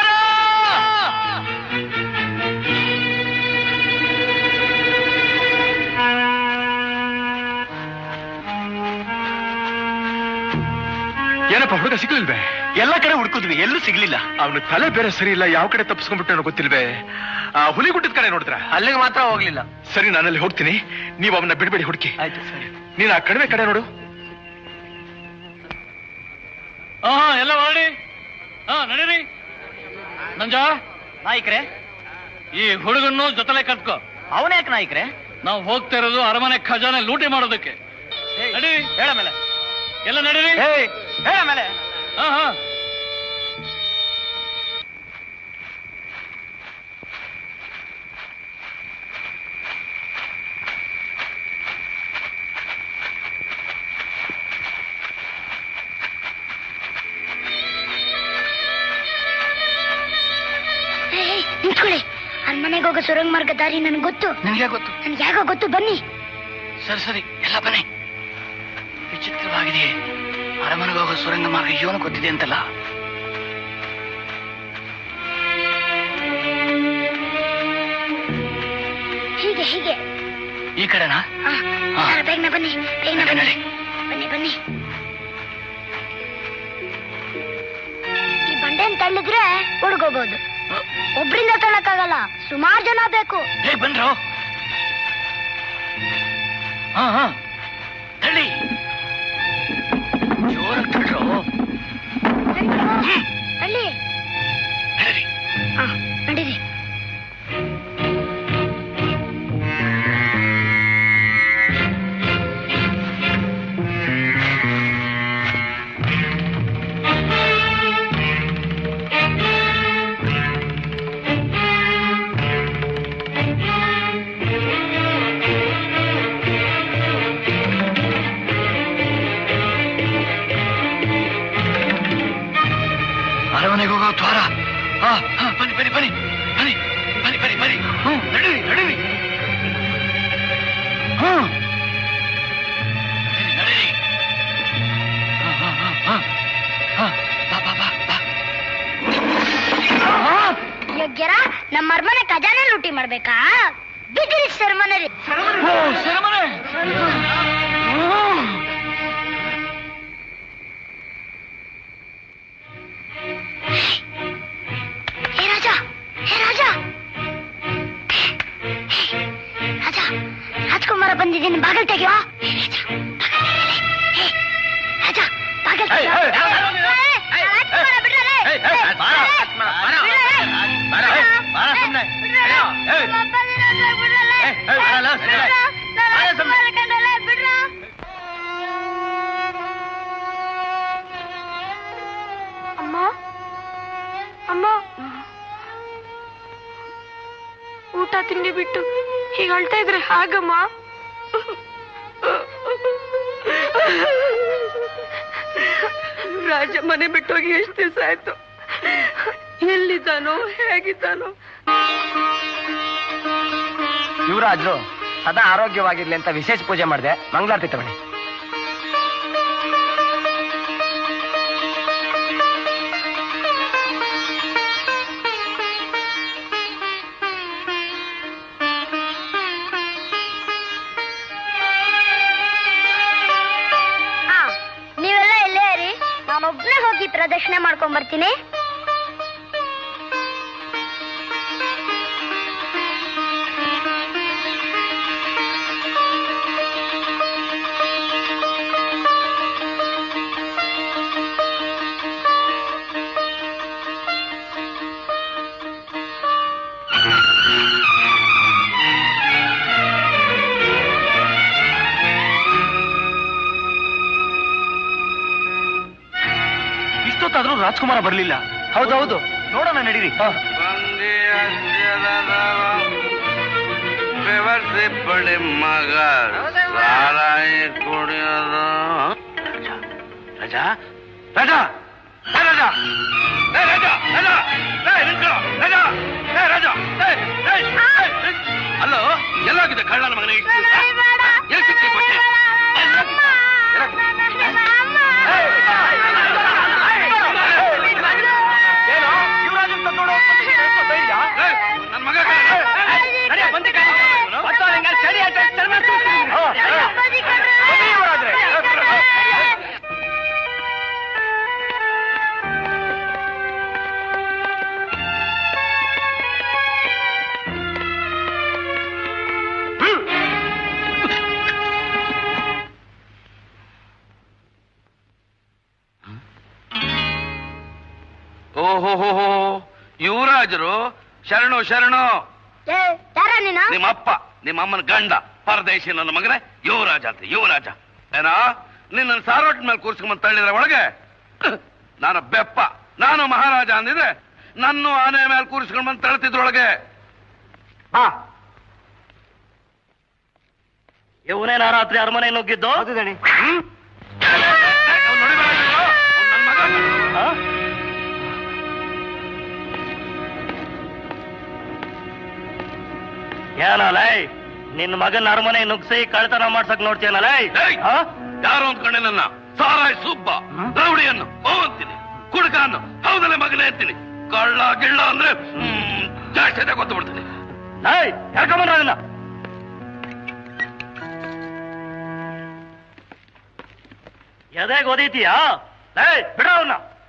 ಏನಪ್ಪ ಹುಡುಗ ಸಿಗ್ಲಿಲ್ವೇ? ಎಲ್ಲ ಕಡೆ ಹುಡುಕಿದ್ವಿ, ಎಲ್ಲೂ ಸಿಗ್ಲಿಲ್ಲ. ಅವನು ತಲೆ ಬೇರೆ ಸರಿ ಇಲ್ಲ, ಯಾವ ಕಡೆ ತಪ್ಪಿಸ್ಕೊಂಡ್ಬಿಟ್ಟು ಗೊತ್ತಿಲ್ವೇ? ಆ ಹುಲಿಗುಟ್ಟದ ಕಡೆ ನೋಡಿದ್ರ? ಅಲ್ಲಿಗೆ ಮಾತ್ರ ಹೋಗ್ಲಿಲ್ಲ. ಸರಿ, ನಾನಲ್ಲಿ ಹೋಗ್ತೀನಿ, ನೀವು ಅವನ್ನ ಬಿಡ್ಬೇಡಿ ಹುಡುಕಿ. ಆಯ್ತು ಸರಿ. ನೀನ್ ಆ ಕಡಿಮೆ ಕಡೆ ನೋಡು. ಹಾ ಎಲ್ಲ ಮಾಡಿ. ಹಾ ನಡೀರಿ. ನಂಜ ನಾಯ್ಕ್ರೆ, ಈ ಹುಡುಗನ್ನು ಜೊತೆಲೆ ಕಟ್ಕೋ. ಅವನ್ಯಾಕೆ ನಾಯ್ಕ್ರೆ? ನಾವು ಹೋಗ್ತಾ ಇರೋದು ಅರಮನೆ ಖಜಾನೆ ಲೂಟಿ ಮಾಡೋದಕ್ಕೆ. ನಡೀರಿ. ಹೇಳ ಮೇಲೆ ಎಲ್ಲ ನಡೀರಿ. ಹೇಳ ಮೇಲೆ. ಹಾ ಹಾ ನಿಂತ್ಕೊಳ್ಳಿ. ಅರಮನೆಗೆ ಹೋಗೋ ಸುರಂಗ ಮಾರ್ಗ ದಾರಿ ನನಗೆ ಗೊತ್ತು. ನನಗೆ ಗೊತ್ತು. ನನ್ಗೆ ಯಾಕೋ ಗೊತ್ತು. ಬನ್ನಿ. ಸರಿ ಸರಿ, ಎಲ್ಲ ಬನ್ನಿ. ವಿಚಿತ್ರವಾಗಿದೆ, ಅರಮನೆಗೆ ಹೋಗೋ ಸುರಂಗ ಮಾರ್ಗ ಇವನು ಗೊತ್ತಿದೆ ಅಂತಲ್ಲ. ಹೀಗೆ ಹೀಗೆ ಈ ಕಡೆನಾ? ಬೇಗನೆ ಬನ್ನಿ, ಬೇಗನೆ ಬನ್ನಿ, ಬನ್ನಿ ಬನ್ನಿ. ಈ ಬಂಡೆನ್ ತಳ್ಳಿದ್ರೆ ಹುಡುಗೋಬಹುದು. ಒಬ್ರಿಂದ ತಳ್ಳಕ್ಕಾಗಲ್ಲ, ಸುಮಾರು ಜನ ಬೇಕು. ಹೇಗ್ ಬಂದ್ರು? ಹಾ ಹಾ ತಳ್ಳಿ, ಜೋರಾಗಿ ತಳ್ಳ್ರು. ತಳ್ಳಿ. ಹಾ ನಡೀರಿ. ಅರಮನೆಗೆ ಹೋಗೋ ದ್ವಾರ. ಹಾ ಹಾ ಬನ್ನಿ ಬನ್ನಿ ಬನ್ನಿ ಬನ್ನಿ ಬನ್ನಿ ಬನ್ನಿ ಬನ್ನಿ ಹ್ಮ್ ನಡೀರಿ ನಡೀರಿ ಹ್ಮ್ ನಡೀರಿ ಹಾ ಹಾ ಹಾ ಹಾ ಬಾ ಬಾ ಬಾ ಬಾ. ಯೋಗ್ಯರ ನಮ್ಮ ಅರಮನೆ ಖಜಾನೆ ಲೂಟಿ ಮಾಡ್ಬೇಕಾ? ಬಿದ್ದಿರಿ ಸೆರೆಮನೆ ರೀ. ಸೆರೆಮನೆ. ಹೇ ರಾಜ, ಹೇ ರಾಜ, ರಾಜ, ರಾಜ್ಕುಮಾರ ಬಂದಿದ್ದೀನಿ, ಬಾಗಿಲು ತೆಗೆಯೋ. ರಾಜ ಬಾಗಿಲು ತೆಗೆಯೋ. ರಾಜ್ಕುಮಾರ ಬಿಡ್ರಲೇ. ಅಮ್ಮ ಅಮ್ಮ, ಊಟ ತಿಂಡಿ ಬಿಟ್ಟು ಹೀಗೆ ಅಳ್ತಾ ಇದ್ರೆ ಹಾಗಮ್ಮ? ರಾಜ ಮನೆ ಬಿಟ್ಟೋಗಿ ಎಷ್ಟು ದಿವಸ ಆಯ್ತು. ಎಲ್ಲಿದ್ದಾನೋ ಹೇಗಿದ್ದಾನೋ? ಯುವರಾಜರು ಸದಾ ಆರೋಗ್ಯವಾಗಿರ್ಲಿ ಅಂತ ವಿಶೇಷ ಪೂಜೆ ಮಾಡಿದೆ. ಮಂಗಳಾರತಿ ತಗೊಳ್ಳಿ. ನೀವೆಲ್ಲ ಎಲ್ಲೇ ಇರಿ, ನಾನೊಬ್ನೇ ಹೋಗಿ ಪ್ರದಕ್ಷಿಣೆ ಮಾಡ್ಕೊಂಡ್ ಬರ್ತೀನಿ. ಇಷ್ಟೊತ್ತಾದ್ರೂ ರಾಜ್ಕುಮಾರ ಬರ್ಲಿಲ್ಲ. ಹೌದೌದು, ನೋಡೋಣ ನಡೀರಿ. ಬೆವರ್ಸಿ ಮಗ ಸಾರಾಯಿ ಕುಡಿಯೋದು. ರಾಜ ರಾಜ ರಾಜ ರಾಜ ರಾಜ ಅಲ್ಲೋ, ಎಲ್ಲಾಗಿದೆ ಕಳ್ಳನ ಮಗನಿಗೆ? ಎಲ್ಲಿ ಸಿಕ್ಕಿ ಕೊಟ್ಟೆ? ನನ್ನ ಮಗ ಓಹೋ, ಯುವರಾಜರು ಶರಣು ಶರಣು. ನಿಮ್ಮಪ್ಪ ನಿಮ್ಮಮ್ಮನ ಗಂಡ ಪರದೇಶಿ ನನ್ನ ಮಗನೇ ಯುವರಾಜ ಅಂತ. ಯುವರಾಜ ಏನಾ ನಿನ್ನ ಸಾರೋಟ್ ಮೇಲೆ ಕೂರ್ಸ್ಕೊಂಡ್ ತಳ್ಳಿದ್ರೆ ಒಳಗೆ ನಾನು ಬೆಪ್ಪ, ನಾನು ಮಹಾರಾಜ ಅಂದಿದ್ರೆ ನನ್ನ ಆನೆ ಮೇಲೆ ಕೂರಿಸ್ಕೊಂಡ್ ಬಂದು ತಳ್ತಿದ್ರೊಳಗೆ. ಬಾ, ಇವನೇ ನಾ ರಾತ್ರಿ ಅರಮನೆ ನುಗ್ಗಿದ್ದು. ಏನಲೈ, ನಿನ್ನ ಮಗನ ಅರಮನೆ ನುಗ್ಸಿ ಕಳ್ತನ ಮಾಡ್ಸಕ್ ನೋಡ್ತೀನಲೈ? ಯಾರು ಅಂದ್ಕೊಂಡೆ ನನ್ನ? ಸಾರಾಯ್ ಸುಬ್ಬ ರೌಡಿಯನ್ನು ಅಂತೀನಿ, ಕುಡುಕ ಅನ್ನು ಹೌದಲ್ಲೇ ಮಗನೇ ಅಂತೀನಿ. ಕಳ್ಳ ಗಿಳ್ಳ ಅಂದ್ರೆ ಜಾಸ್ತಿ ಗೊತ್ತು ಬಿಡ್ತೀನಿ. ಯಾಕಂಬಂದ್ರ ಅದನ್ನ ಎದೆಗೆ ಓದೈತೀಯಾ? ಬಿಡ ಅವನ್ನ.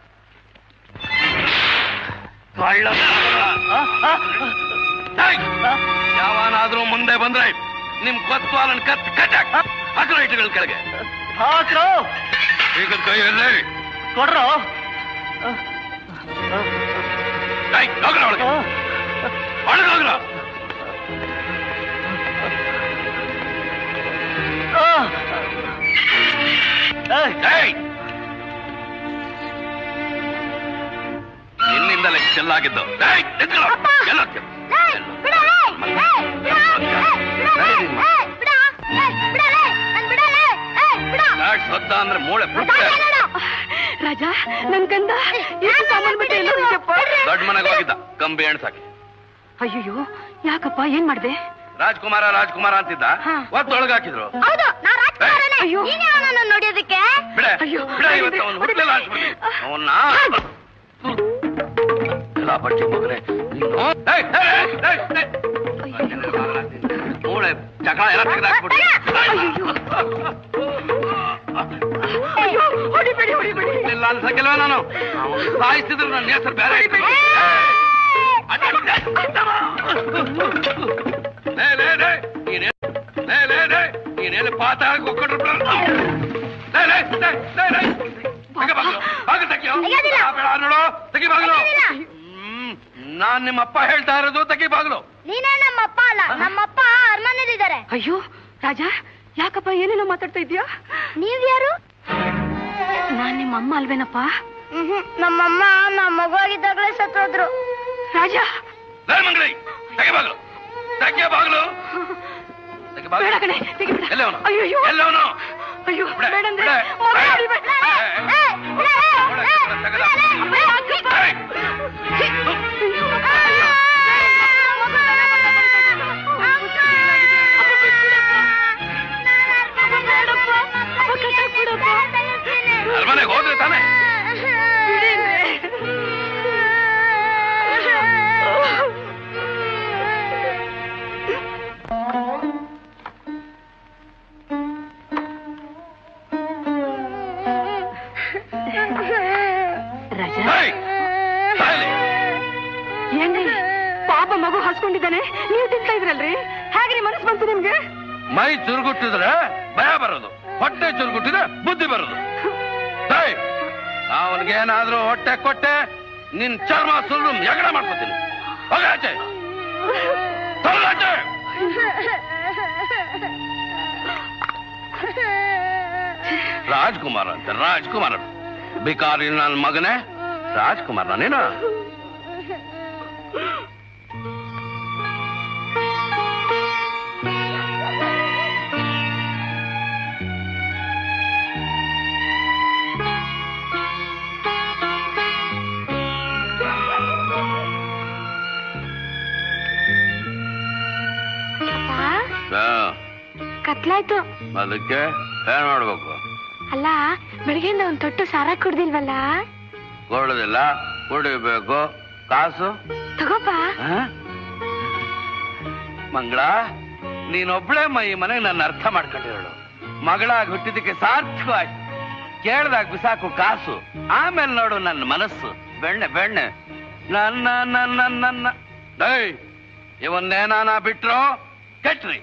ಯಾವನಾದ್ರೂ ಮುಂದೆ ಬಂದ್ರೆ ನಿಮ್ ಕೊತ್ವಾಲನ್ ಕತ್ ಕಟ್ಟಾಕ್ ಹಾಕ್ರೋ ಇಟ್ಗಳ ಕೆಳಗೆ ಹಾಕ್ರೋ. ಈಗ ಕೈಯಲ್ಲೇ ಕೊಡ್ರೋ. ಹೋಗ್ರ ಒಳಗೆ, ಒಳಗೆ ಹೋಗ್ರ. ನಿನ್ನಿಂದಲೇ ಚೆಲ್ಲಾಗಿದ್ದು. ಸದ್ದ ಅಂದ್ರೆ ಮೂಳೆ ರಾಜ ನನ್ ಕಂದ ದೊಡ್ಡ ಮನೆಗೆ ಹೋಗಿದ್ದ ಕಂಬಿ ಎಣ್ಸಾಕಿ. ಅಯ್ಯೋ ಯಾಕಪ್ಪ ಏನ್ ಮಾಡ್ದೆ? ರಾಜ್ಕುಮಾರ ರಾಜ್ಕುಮಾರ ಅಂತಿದ್ದ, ಒತ್ತೊಳಗ ಹಾಕಿದ್ರು. ನೋಡಿಯೋದಕ್ಕೆ ಅವನ್ನ ಬಟ್ಟಿ ಮಗನೆ ಮೂಳೆ ಜಗಳ ಎಲ್ಲ ತೆಗೆದಾಕ್ಬಿಟ್ಟು ಅನ್ಸಕ್ಕಿಲ್ವ ನಾನು ಸಾಯಿಸಿದ್ರು ನನ್ನ ಹೆಸರು ಬೇರೆ ನೀನೇನು ಪಾತಾಳಕ್ಕೆ ಹೋಗ್ಕೊಂಡ್ರು ನೋಡು ತೆಗಿ ಬಾಗಿಲು. ನಾನ್ ನಿಮ್ಮಪ್ಪ ಹೇಳ್ತಾ ಇರೋದು ತೆಗಿ ಬಾಗಿಲು. ನೀನೇ ನಮ್ಮಪ್ಪ ಅಲ್ಲ, ನಮ್ಮಪ್ಪ ಅರಮನೆಯಲ್ಲಿದ್ದಾರೆ. ಅಯ್ಯೋ ರಾಜ ಯಾಕಪ್ಪ ಏನೇನೋ ಮಾತಾಡ್ತಾ ಇದ್ಯಾ? ನೀವ್ ಯಾರು? ನಾನ್ ನಿಮ್ಮ ಅಮ್ಮ ಅಲ್ವೇನಪ್ಪ? ನಮ್ಮಮ್ಮ ನಮ್ಮ ಮಗುವಾಗಿದ್ದಾಗಲೇ ಸತ್ತೋದ್ರು. ರಾಜ ಮಂಗಳಿ ತೆಗಿ ಬಾಗಿಲು, ತೆಗಿ ಬಾಗಿಲು. ಎಲ್ಲವನು ಅಯ್ಯೋ ಎಲ್ಲವನು ಅಯ್ಯೋ ಬೇಡಂದ್ರೆ ಅರಮನೆಗೆ ಹೋದ್ರೆ ತಾನೆ. ಏನ್ರಿ ಪಾಪ ಮಗು ಹಸ್ಕೊಂಡಿದ್ದಾನೆ, ನೀವು ತಿಂತಾ ಇದ್ರಲ್ರಿ, ಹೇಗ್ರಿ ಮನಸ್ಸು ಬಂತು ನಿಮ್ಗೆ? ಮೈ ಚುರುಗುಟ್ಟಿದ್ರೆ ಭಯ ಬರೋದು, ಹೊಟ್ಟೆ ಚುರುಗುಟ್ಟಿದ್ರೆ ಬುದ್ಧಿ ಬರೋದು. ಅವನಿಗೇನಾದ್ರೂ ಹೊಟ್ಟೆ ಕೊಟ್ಟೆ ನಿನ್ ಚರ್ಮ ಸುಳ್ಳು ಎಗಡ ಮಾಡ್ಕೊತೀನಿ. ಹೋಗಾಚೆ ರಾಜ್ಕುಮಾರ್ ಅಂತ ರಾಜ್ಕುಮಾರ್ ಬಿಕಾರಿ ನನ್ನ ಮಗನೇ ರಾಜ್ಕುಮಾರ್ ನಾನೇನು? ಕತ್ಲಾಯ್ತು. ಅದಕ್ಕೆ ಏನ್ ಮಾಡ್ಬೇಕು? ಅಲ್ಲ ಬೆಳಗ್ಗೆಯಿಂದ ಒಂದ್ ತೊಟ್ಟು ಸಾರ ಕುಡ್ದಿಲ್ವಲ್ಲ? ಕೊಡುದಿಲ್ಲ, ಕುಡಿಬೇಕು. ಕಾಸು ತಗೋಪ. ಮಂಗಳ, ನೀನೊಬ್ಳೆ ಮೈ ಮನೆಗೆ ನನ್ನ ಅರ್ಥ ಮಾಡ್ಕೊಂಡಿರೋಳು. ಮಗಳಾಗಿ ಹುಟ್ಟಿದಕ್ಕೆ ಸಾರ್ಥಕವಾಯ್ತು. ಕೇಳ್ದಾಗ ಬಿಸಾಕು ಕಾಸು, ಆಮೇಲೆ ನೋಡು ನನ್ನ ಮನಸ್ಸು ಬೆಣ್ಣೆ ಬೆಣ್ಣೆ. ನನ್ನ ನನ್ನ ನನ್ನ ಡೈ ಇವನ್ನೇನಾನ ಬಿಟ್ರು ಕೆಟ್ರಿ.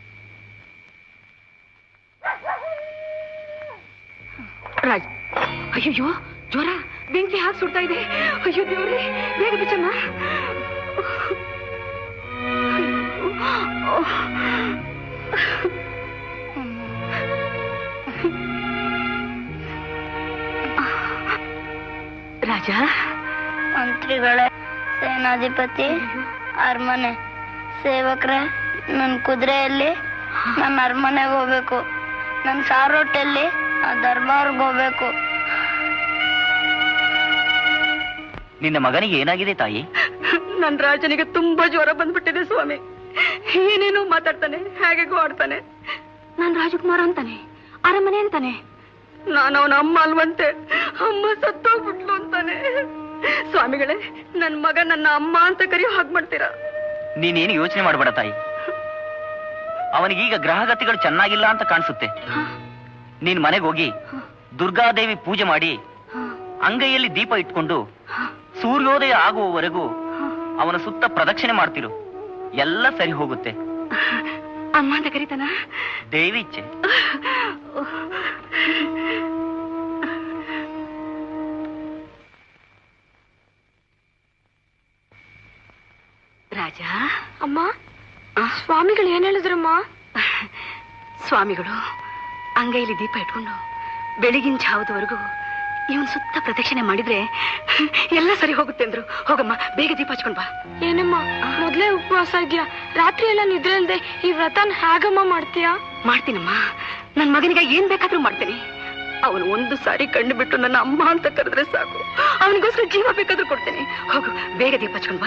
ರಾಜ್ ಅಯ್ಯೋ ಜ್ವರ, ಬೆಂಕಿ ಹಾಕಿ ಸುಡ್ತಾ ಇದೆ. ಅಯ್ಯೋ ದೇವ್ರೆ, ಬೇಗ ಬಿಚ್ಚಮ್ಮ. ರಾಜ, ಮಂತ್ರಿಗಳೇ, ಸೇನಾಧಿಪತಿ, ಅರಮನೆ ಸೇವಕ್ರೆ, ನನ್ ಕುದುರೆಯಲ್ಲಿ ನನ್ನ ಅರಮನೆಗೆ ಹೋಗ್ಬೇಕು. ನನ್ ಸಾರೋಟಲ್ಲಿ ಆ ದರ್ಬಾರ್ಗೆ ಹೋಗ್ಬೇಕು. ನಿನ್ನ ಮಗನಿಗೆ ಏನಾಗಿದೆ ತಾಯಿ? ನನ್ ರಾಜನಿಗೆ ತುಂಬಾ ಜ್ವರ ಬಂದ್ಬಿಟ್ಟಿದೆ ಸ್ವಾಮಿ. ಏನೇನೋ ಮಾತಾಡ್ತಾನೆ, ಹೇಗೆಗೂ ಆಡ್ತಾನೆ. ನಾನ್ ರಾಜಕುಮಾರ ಅಂತಾನೆ, ಅರಮನೆ ಅಂತಾನೆ. ನಾನು ಅವನ ಅಮ್ಮ ಅಲ್ವಂತೆ, ಅಮ್ಮ ಸತ್ತೋಗ್ಬಿಟ್ಲು ಅಂತಾನೆ. ಸ್ವಾಮಿಗಳೇ, ನನ್ ಮಗ ನನ್ನ ಅಮ್ಮ ಅಂತ ಕರಿಯೋ ಹಾಗೆ ಮಾಡ್ತೀರಾ? ನೀನೇನು ಯೋಚನೆ ಮಾಡಬೇಡ ತಾಯಿ. ಅವನಿಗೀಗ ಗ್ರಹಗತಿಗಳು ಚೆನ್ನಾಗಿಲ್ಲ ಅಂತ ಕಾಣಿಸುತ್ತೆ. ನೀನ್ ಮನೆಗೆ ಹೋಗಿ ದುರ್ಗಾದೇವಿ ಪೂಜೆ ಮಾಡಿ ಅಂಗೈಯಲ್ಲಿ ದೀಪ ಇಟ್ಕೊಂಡು ಸೂರ್ಯೋದಯ ಆಗುವವರೆಗೂ ಅವನ ಸುತ್ತ ಪ್ರದಕ್ಷಿಣೆ ಮಾಡ್ತಿರು. ಎಲ್ಲ ಸರಿ ಹೋಗುತ್ತೆ. ಅಮ್ಮ ಅಂತ ಕರೀತಾನ? ದೇವಿ ಇಚ್ಛೆ. ರಾಜ. ಅಮ್ಮ, ಸ್ವಾಮಿಗಳು ಏನ್ ಹೇಳಿದ್ರಮ್ಮ? ಸ್ವಾಮಿಗಳು ಅಂಗೈಲಿ ದೀಪ ಇಟ್ಕೊಂಡು ಬೆಳಗಿನ ಜಾವದವರೆಗೂ ಇವನ್ ಸುತ್ತ ಪ್ರದಕ್ಷಿಣೆ ಮಾಡಿದ್ರೆ ಎಲ್ಲ ಸರಿ ಹೋಗುತ್ತೆ ಅಂದ್ರು. ಹೋಗಮ್ಮ, ಬೇಗ ದೀಪ ಹಚ್ಕೊಂಡ್ ಬಾ. ಏನಮ್ಮ ಮೊದ್ಲೇ ಉಪವಾಸ ಇದ್ಯಾ? ರಾತ್ರಿ ಎಲ್ಲ ನಿದ್ರೆ ಇಲ್ದೆ ಈ ವ್ರತನ ಹೇಗಮ್ಮ ಮಾಡ್ತೀಯಾ? ಮಾಡ್ತೀನಮ್ಮ, ನನ್ ಮಗನಿಗೆ ಏನ್ ಬೇಕಾದ್ರೂ ಮಾಡ್ತೀನಿ. ಅವನು ಒಂದು ಸಾರಿ ಕಣ್ಣು ಬಿಟ್ಟು ನನ್ನ ಅಮ್ಮ ಅಂತ ಕರೆದ್ರೆ ಸಾಕು, ಅವನಿಗೋಸ್ಕರ ಜೀವ ಬೇಕಾದ್ರೂ ಕೊಡ್ತೇನೆ. ಹೋಗು, ಬೇಗ ದೀಪ ಹಚ್ಕೊಂಡ್ ಬಾ.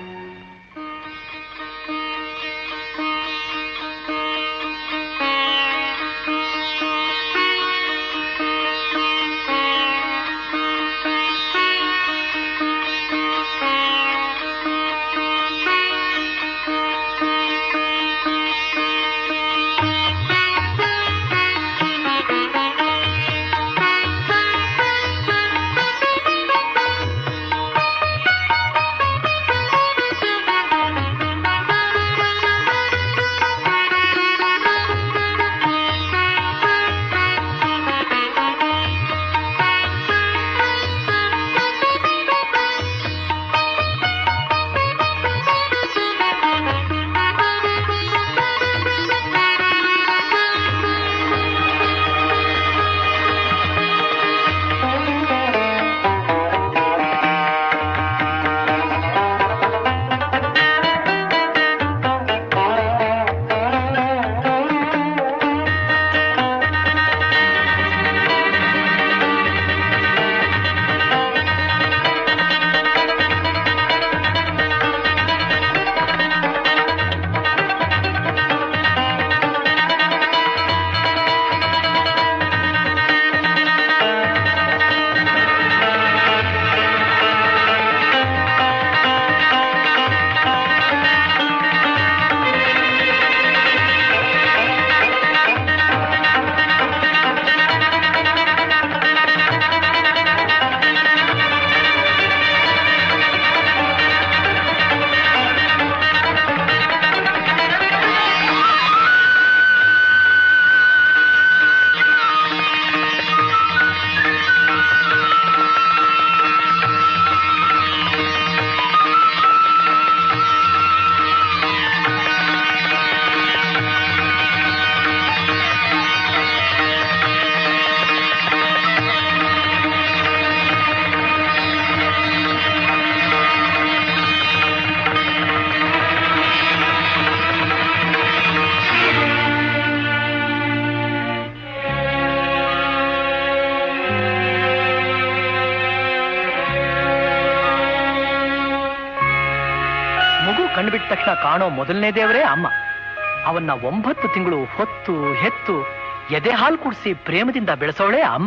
ಕಣ್ಬಿಟ್ಟ ತಕ್ಷಣ ಕಾಣೋ ಮೊದಲನೇ ದೇವರೇ ಅಮ್ಮ. ಅವನ್ನ ಒಂಬತ್ತು ತಿಂಗಳು ಹೊತ್ತು ಹೆತ್ತು ಎದೆ ಹಾಲು ಕುಡಿಸಿ ಪ್ರೇಮದಿಂದ ಬೆಳೆಸೋಳೆ ಅಮ್ಮ.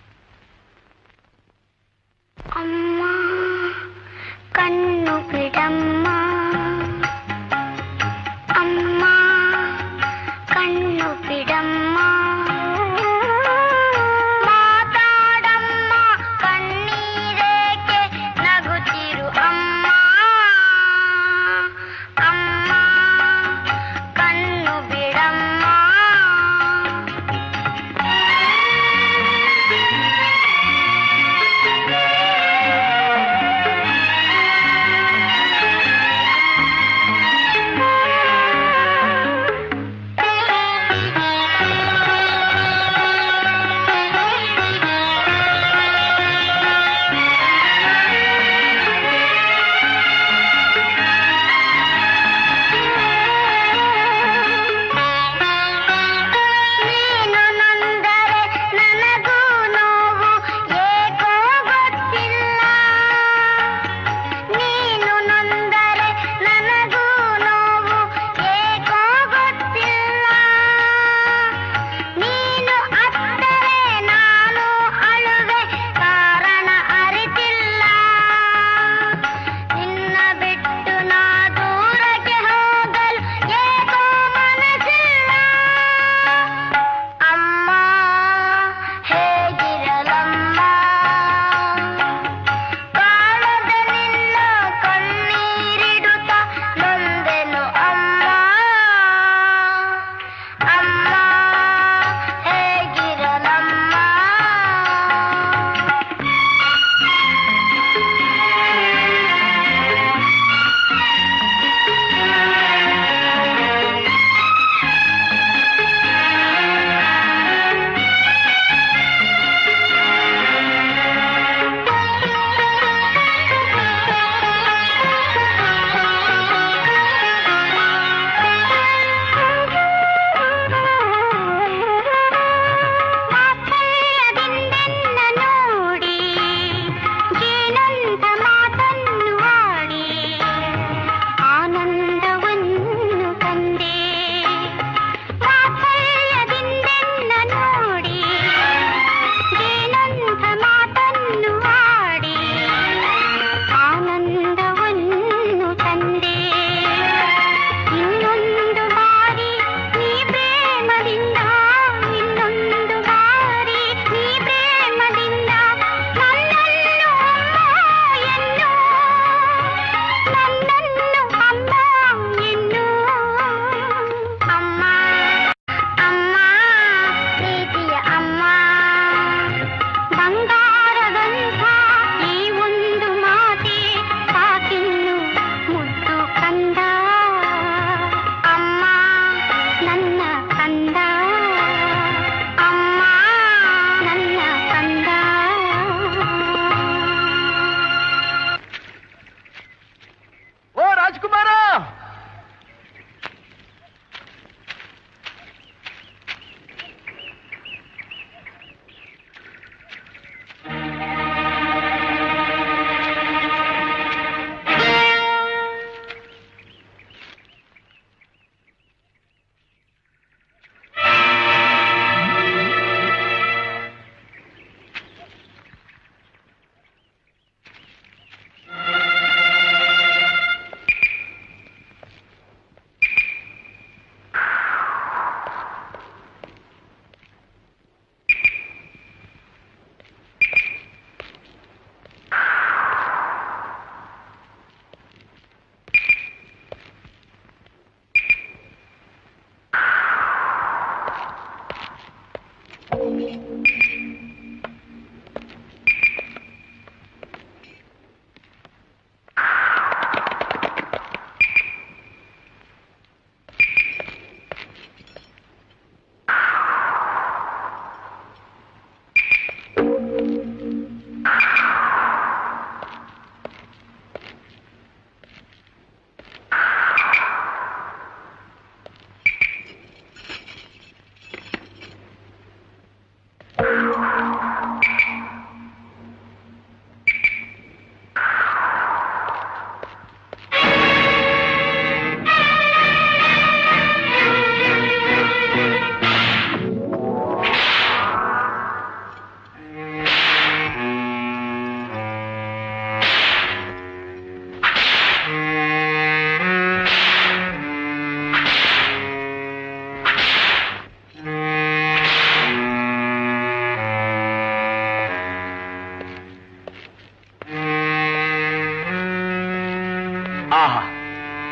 ಅಮ್ಮ ಕಣ್ಣು ಬಿಡಮ್ಮ, ಅಮ್ಮ ಕಣ್ಣು ಬಿಡಮ್ಮ, ಮಾತಾಡಮ್ಮ ಕಣ್ಣೀರೇಕೆ ನಗುತ್ತಿರು ಅಮ್ಮ, ಅಮ್ಮ ಕಣ್ಣು ಬಿಡಮ್ಮ.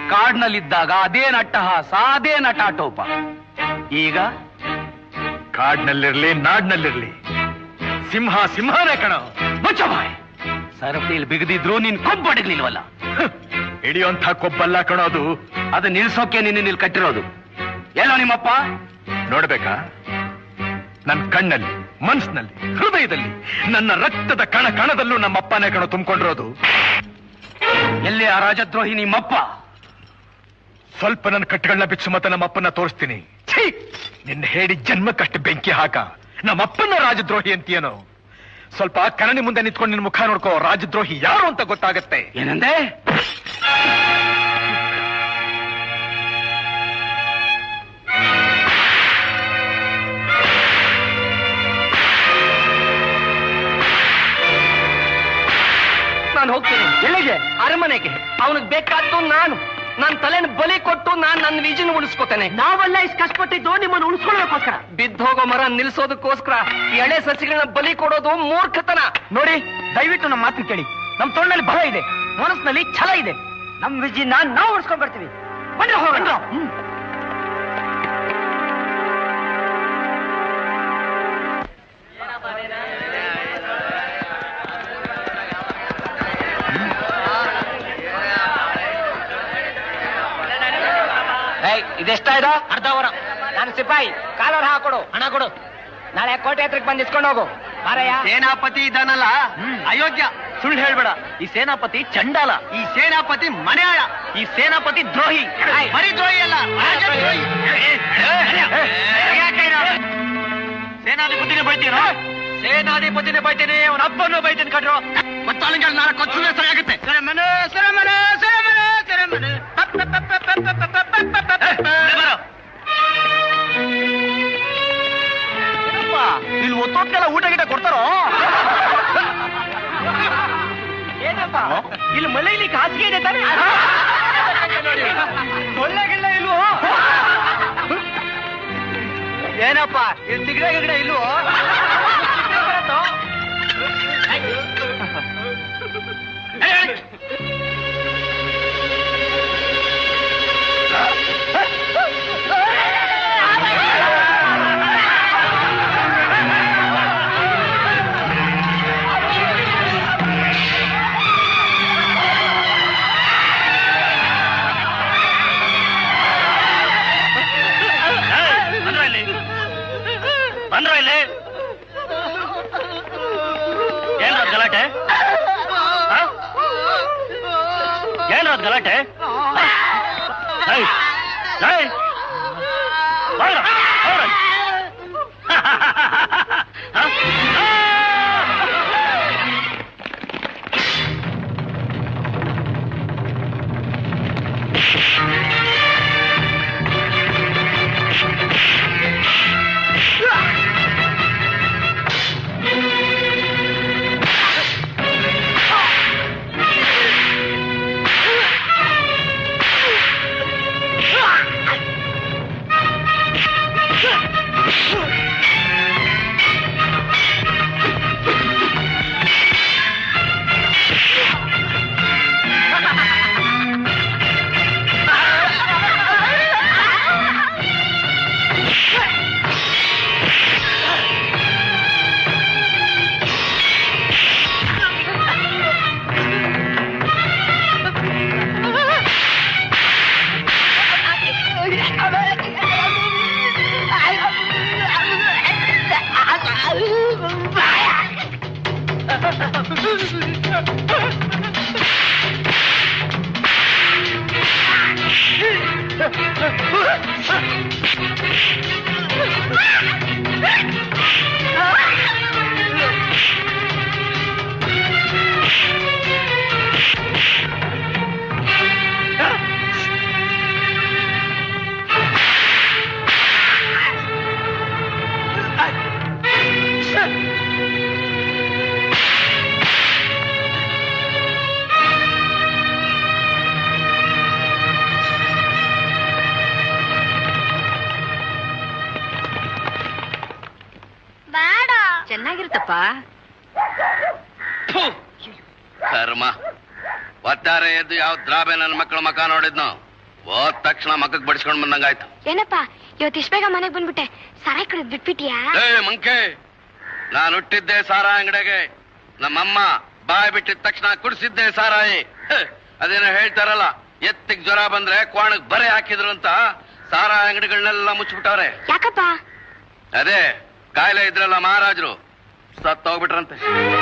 ಕಾಡ್ನಲ್ಲಿದ್ದಾಗ ಅದೇನ್ ಅಟ್ಟಹಾಸ ಅದೇನ್ ಅಟಾಟೋಪ. ಈಗ ಕಾಡ್ನಲ್ಲಿರ್ಲಿ ನಾಡ್ನಲ್ಲಿರ್ಲಿ ಸಿಂಹ ಸಿಂಹನೇ ಕಣ. ಮುಚ್ಚ ಬಾಯ್. ಸರಪಳಿಯಲ್ಲಿ ಬಿಗದಿದ್ರು ನೀನ್ ಕೊಬ್ಬಡಗ್ಲಿಲ್ವಲ್ಲ. ಹಿಡಿಯೋಂಥ ಕೊಬ್ಬಲ್ಲ ಕಣೋದು. ಅದು ನಿಲ್ಸೋಕೆ ನಿನ್ನ ಇಲ್ಲಿ ಕಟ್ಟಿರೋದು. ಎಲ್ಲೋ ನಿಮ್ಮಪ್ಪ? ನೋಡ್ಬೇಕಾ? ನನ್ನ ಕಣ್ಣಲ್ಲಿ, ಮನ್ಸಿನಲ್ಲಿ, ಹೃದಯದಲ್ಲಿ, ನನ್ನ ರಕ್ತದ ಕಣ ಕಣದಲ್ಲೂ ನಮ್ಮಪ್ಪನೇ ಕಣ ತುಂಬಿಕೊಂಡಿರೋದು. ಎಲ್ಲಿ ಆ ರಾಜದ್ರೋಹಿ ನಿಮ್ಮಪ್ಪ? ಸ್ವಲ್ಪ ನನ್ನ ಕಟ್ಟುಗಳನ್ನ ಬಿಚ್ಚು ಮತ್ತೆ ನಮ್ಮಪ್ಪನ ತೋರಿಸ್ತೀನಿ. ಛೀ, ನಿನ್ನ ಹೇಳಿ ಜನ್ಮಕ್ಕಷ್ಟು ಬೆಂಕಿ ಹಾಕ. ನಮ್ಮಪ್ಪನ ರಾಜದ್ರೋಹಿ ಅಂತೀಯನೋ? ಸ್ವಲ್ಪ ಕರಣಿ ಮುಂದೆ ನಿಂತ್ಕೊಂಡು ನಿನ್ನ ಮುಖ ನೋಡ್ಕೋ. ರಾಜದ್ರೋಹಿ ಯಾರು ಅಂತ ಗೊತ್ತಾಗತ್ತೆ. ಏನಂದೆ? ನಾನು ಹೋಗ್ತೀನಿ. ಎಲ್ಲಿಗೆ? ಅರಮನೆಗೆ. ಅವನಿಗೆ ಬೇಕಾದ್ದು ನಾನು. ನನ್ನ ತಲೆನ ಬಲಿ ಕೊಟ್ಟು ನಾನು ನನ್ನ ವಿಜಯನ ಉಳಿಸ್ಕೋತೇನೆ. ನಾವೆಲ್ಲ ಇಷ್ಟು ಕಷ್ಟಪಟ್ಟಿದ್ದು ನಿಮ್ಮನ್ನು ಉಳಿಸ್ಕೊಳ್ಳೋದಕ್ಕೋಸ್ಕರ. ಬಿದ್ದೋಗೋ ಮರ ನಿಲ್ಸೋದಕ್ಕೋಸ್ಕರ ಎಳೆ ಸಸಿಗಳನ್ನ ಬಲಿ ಕೊಡೋದು ಮೂರ್ಖತನ. ನೋಡಿ, ದಯವಿಟ್ಟು ನಮ್ಮ ಮಾತನ್ನು ಕೇಳಿ. ನಮ್ಮ ತೊಣ್ಣಲ್ಲಿ ಬಲ ಇದೆ, ಮನಸ್ಸಿನಲ್ಲಿ ಛಲ ಇದೆ. ನಮ್ಮ ವಿಜಯನ ನಾವು ಉಳಿಸ್ಕೊಂಡ್ ಬರ್ತೀವಿ. ಬಂದ್ರೆ ಹೋಗೋಣ. ಇದೆಷ್ಟಾಯ್ದ? ಅರ್ಧ ವರ. ನಾನು ಸಿಪಾಯಿ, ಕಾಲರ್ ಹಾಕೊಡು. ಹಣ ಕೊಡು. ನಾಳೆ ಕೋಟೆ ಹತ್ರಕ್ಕೆ ಬಂದು ಇಸ್ಕೊಂಡು ಹೋಗು. ಮಾರಯ್ಯ. ಸೇನಾಪತಿ ಇದ್ದಾನಲ್ಲ, ಅಯೋಗ್ಯ. ಸುಳ್ಳು ಹೇಳ್ಬೇಡ. ಈ ಸೇನಾಪತಿ ಚಂಡಾಲ. ಈ ಸೇನಾಪತಿ ಮನೆಯಾಳ. ಈ ಸೇನಾಪತಿ ದ್ರೋಹಿ. ಬರೀ ದ್ರೋಹಿ ಅಲ್ಲ, ರಾಜದ್ರೋಹಿ. ಸೇನಾಧಿಪತಿನೇ ಬೈತೀನೋ? ಸೇನಾಧಿಪತಿನೇ ಬೈತೇನೆ, ಅವನ ಅಪ್ಪನ್ನು ಬೈತೇನೆ ಕಡ್ರು. ಮತ್ತಾಳಿಂಗಳ ನಾಳೆ ಕೊಚ್ಚಲೇ ಸರಿಯಾಗುತ್ತೆ. ಸೆರೆಮನೆ ಸೆರೆಮನೆ ಸೆರೆಮನೆ ಸೆರೆಮನೆ. ಇಲ್ಲಿ ಒತ್ತೋದ್ಕೆಲ್ಲ ಊಟ ಗಿಟ ಕೊಡ್ತಾರೋ? ಏನಪ್ಪ ಇಲ್ಲಿ ಮಲೈಲಿಕ್ಕೆ ಹಾಸಿಗೆ ಇದೆ ತಾನೆ? ಸೊಳ್ಳೆಗಿಲ್ಲ ಇಲ್ವೋ? ಏನಪ್ಪ ಇಲ್ಲಿ ಸಿಗಡೆ ಗಿಡ ಇಲ್ವೋ? ಬಂದ್ರ ಇಲ್ಲಿ ಏನ್ರದ್ ಗಲಾಟೆ? ಏನ್ರದ್ ಗಲಾಟೆ? ಚೆನ್ನಾಗಿರುತ್ತಪ್ಪ. ಕರ್ಮ ಒತ್ತಾರೆ ಎದ್ದು ಯಾವ ದ್ರಾಬೆ ನನ್ನ ಮಕ್ಕಳ ಮಕ ನೋಡಿದ್ನು. ಹೋದ ತಕ್ಷಣ ಮಕ್ಕಕ್ ಬಡಿಸ್ಕೊಂಡ್ ಬಂದಂಗಾಯ್ತು. ಏನಪ್ಪ ಇವತ್ತು ಇಷ್ಟ ಬೇಗ ಮನೆಗೆ ಬಂದ್ಬಿಟ್ಟೆ, ಸಾರಾಯಿ ಕುಡಿದ್ ಬಿಟ್ಬಿಟ್ಟಿಯಾ? ಏ ಮಂಕೆ, ನಾನು ಹುಟ್ಟಿದ್ದೆ ಸಾರಾಯಿ ಅಂಗಡಿಗೆ. ನಮ್ಮಮ್ಮ ಬಾಯ್ ಬಿಟ್ಟಿದ ತಕ್ಷಣ ಕುಡಿಸಿದ್ದೆ ಸಾರಾಯಿ. ಅದೇನೋ ಹೇಳ್ತಾರಲ್ಲ, ಎತ್ತಿಗ್ ಜ್ವರ ಬಂದ್ರೆ ಕ್ವಾಣಕ್ ಬರೆ ಹಾಕಿದ್ರು ಅಂತ ಸಾರಾಯಿ ಅಂಗಡಿಗಳನ್ನೆಲ್ಲ ಮುಚ್ಚಿಬಿಟ್ಟವ್ರೆ. ಯಾಕಪ್ಪ? ಅದೇ ಕಾಯಿಲೆ ಇದ್ರಲ್ಲ ಮಹಾರಾಜರು, ಸತ್ತ ಹೋಗ್ಬಿಟ್ರಂತೆ.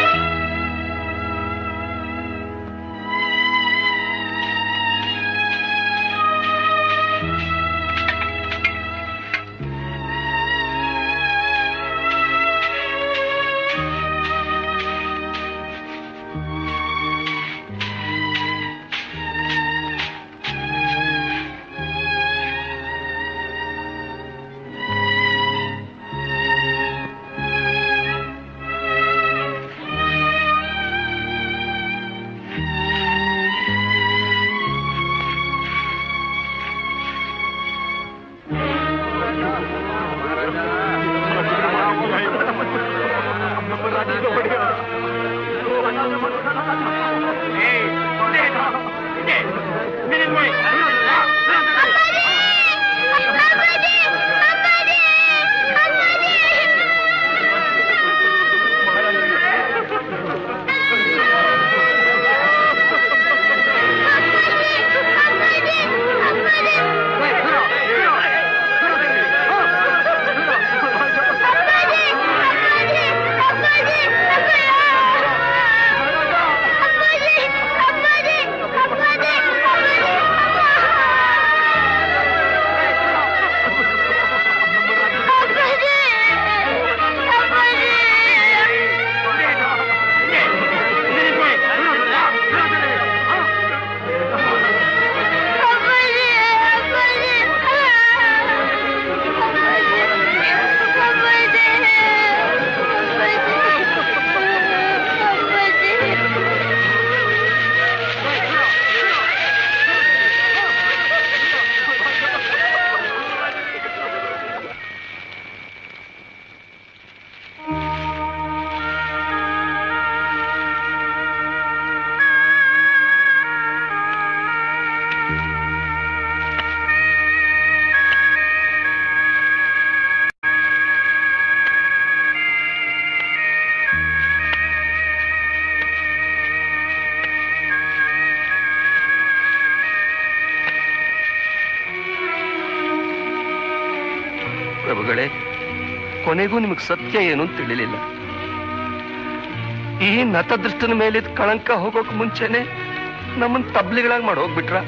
ಪ್ರಭುಗಳೇ, ಕೊನೆಗೂ ನಿಮಗೆ ಸತ್ಯ ಏನು ಅಂತ ತಿಳಿಲಿಲ್ಲ. ಈ ನತದೃಷ್ಟನ ಮೇಲಿದ್ ಕಳಂಕ ಹೋಗೋಕ್ ಮುಂಚೆನೆ ನಮ್ಮನ್ ತಬ್ಲಿಗಳಾಗಿ ಮಾಡಿ ಹೋಗ್ಬಿಟ್ರ.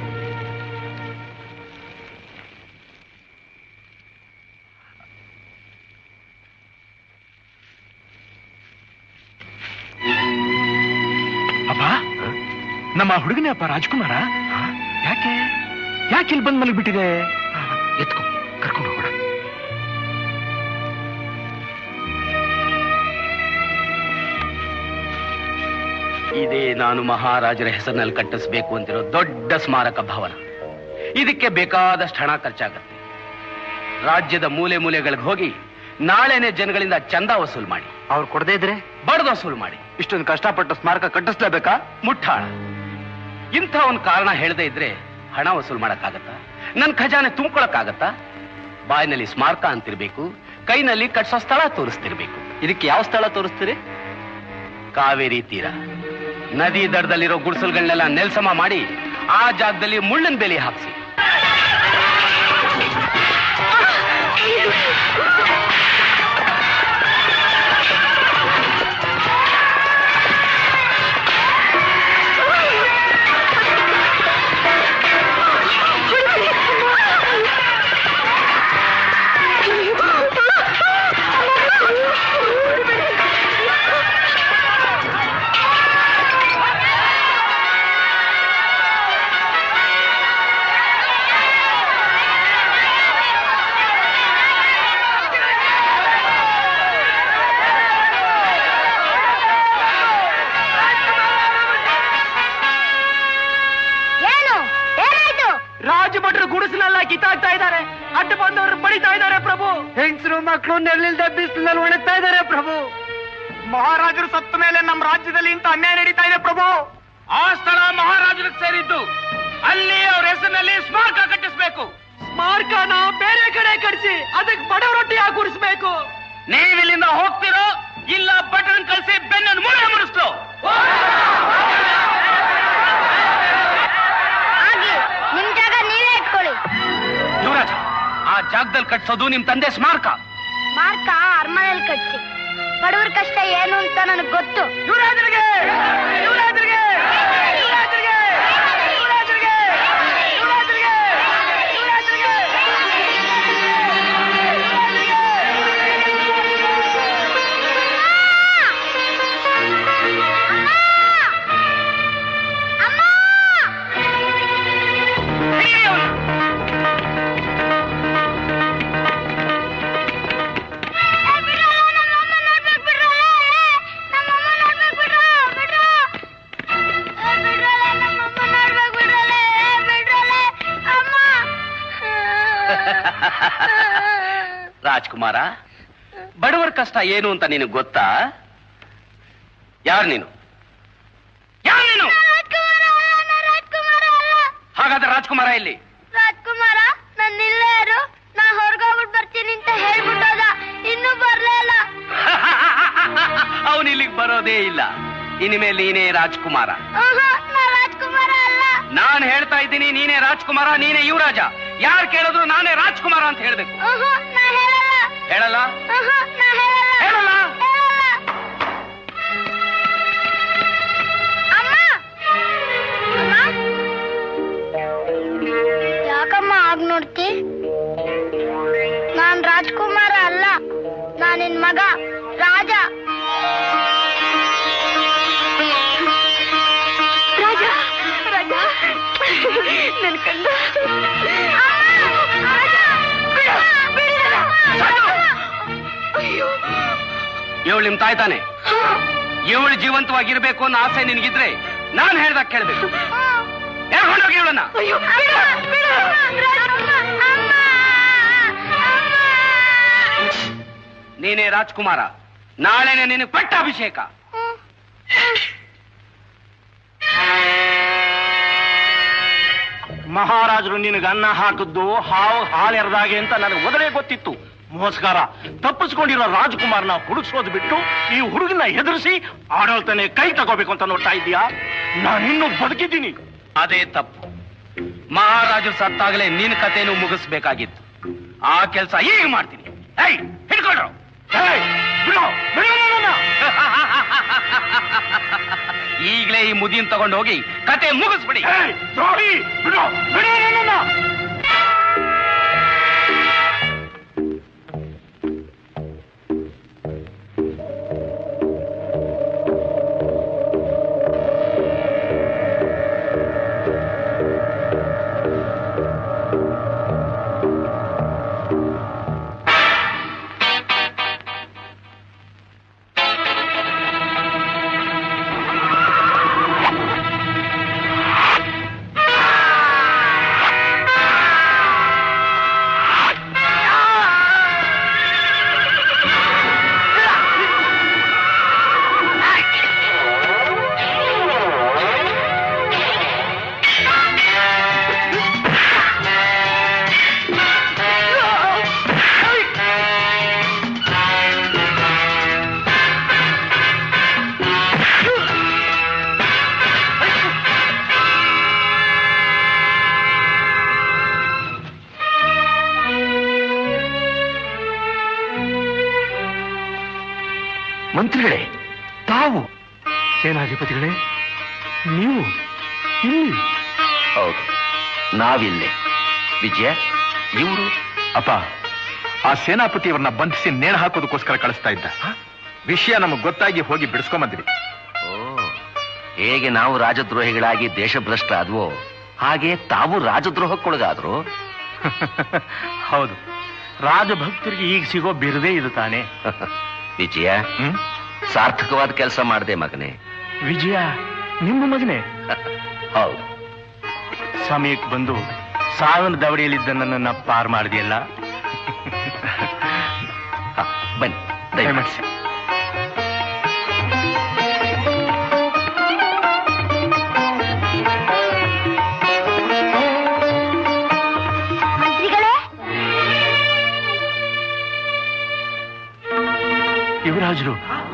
ಅಪ್ಪ, ನಮ್ಮ ಹುಡುಗನೇ ಅಪ್ಪ ರಾಜ್ಕುಮಾರ. ಯಾಕೆ ಯಾಕೆ ಇಲ್ಲಿ ಬಂದ್ ಮಲಗ್ಬಿಟ್ಟಿದೆ? ಎತ್ಕೊ, ಕರ್ಕೊಂಡು ಹೋಗೋಣ. ಇದೇ ನಾನು ಮಹಾರಾಜರ ಹೆಸರಿನಲ್ಲಿ ಕಟ್ಟಿಸಬೇಕು ಅಂತಿರೋ ದೊಡ್ಡ ಸ್ಮಾರಕ ಭವನ. ಇದಕ್ಕೆ ಬೇಕಾದಷ್ಟು ಹಣ ಖರ್ಚಾಗತ್ತೆ. ರಾಜ್ಯದ ಮೂಲೆ ಮೂಲೆಗಳಿಗೆ ಹೋಗಿ ನಾಳೆನೆ ಜನಗಳಿಂದ ಚಂದ ವಸೂಲು ಮಾಡಿ, ಅವ್ರು ಕೊಡದೇ ಇದ್ರೆ ಬಡ್ದು ವಸೂಲು ಮಾಡಿ ಇಷ್ಟೊಂದು ಕಷ್ಟಪಟ್ಟು ಸ್ಮಾರಕ ಕಟ್ಟಿಸ್ಲೇಬೇಕಾ? ಮುಟ್ಟಾಳ. ಇಂಥ ಒಂದು ಕಾರಣ ಹೇಳದೇ ಇದ್ರೆ ಹಣ ವಸೂಲು ಮಾಡಕ್ಕಾಗತ್ತಾ? ನನ್ನ ಖಜಾನೆ ತುಂಬ್ಕೊಳಕ್ಕಾಗತ್ತಾ? ಬಾಯಿನಲ್ಲಿ ಸ್ಮಾರಕ ಅಂತಿರ್ಬೇಕು, ಕೈನಲ್ಲಿ ಕಟ್ಸೋ ಸ್ಥಳ ತೋರಿಸ್ತಿರ್ಬೇಕು. ಇದಕ್ಕೆ ಯಾವ ಸ್ಥಳ ತೋರಿಸ್ತೀರಿ? ಕಾವೇರಿ ತೀರ ನದಿ ದಡದಲ್ಲಿರೋ ಗುಡಿಸಲುಗಳನ್ನೆಲ್ಲ ನೆಲ್ಸಮ ಮಾಡಿ ಆ ಜಾಗದಲ್ಲಿ ಮುಳ್ಳಿನ ಬೇಲಿ ಹಾಕಿಸಿ. ರಾಜಭಟ್ರು ಗುಡಿಸಲೆಲ್ಲ ಕಿತ್ತಾಗ್ತಾ ಇದ್ದಾರೆ, ಅಡ್ಡ ಬಂದವರು ಬಡಿತಾ ಇದ್ದಾರೆ ಪ್ರಭು. ಹೆಂಗಸರು ಮಕ್ಕಳು ನೆರಳಿಲ್ದ ಬಿಸಿಲಲ್ಲಿ ಒಣಗ್ತಾ ಇದ್ದಾರೆ ಪ್ರಭು. ಮಹಾರಾಜರು ಸತ್ತ ಮೇಲೆ ನಮ್ಮ ರಾಜ್ಯದಲ್ಲಿ ಇಂತ ಅನ್ಯಾಯ ನಡೀತಾ ಇದೆ ಪ್ರಭು. ಆ ಸ್ಥಳ ಮಹಾರಾಜರಿಗೆ ಸೇರಿದ್ದು. ಅಲ್ಲಿ ಅವ್ರ ಹೆಸರಿನಲ್ಲಿ ಸ್ಮಾರಕ ಕಟ್ಟಿಸ್ಬೇಕು. ಸ್ಮಾರಕನ ಬೇರೆ ಕಡೆ ಕಟ್ಸಿ ಅದಕ್ಕೆ ಬಡವರೊಟ್ಟಿ ಹಾಕುರಿಸ್ಬೇಕು. ನೀವಿಲ್ಲಿಂದ ಹೋಗ್ತಿರೋ ಇಲ್ಲ ಬಟನ್ ಕಳಿಸಿ ಬೆನ್ನನ್ನು ಮುಳೆ ಮುರಿಸ್ತು. ನಿಮ್ ಜಾಗ ನೀವೇ ಇಟ್ಕೊಳ್ಳಿ. ಯುವರಾಜ, ಆ ಜಾಗದಲ್ಲಿ ಕಟ್ಸೋದು ನಿಮ್ ತಂದೆ ಸ್ಮಾರಕ. ಸ್ಮಾರಕ ಅರಮನೆಯಲ್ಲಿ ಕಟ್ಸಿ. ಬಡವರ ಕಷ್ಟ ಏನು ಅಂತ ನನಗೆ ಗೊತ್ತು. ಯುವರಾಜರಿಗೆ ಯುವರಾಜರಿಗೆ ಯುವರಾಜರಿಗೆ ಯುವರಾಜರಿಗೆ ಯುವರಾಜರಿಗೆ ಯುವರಾಜರಿಗೆ ರಾಜ್ಕುಮಾರ, ಬಡವರ ಕಷ್ಟ ಏನು ಅಂತ ನಿನಗೆ ಗೊತ್ತಾ? ಯಾರು ನೀನು? ಯಾರು ನೀನು? ಹಾಗಾದ್ರೆ ರಾಜ್ಕುಮಾರ ಇಲ್ಲಿ? ರಾಜ್ಕುಮಾರ ನನ್ನ ಇಲ್ಲೇ ಇರು, ನಾ ಹೊರಗೋಗ್ಬಿಟ್ಟು ಬರ್ತೀನಿ ಅಂತ ಹೇಳ್ಬಿಟ್ಟೋದ. ಇನ್ನೂ ಬರ್ಲೇ ಇಲ್ಲ. ಅವನು ಇಲ್ಲಿಗೆ ಬರೋದೇ ಇಲ್ಲ. ಇನ್ಮೇಲೆ ನೀನೇ ರಾಜ್ಕುಮಾರ. ನಾ ರಾಜ್ಕುಮಾರ ಅಲ್ಲ. ನಾನು ಹೇಳ್ತಾ ಇದ್ದೀನಿ, ನೀನೇ ರಾಜ್ಕುಮಾರ, ನೀನೇ ಯುವರಾಜ. ಯಾರು ಕೇಳಿದ್ರು ನಾನೇ ರಾಜ್ಕುಮಾರ ಅಂತ ಹೇಳ್ಬೇಕು. ನಾ ಹೇಳಲ್ಲ. ಹೇಳಲ್ಲ? ನಾ ಹೇಳಲ್ಲ. ಹೇಳಲ್ಲ? ಅಮ್ಮ, ಯಾಕಮ್ಮ ಆಗ್ ನೋಡ್ತಿ? ನಾನ್ ರಾಜ್ಕುಮಾರ ಅಲ್ಲ, ನಾನ್ ನಿನ್ ಮಗ ರಾಜ. ರಾಜ ರಾಜ ನನ್ ಕಂದ. ಇವಳು ನಿಮ್ ತಾಯಿ ತಾನೆ? ಇವಳು ಜೀವಂತವಾಗಿರ್ಬೇಕು ಅನ್ನೋ ಆಸೆ ನಿನಗಿದ್ರೆ ನಾನು ಹೇಳ್ದಾಗ ಕೇಳ್ಬೇಕು. ಹೇಳ್ಕೊಂಡೋಗಿ ಇವಳನ್ನ. ನೀನೇ ರಾಜ್ಕುಮಾರ. ನಾಳೆನೆ ನಿನಗೆ ಪಟ್ಟಾಭಿಷೇಕ. ಮಹಾರಾಜರು ನಿನಗೆ ಅನ್ನ ಹಾಕಿದ್ದು ಹಾವು ಹಾಲೆರೆದಾಗೆ ಅಂತ ನನಗೆ ಮೊದಲೇ ಗೊತ್ತಿತ್ತು. ಮೋಸ್ಕಾರ ತಪ್ಪಿಸ್ಕೊಂಡಿರೋ ರಾಜ್ಕುಮಾರ್ನ ಹುಡುಕ್ಸೋದು ಬಿಟ್ಟು ಈ ಹುಡುಗನ ಎದುರಿಸಿ ಆಡಳಿತನೇ ಕೈ ತಗೋಬೇಕು ಅಂತ ನೋಡ್ತಾ ಇದೀಯಾ? ನಾನಿನ್ನೂ ಬದುಕಿದ್ದೀನಿ. ಅದೇ ತಪ್ಪು. ಮಹಾರಾಜರು ಸತ್ತಾಗಲೇ ನಿನ್ನ ಕಥೆನೂ ಮುಗಿಸ್ಬೇಕಾಗಿತ್ತು. ಆ ಕೆಲಸ ಈಗ ಮಾಡ್ತೀನಿ. ಏಯ್, ಹಿಡ್ಕೊಳ್ರು. ಈಗಲೇ ಈ ಮುದಿನ್ ತಗೊಂಡು ಹೋಗಿ ಕತೆ ಮುಗಿಸ್ಬಿಡಿ. ಮಂತ್ರಿಗಳೇ, ತಾವು ಸೇನಾಧಿಪತಿಗಳೇ, ನೀವು ಇಲ್ಲಿ? ಹೌದು, ನಾವಿಲ್ಲೇ. ವಿಜಯ, ಇವರು? ಅಪ್ಪ, ಆ ಸೇನಾಪತಿಯವರನ್ನ ಬಂಧಿಸಿ ನೇಣು ಹಾಕೋದಕ್ಕೋಸ್ಕರ ಕಳಿಸ್ತಾ ಇದ್ದ. ವಿಷಯ ನಮಗ್ ಗೊತ್ತಾಗಿ ಹೋಗಿ ಬಿಡಿಸ್ಕೊಂಬಂದ್ವಿ. ಓ, ಹೇಗೆ ನಾವು ರಾಜದ್ರೋಹಿಗಳಾಗಿ ದೇಶಭ್ರಷ್ಟ ಆದ್ವೋ ಹಾಗೆ ತಾವು ರಾಜದ್ರೋಹಕ್ಕೊಳಗಾದ್ರು. ಹೌದು, ರಾಜಭಕ್ತರಿಗೆ ಈಗ ಸಿಗೋ ಬಿರುದೇ ಇದು ತಾನೆ. ವಿಜಯ, ಸಾರ್ಥಕವಾದ ಕೆಲಸ ಮಾಡಿದೆ ಮಗನೇ. ವಿಜಯ ನಿಮ್ಮ ಮಗನೇ? ಹೌದು. ಸಮಯಕ್ಕೆ ಬಂದು ಸಾವಿನ ದವಡಿಯಲ್ಲಿದ್ದ ನನ್ನನ್ನ ಪಾರ್ ಮಾಡಿದೆಯಲ್ಲ. ಬನ್ನಿ, ದಯಮಾಡಿಸಿ. ಯುವರಾಜರು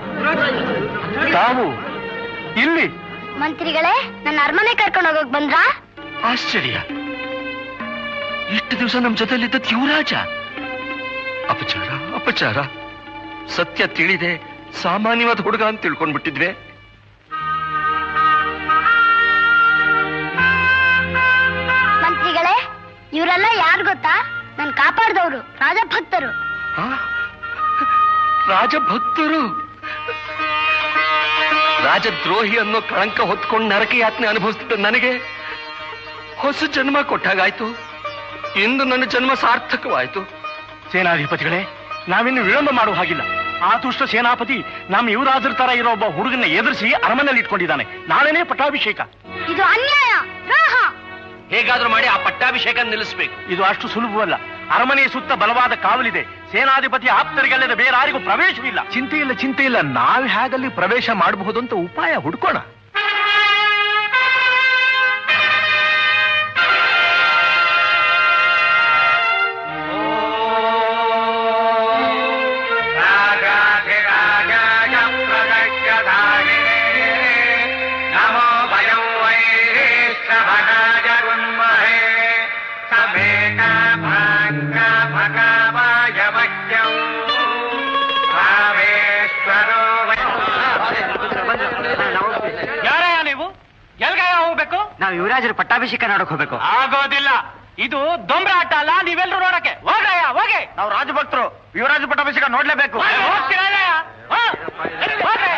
ತಾವು ಇಲ್ಲಿ? ಮಂತ್ರಿಗಳೇ, ನನ್ನ ಅರಮನೆ ಕರ್ಕೊಂಡು ಹೋಗಕ್ ಬಂದ್ರಾ? ಆಶ್ಚರ್ಯ, ಇಷ್ಟು ದಿವಸ ನಮ್ ಜೊತೆಲಿದ್ದದ್ ಯುವರಾಜ. ಅಪಚಾರ ಅಪಚಾರ. ಸತ್ಯ ತಿಳಿದೆ ಸಾಮಾನ್ಯವಾದ ಹುಡುಗ ಅಂತ ತಿಳ್ಕೊಂಡ್ಬಿಟ್ಟಿದ್ವೆ. ಮಂತ್ರಿಗಳೇ, ಇವರೆಲ್ಲ ಯಾರು ಗೊತ್ತಾ? ನನ್ ಕಾಪಾಡ್ದವ್ರು, ರಾಜಭಕ್ತರು. ರಾಜಭಕ್ತರು? ರಾಜದ್ರೋಹಿ ಅನ್ನೋ ಕಳಂಕ ಹೊತ್ಕೊಂಡು ನರಕ ಯಾತನೆ ಅನುಭವಿಸ್ತಿದ್ದ ನನಗೆ ಹೊಸ ಜನ್ಮ ಕೊಟ್ಟಾಗಾಯ್ತು. ಇಂದು ನನ್ನ ಜನ್ಮ ಸಾರ್ಥಕವಾಯ್ತು. ಸೇನಾಧಿಪತಿಗಳೇ, ನಾವಿನ್ನು ವಿಳಂಬ ಮಾಡುವ ಹಾಗಿಲ್ಲ. ಆ ದುಷ್ಟ ಸೇನಾಪತಿ ನಮ್ಮ ಯುವರಾಜರ ತರ ಇರೋ ಒಬ್ಬ ಹುಡುಗನ ಎದುರಿಸಿ ಅರಮನೆಯಲ್ಲಿ ಇಟ್ಕೊಂಡಿದ್ದಾನೆ. ನಾಳೆನೇ ಪಟ್ಟಾಭಿಷೇಕ. ಇದು ಅನ್ಯಾಯ, ದ್ರೋಹ. ಹೇಗಾದ್ರೂ ಮಾಡಿ ಆ ಪಟ್ಟಾಭಿಷೇಕ ನಿಲ್ಲಿಸಬೇಕು. ಇದು ಅಷ್ಟು ಸುಲಭವಲ್ಲ. ಅರಮನೆಯ ಸುತ್ತ ಬಲವಾದ ಕಾವಲಿದೆ. ಸೇನಾಧಿಪತಿ ಆಪ್ತರಿಗಲ್ಲದೆ ಬೇರಾರಿಗೂ ಪ್ರವೇಶವಿಲ್ಲ. ಚಿಂತೆ ಇಲ್ಲ ಚಿಂತೆ ಇಲ್ಲ ನಾವು ಹೇಗಲ್ಲಿ ಪ್ರವೇಶ ಮಾಡಬಹುದು ಅಂತ ಉಪಾಯ ಹುಡ್ಕೋಣ. ಯಾರಯ್ಯ ನೀವು? ಎಲ್ಗಾಯ ಹೋಗ್ಬೇಕು? ನಾವು ಯುವರಾಜರ ಪಟ್ಟಾಭಿಷೇಕ ನೋಡಕ್ ಹೋಗ್ಬೇಕು. ಆಗೋದಿಲ್ಲ. ಇದು ದೊಂಬ್ರ ಆಟ ಅಲ್ಲ, ನೀವೆಲ್ಲರೂ ನೋಡಕ್ಕೆ ಹೋಗ್ರಯ್ಯ, ಹೋಗಿ. ನಾವು ರಾಜಭಕ್ತರು, ಯುವರಾಜ ಪಟ್ಟಾಭಿಷೇಕ ನೋಡ್ಲೇಬೇಕು. ಹೋಗ್ತೀರಯ್ಯ? ಹೋಗ್ರಯ್ಯ.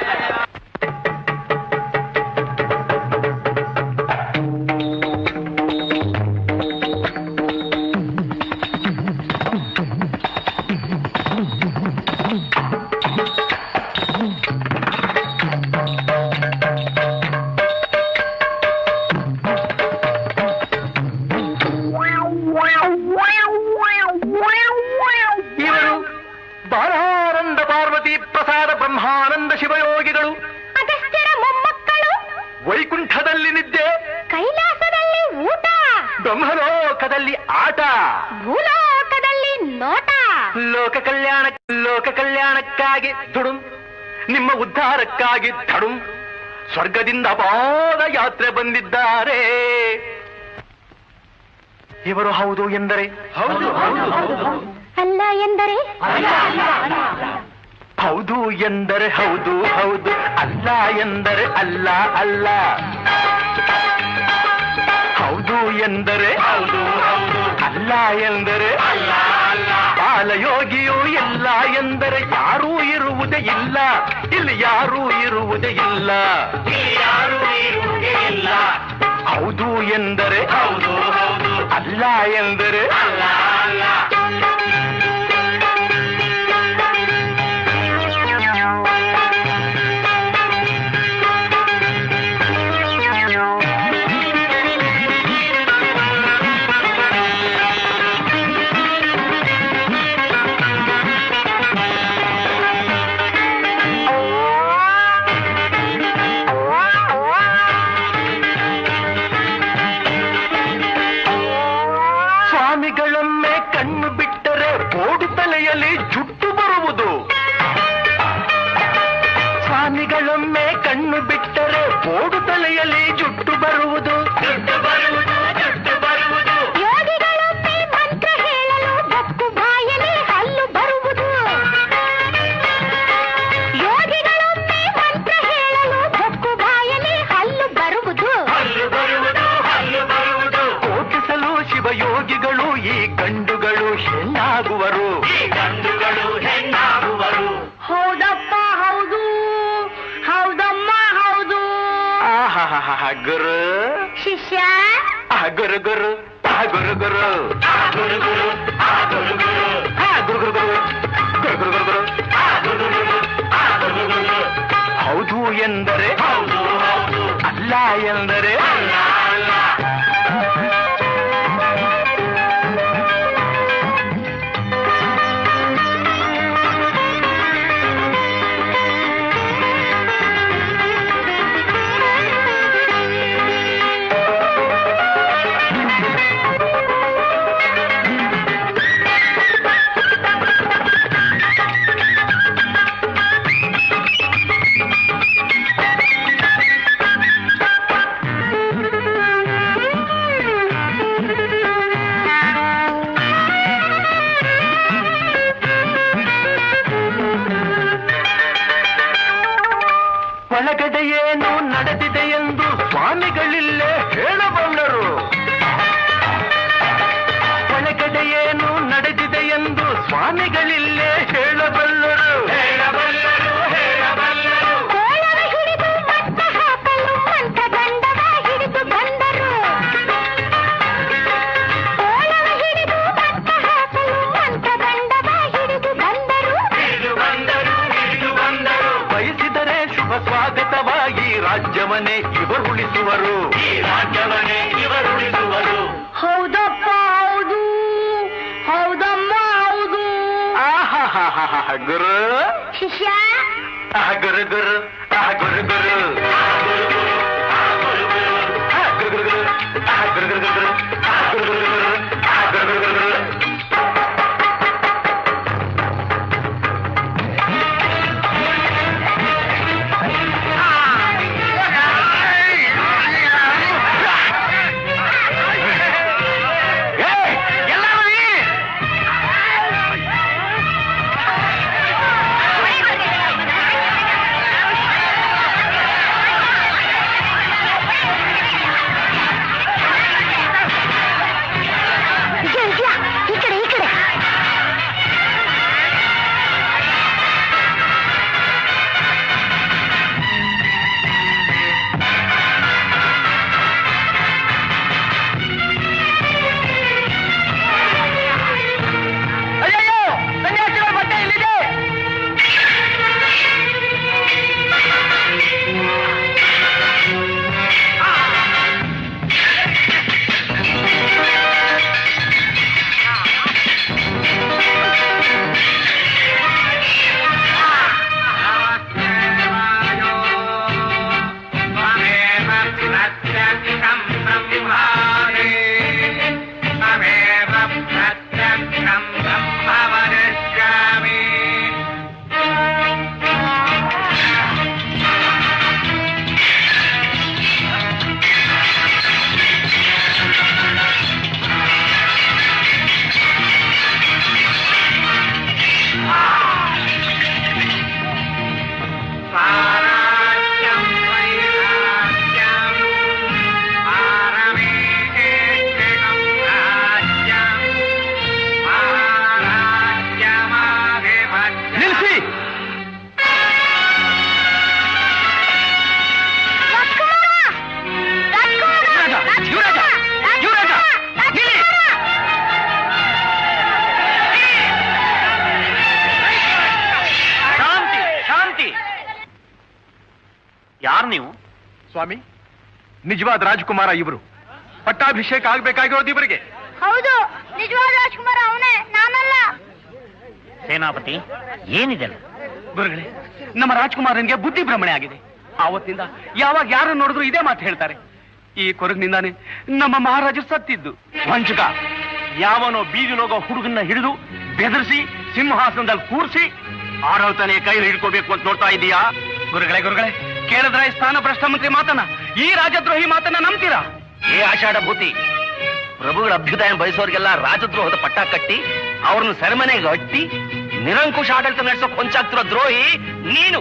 ಶಿವಯೋಗಿಗಳು, ಅಗಸ್ತ್ಯರ ಮೊಮ್ಮಕ್ಕಳು, ವೈಕುಂಠದಲ್ಲಿ ನಿದ್ದೆ, ಕೈಲಾಸದಲ್ಲಿ ಊಟ, ಬ್ರಹ್ಮಲೋಕದಲ್ಲಿ ಆಟ, ಭೂಲೋಕದಲ್ಲಿ ನೋಟ, ಲೋಕ ಕಲ್ಯಾಣ ಲೋಕ ಕಲ್ಯಾಣಕ್ಕಾಗಿ ದುಡುಂ, ನಿಮ್ಮ ಉದ್ಧಾರಕ್ಕಾಗಿ ಧಡುಂ, ಸ್ವರ್ಗದಿಂದ ಪಾದ ಯಾತ್ರೆ ಬಂದಿದ್ದಾರೆ. ಇವರು ಹೌದು ಎಂದರೆ ಹೌದು, ಅಲ್ಲ ಎಂದರೆ ಹೌದು ಎಂದರೆ ಹೌದು ಹೌದು, ಅಲ್ಲ ಎಂದರೆ ಅಲ್ಲ ಅಲ್ಲ. ಹೌದು ಎಂದರೆ ಹೌದು ಹೌದು, ಅಲ್ಲ ಎಂದರೆ ಅಲ್ಲ ಅಲ್ಲ. ಬಾಲಯೋಗಿಯೂ ಇಲ್ಲ ಎಂದರೆ ಯಾರೂ ಇರುವುದೇ ಇಲ್ಲ, ಇಲ್ಲಿ ಯಾರೂ ಇರುವುದೇ ಇಲ್ಲ, ಯಾರೂ ಇರುವುದೇ ಇಲ್ಲ. ಹೌದು ಎಂದರೆ ಹೌದು ಹೌದು, ಅಲ್ಲ ಎಂದರೆ ಅಲ್ಲ ಅಲ್ಲ. ಸ್ವಾಮಿಗಳೊಮ್ಮೆ ಕಣ್ಣು ಬಿಟ್ಟರೆ ಬೋಡು ತಲೆಯಲ್ಲಿ ಜುಟ್ಟು ಬರುವುದು. ಸ್ವಾಮಿಗಳೊಮ್ಮೆ ಕಣ್ಣು ಬಿಟ್ಟರೆ ಬೋಡು ತಲೆಯಲ್ಲಿ ಜುಟ್ಟು ಬರುವುದು, ಜುಟ್ಟು ಬರುವುದು, ಜುಟ್ಟು ಬರುವುದು. ಯೋಗಿಗಳೊಮ್ಮೆ ಮಂತ್ರ ಹೇಳಲು ಬೊಕ್ಕು ಬಾಯಲ್ಲಿ ಹಲ್ಲು ಬರುವುದು. ಯೋಗಿಗಳೊಮ್ಮೆ ಮಂತ್ರ ಹೇಳಲು ಬೊಕ್ಕು ಬಾಯಲ್ಲಿ ಹಲ್ಲು ಬರುವುದು, ಹಲ್ಲು ಬರುವುದು, ಹಲ್ಲು ಬರುವುದು. ಕೋಟಿಸಲು ಶಿವಯೋಗಿಗಳು ಈ ಗಂಡುಗಳು ಹೆಣ್ಣಾಗುವರು, ಈ ಗಂಡುಗಳು ಹೆಣ್ಣಾಗುವರು. ಹೌದಪ್ಪ ಹೌದು, ಹೌದಮ್ಮ ಹೌದು. ಆಹಾ ಗುರು ಶಿಷ್ಯ, ಗುರು ಗುರು ಗುರು ಗುರು ಗುರು ಗುರು ಗುರು ಗುರು ಗುರು ಗುರು ಗುರು ಗುರು ಗುರು ಗುರು ಗುರು. ಹೌದು ಎಂದರೆ ಹೌದು ಹೌದು, ಅಲ್ಲ ಎಂದರೆ ಅಲ್ಲ ಅಲ್ಲ. ಆಹ ಗುರು ಶಿಷ್ಯ ಆಹ ಗುರು ಗುರು ಆಹ ಗುರು ಗುರು ಆಹ ಗುರು ಗುರು ಆಹ ಗುರು ಗುರು ಗುರು ಆಹ ಗುರು ಗುರು ಗುರು ಆಹ ಗುರು ಗುರು ಗುರು. ಯಾರು ನೀವು? ಸ್ವಾಮಿ, ನಿಜವಾದ ರಾಜಕುಮಾರ ಇವರು. ಪಟ್ಟಾಭಿಷೇಕ ಆಗ್ಬೇಕಾಗಿರೋದು ಇವರಿಗೆ. ಹೌದು, ನಿಜವಾದ ರಾಜಕುಮಾರ ಅವನೇ, ನಾನಲ್ಲ. ಸೇನಾಪತಿ, ಏನಿದೆ? ಗುರುಗಳೇ, ನಮ್ಮ ರಾಜಕುಮಾರನಿಗೆ ಬುದ್ಧಿ ಭ್ರಮಣೆ ಆಗಿದೆ. ಆವತ್ತಿಂದ ಯಾವಾಗ ಯಾರು ನೋಡಿದ್ರು ಇದೇ ಮಾತು ಹೇಳ್ತಾರೆ. ಈ ಕೊರಗಿನಿಂದಾನೆ ನಮ್ಮ ಮಹಾರಾಜರು ಸತ್ತಿದ್ದು. ವಂಚಕ, ಯಾವನೋ ಬೀದಿಲೋಗೋ ಹುಡುಗನ್ನ ಹಿಡಿದು ಬೆದರಿಸಿ ಸಿಂಹಾಸನದಲ್ಲಿ ಕೂರಿಸಿ ಆಡಳಿತನೇ ಕೈಲಿ ಹಿಡ್ಕೋಬೇಕು ಅಂತ ನೋಡ್ತಾ ಇದೀಯಾ? ಗುರುಗಳೇ ಗುರುಗಳೇ ಕೇಳಿದ್ರ ಈ ಸ್ಥಾನ ಭ್ರಷ್ಟ ಮಂತ್ರಿ ಮಾತನ್ನ, ಈ ರಾಜದ್ರೋಹಿ ಮಾತನ್ನ ನಂಬ್ತೀರಾ? ಏ ಆಷಾಢ ಭೂತಿ, ಪ್ರಭುಗಳ ಅಭ್ಯುದಯ ಬಯಸೋರಿಗೆಲ್ಲ ರಾಜದ್ರೋಹದ ಪಟ್ಟ ಕಟ್ಟಿ ಅವ್ರನ್ನ ಸೆರೆಮನೆಗೆ ಅಟ್ಟಿ ನಿರಂಕುಶ ಆಡಳಿತ ನಡೆಸೋಕ್ ಹೊಂಚಾಗ್ತಿರೋ ದ್ರೋಹಿ ನೀನು.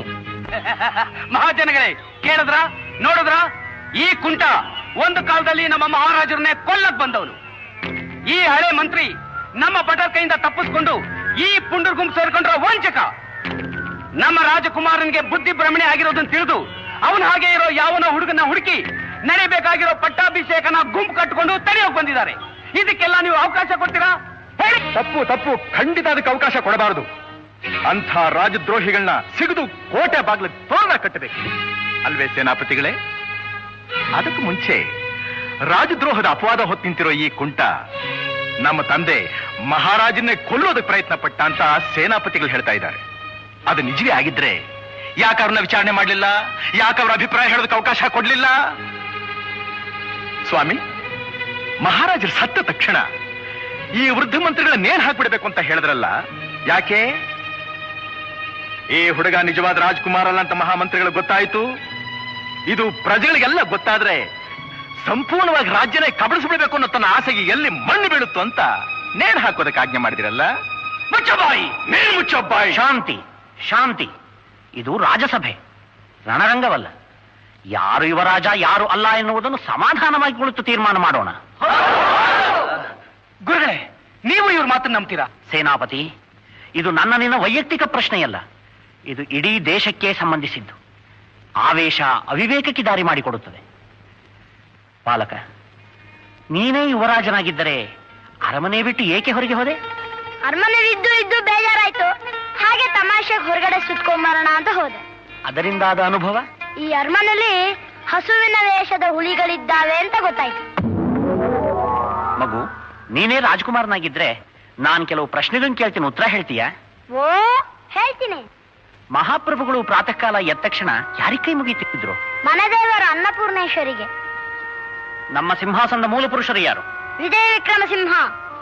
ಮಹಾಜನಗಳೇ ಕೇಳಿದ್ರ ನೋಡಿದ್ರ, ಈ ಕುಂಟ ಒಂದು ಕಾಲದಲ್ಲಿ ನಮ್ಮ ಮಹಾರಾಜರನ್ನೇ ಕೊಲ್ಲಕ್ ಬಂದವನು. ಈ ಹಳೆ ಮಂತ್ರಿ ನಮ್ಮ ಭಟರ್ ಕೈಯಿಂದ ತಪ್ಪಿಸ್ಕೊಂಡು ಈ ಪುಂಡರ್ ಗುಂಪು ಸೇರ್ಕೊಂಡ್ರ ವಂಚಕ. ನಮ್ಮ ರಾಜಕುಮಾರನಿಗೆ ಬುದ್ಧಿ ಭ್ರಮಣೆ ಆಗಿರೋದನ್ನ ತಿಳಿದು ಅವನ ಹಾಗೆ ಇರೋ ಯಾವನೋ ಹುಡುಗನ ಹುಡುಕಿ ನಡಿಬೇಕಾಗಿರೋ ಪಟ್ಟಾಭಿಷೇಕನ ಗುಂಪು ಕಟ್ಟಿಕೊಂಡು ತಡೆಯೋಕ್ ಬಂದಿದ್ದಾರೆ. ಇದಕ್ಕೆಲ್ಲ ನೀವು ಅವಕಾಶ ಕೊಡ್ತೀರಾ? ಹೇಳಿ. ತಪ್ಪು ತಪ್ಪು, ಖಂಡಿತ ಅದಕ್ಕೆ ಅವಕಾಶ ಕೊಡಬಾರದು. ಅಂಥ ರಾಜದ್ರೋಹಿಗಳನ್ನ ಸಿಗದು ಕೋಟೆ ಬಾಗ್ಲಿಗೆ ತೋರಣ ಕಟ್ಟಬೇಕು ಅಲ್ವೇ ಸೇನಾಪತಿಗಳೇ? ಅದಕ್ಕೆ ಮುಂಚೆ ರಾಜದ್ರೋಹದ ಅಪವಾದ ಹೊತ್ತು ನಿಂತಿರೋ ಈ ಕುಂಟ ನಮ್ಮ ತಂದೆ ಮಹಾರಾಜನ್ನೇ ಕೊಲ್ಲೋದಕ್ಕೆ ಪ್ರಯತ್ನ ಪಟ್ಟ ಅಂತ ಸೇನಾಪತಿಗಳು ಹೇಳ್ತಾ ಇದ್ದಾರೆ. ಅದು ನಿಜವೇ ಆಗಿದ್ರೆ ಯಾಕೆ ಅವ್ರನ್ನ ವಿಚಾರಣೆ ಮಾಡಲಿಲ್ಲ? ಯಾಕೆ ಅವ್ರ ಅಭಿಪ್ರಾಯ ಹೇಳೋದಕ್ಕೆ ಅವಕಾಶ ಕೊಡ್ಲಿಲ್ಲ? ಸ್ವಾಮಿ, ಮಹಾರಾಜರು ಸತ್ತ ತಕ್ಷಣ ಈ ವೃದ್ಧ ಮಂತ್ರಿಗಳ ನೇಣು ಹಾಕ್ಬಿಡ್ಬೇಕು ಅಂತ ಹೇಳಿದ್ರಲ್ಲ, ಯಾಕೆ? ಈ ಹುಡುಗ ನಿಜವಾದ ರಾಜ್ಕುಮಾರ್ ಅಲ್ಲ ಅಂತ ಮಹಾಮಂತ್ರಿಗಳಿಗೆ ಗೊತ್ತಾಯ್ತು. ಇದು ಪ್ರಜೆಗಳಿಗೆಲ್ಲ ಗೊತ್ತಾದ್ರೆ ಸಂಪೂರ್ಣವಾಗಿ ರಾಜ್ಯನೇ ಕಬಳಿಸ್ಬಿಡ್ಬೇಕು ಅನ್ನೋ ತನ್ನ ಆಸೆಗೆ ಎಲ್ಲಿ ಮಣ್ಣು ಬೀಳುತ್ತೋ ಅಂತ ನೇಣು ಹಾಕೋದಕ್ಕೆ ಆಜ್ಞೆ ಮಾಡಿದಿರಲ್ಲ. ಮುಚ್ಚಬಾಯಿ, ಮೇಲ್ ಮುಚ್ಚಬಾಯಿ. ಶಾಂತಿ ಶಾಂತಿ, ಇದು ರಾಜಸಭೆ, ರಣರಂಗವಲ್ಲ. ಯಾರು ಯುವರಾಜ ಯಾರು ಅಲ್ಲ ಎನ್ನುವುದನ್ನು ಸಮಾಧಾನವಾಗಿ ಕುಳಿತು ತೀರ್ಮಾನ ಮಾಡೋಣ. ಗುರುಗಳೇ, ನೀವು ಇವ್ರ ಮಾತನ್ನು ನಂಬ್ತೀರಾ? ಸೇನಾಪತಿ, ಇದು ನನ್ನ ನಿನ್ನ ವೈಯಕ್ತಿಕ ಪ್ರಶ್ನೆಯಲ್ಲ, ಇದು ಇಡೀ ದೇಶಕ್ಕೆ ಸಂಬಂಧಿಸಿದ್ದು. ಆವೇಶ ಅವಿವೇಕಕ್ಕೆ ದಾರಿ ಮಾಡಿಕೊಡುತ್ತದೆ. ಪಾಲಕ, ನೀನೇ ಯುವರಾಜನಾಗಿದ್ದರೆ ಅರಮನೆ ಬಿಟ್ಟು ಏಕೆ ಹೊರಗೆ ಹೋದೆ? ಅರಮನೆ ಇದ್ದು ಇದ್ದು ಬೇಜಾರಾಯ್ತು, ಹಾಗೆ ತಮಾಷೆಗೆ ಹೊರಗಡೆ ಸುತ್ಕೊಂಬರೋಣ ಅಂತ ಹೋದೆ. ಅದರಿಂದಾದ ಅನುಭವ? ಈ ಅರಮನೆಯಲ್ಲಿ ಹಸುವಿನ ವೇಷದ ಹುಲಿಗಳಿದ್ದಾವೆ ಅಂತ ಗೊತ್ತಾಯ್ತು. ಮಗು, ನೀನೇ ರಾಜ್ಕುಮಾರನಾಗಿದ್ರೆ ನಾನು ಕೆಲವು ಪ್ರಶ್ನೆಗಳನ್ನು ಕೇಳ್ತೀನಿ, ಉತ್ತರ ಹೇಳ್ತೀಯಾ? ಓ ಹೇಳ್ತೀನಿ. ಮಹಾಪ್ರಭುಗಳು ಪ್ರಾತಃ ಕಾಲ ಎದ್ದ ತಕ್ಷಣ ಯಾರಿಗೆ ಕೈ ಮುಗಿತಿದ್ರು? ಮನೆದೇವರ ಅನ್ನಪೂರ್ಣೇಶ್ವರಿಗೆ. ನಮ್ಮ ಸಿಂಹಾಸನದ ಮೂಲ ಪುರುಷರು ಯಾರು? ವಿಜಯ ವಿಕ್ರಮ ಸಿಂಹ.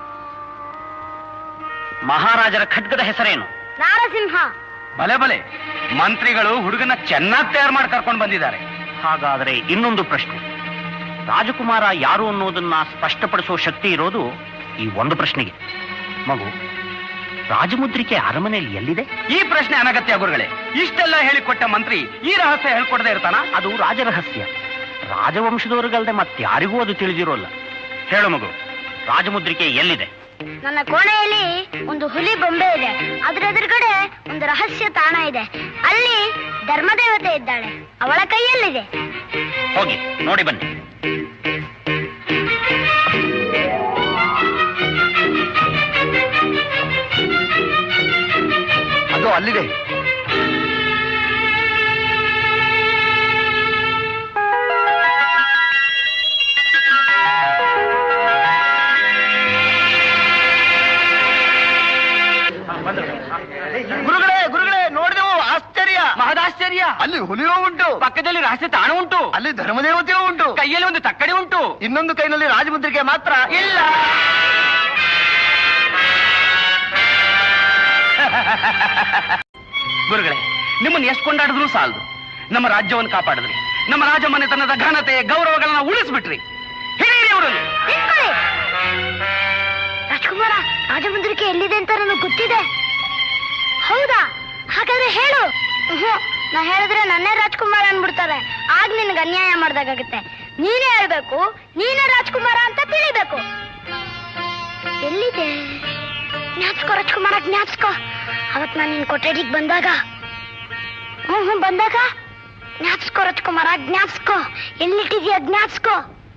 ಮಹಾರಾಜರ ಖಡ್ಗದ ಹೆಸರೇನು? ನಾರಸಿಂಹ. ಬಲೆ ಬಲೆ, ಮಂತ್ರಿಗಳು ಹುಡುಗನ ಚೆನ್ನಾಗಿ ತಯಾರು ಮಾಡಿ ಕರ್ಕೊಂಡು ಬಂದಿದ್ದಾರೆ. ಹಾಗಾದರೆ ಇನ್ನೊಂದು ಪ್ರಶ್ನೆ, ರಾಜಕುಮಾರ ಯಾರು ಅನ್ನೋದನ್ನ ಸ್ಪಷ್ಟಪಡಿಸೋ ಶಕ್ತಿ ಇರೋದು ಈ ಒಂದು ಪ್ರಶ್ನೆಗೆ. ಮಗು, ರಾಜಮುದ್ರಿಕೆ ಅರಮನೆಯಲ್ಲಿ ಎಲ್ಲಿದೆ? ಈ ಪ್ರಶ್ನೆ ಅನಗತ್ಯ ಗುರುಗಳೇ. ಇಷ್ಟೆಲ್ಲ ಹೇಳಿಕೊಟ್ಟ ಮಂತ್ರಿ ಈ ರಹಸ್ಯ ಹೇಳ್ಕೊಡದೆ ಇರ್ತಾನ? ಅದು ರಾಜರಹಸ್ಯ. ರಾಜವಂಶದವರಿಗಲ್ದೆ ಮತ್ತಾರಿಗೂ ಅದು ತಿಳಿದಿರೋಲ್ಲ. ಹೇಳು ಮಗು, ರಾಜಮುದ್ರಿಕೆ ಎಲ್ಲಿದೆ? ನನ್ನ ಕೋಣೆಯಲ್ಲಿ ಒಂದು ಹುಲಿ ಬೊಂಬೆ ಇದೆ. ಅದ್ರ ಎದುರುಗಡೆ ಒಂದು ರಹಸ್ಯ ತಾಣ ಇದೆ. ಅಲ್ಲಿ ಧರ್ಮದೇವತೆ ಇದ್ದಾಳೆ. ಅವಳ ಕೈಯಲ್ಲಿದೆ. ಹೋಗಿ ನೋಡಿ ಬನ್ನಿ. ಅದು ಅಲ್ಲಿದೆ. ಗುರುಗಳೇ ಗುರುಗಳೇ ನೋಡಿದೆವು, ಆಶ್ಚರ್ಯ, ಮಹದಾಶ್ಚರ್ಯ. ಅಲ್ಲಿ ಹುಲಿಯೂ ಉಂಟು, ಪಕ್ಕದಲ್ಲಿ ರಹಸ್ಯ ತಾಣ ಉಂಟು, ಅಲ್ಲಿ ಧರ್ಮದೇವತೆಯೂ ಉಂಟು, ಕೈಯಲ್ಲಿ ಒಂದು ತಕ್ಕಡಿ ಉಂಟು, ಇನ್ನೊಂದು ಕೈನಲ್ಲಿ ರಾಜಮುದ್ರಿಕೆ ಮಾತ್ರ ಇಲ್ಲ. ಗುರುಗಳೇ, ನಿಮ್ಮನ್ನು ಎಷ್ಟು ಕೊಂಡಾಡಿದ್ರು ಸಾಲದು. ನಮ್ಮ ರಾಜ್ಯವನ್ನು ಕಾಪಾಡಿದ್ರಿ, ನಮ್ಮ ರಾಜಮನೆತನದ ಘನತೆ ಗೌರವಗಳನ್ನ ಉಳಿಸ್ಬಿಟ್ರಿ. ಹಿರಿಯರಿ ಅವರಲ್ಲಿ ರಾಜಕುಮಾರ, ರಾಜಮುದ್ರಿಕೆ ಎಲ್ಲಿದೆ ಅಂತ ನನಗೆ ಗೊತ್ತಿದೆ. ಹೌದಾ? ಹಾಗಾದ್ರೆ ಹೇಳು. ನಾ ಹೇಳಿದ್ರೆ ನನ್ನೇ ರಾಜ್ಕುಮಾರ ಅನ್ಬಿಡ್ತಾರೆ. ಆಗ ನಿನ್ಗೆ ಅನ್ಯಾಯ ಮಾಡ್ದಾಗುತ್ತೆ. ನೀನೇ ಹೇಳ್ಬೇಕು, ನೀನೇ ರಾಜ್ಕುಮಾರ ಅಂತ ತಿಳಿಬೇಕು. ಎಲ್ಲಿದೆ? ಜ್ಞಾಪಿಸ್ಕೋ ರಾಜ್ಕುಮಾರ, ಜ್ಞಾಪಿಸ್ಕೋ. ಅವತ್ ನಾನು ನಿನ್ ಕೊಠಡಿಗೆ ಬಂದಾಗ, ಹ್ಮ್ ಹ್ಮ್ ಬಂದಾಗ ಜ್ಞಾಪಿಸ್ಕೋ ರಾಜ್ಕುಮಾರ, ಜ್ಞಾಪಿಸ್ಕೋ. ಎಲ್ಲಿಟ್ಟಿದ್ಯಾ ಜ್ಞಾಪಿಸ್ಕೋ.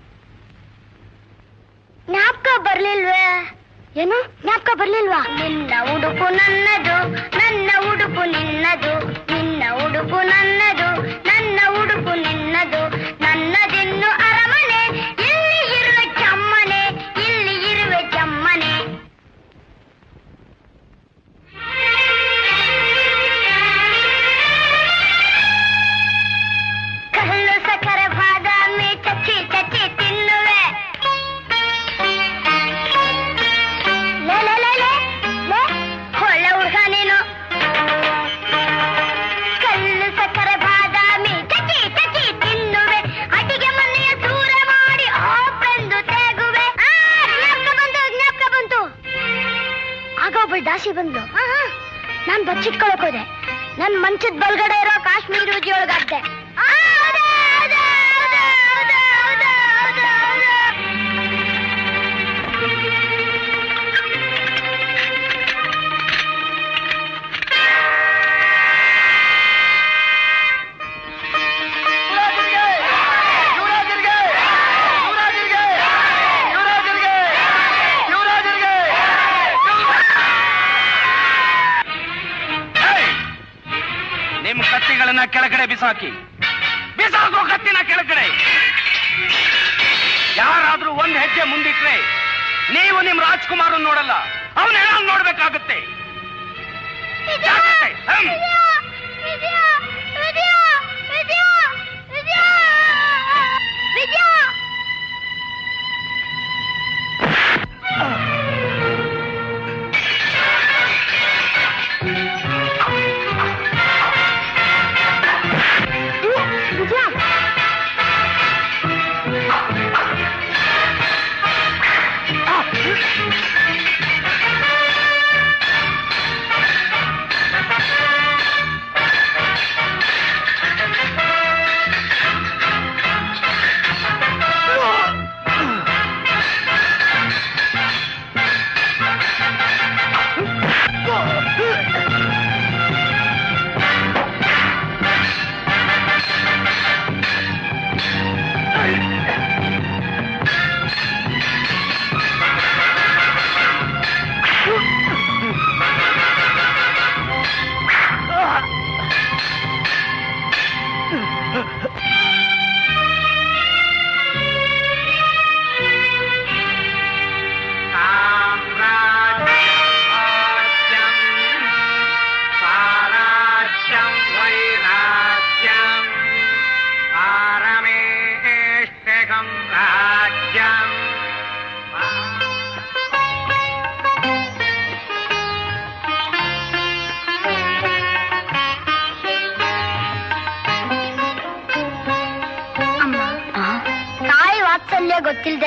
ಜ್ಞಾಪಕ ಬರ್ಲಿಲ್ವೇ? ಏನು ಜ್ಞಾಪಕ ಬರ್ಲಿಲ್ವಾ? ನಿನ್ನ ಉಡುಪು ನನ್ನದು, ನನ್ನ ಉಡುಪು ನಿನ್ನದು, ನಿನ್ನ ಉಡುಪು ನನ್ನದು, ನನ್ನ ಉಡುಪು ನಿನ್ನದು, ನನ್ನದಿನ್ನು ಅರಮನೆ, ಇಲ್ಲಿ ಇರುವೆ ಚಮ್ಮನೆ, ಇಲ್ಲಿ ಇರುವೆ ಚಮ್ಮನೆ. ಕಲ್ಲು ಸಕ್ಕರೆ ಬಾದಾಮಿ ಚಚ್ಚಿ ಚಚ್ಚಿ ತಿನ್ನುವೆ. ಒಳ್ಳೆ ಹುಡುಗ ನೀನು. ಕಲ್ಲು ಸಕ್ಕರೆ ಬಾದಾಮಿ ಚಚ್ಚಿ ಚಚ್ಚಿ ತಿನ್ನುವೆ, ಅಡಿಗೆ ಮನೆಯ ದೂರ ಮಾಡಿ ಆಪೆಂದು ತೆಗುವೆ. ಜ್ಞಾಪಕ ಬಂತು, ಜ್ಞಾಪಕ ಬಂತು. ಆಗ ಒಬ್ಬ ದಾಸಿ ಬಂದ್ಲು. ನಾನ್ ಬಚ್ಚಿಟ್ಕೊಳಕ್ ಹೋದೆ. ನನ್ ಮಂಚದ ಬಲ್ಗಡೆ ಇರೋ ಕಾಶ್ಮೀರಿ ರುಚಿ ಒಳಗಾಗ್ದೆ. ನಿಮ್ ಕತ್ತಿಗಳನ್ನ ಕೆಳಗಡೆ ಬಿಸಾಕಿ, ಬಿಸಾಕೋ ಕತ್ತಿನ ಕೆಳಗಡೆ. ಯಾರಾದ್ರೂ ಒಂದ್ ಹೆಜ್ಜೆ ಮುಂದಿಟ್ರೆ ನೀವು ನಿಮ್ ರಾಜ್ಕುಮಾರ್ ನೋಡಲ್ಲ, ಅವನೆಲ್ಲ ನೋಡ್ಬೇಕಾಗುತ್ತೆ.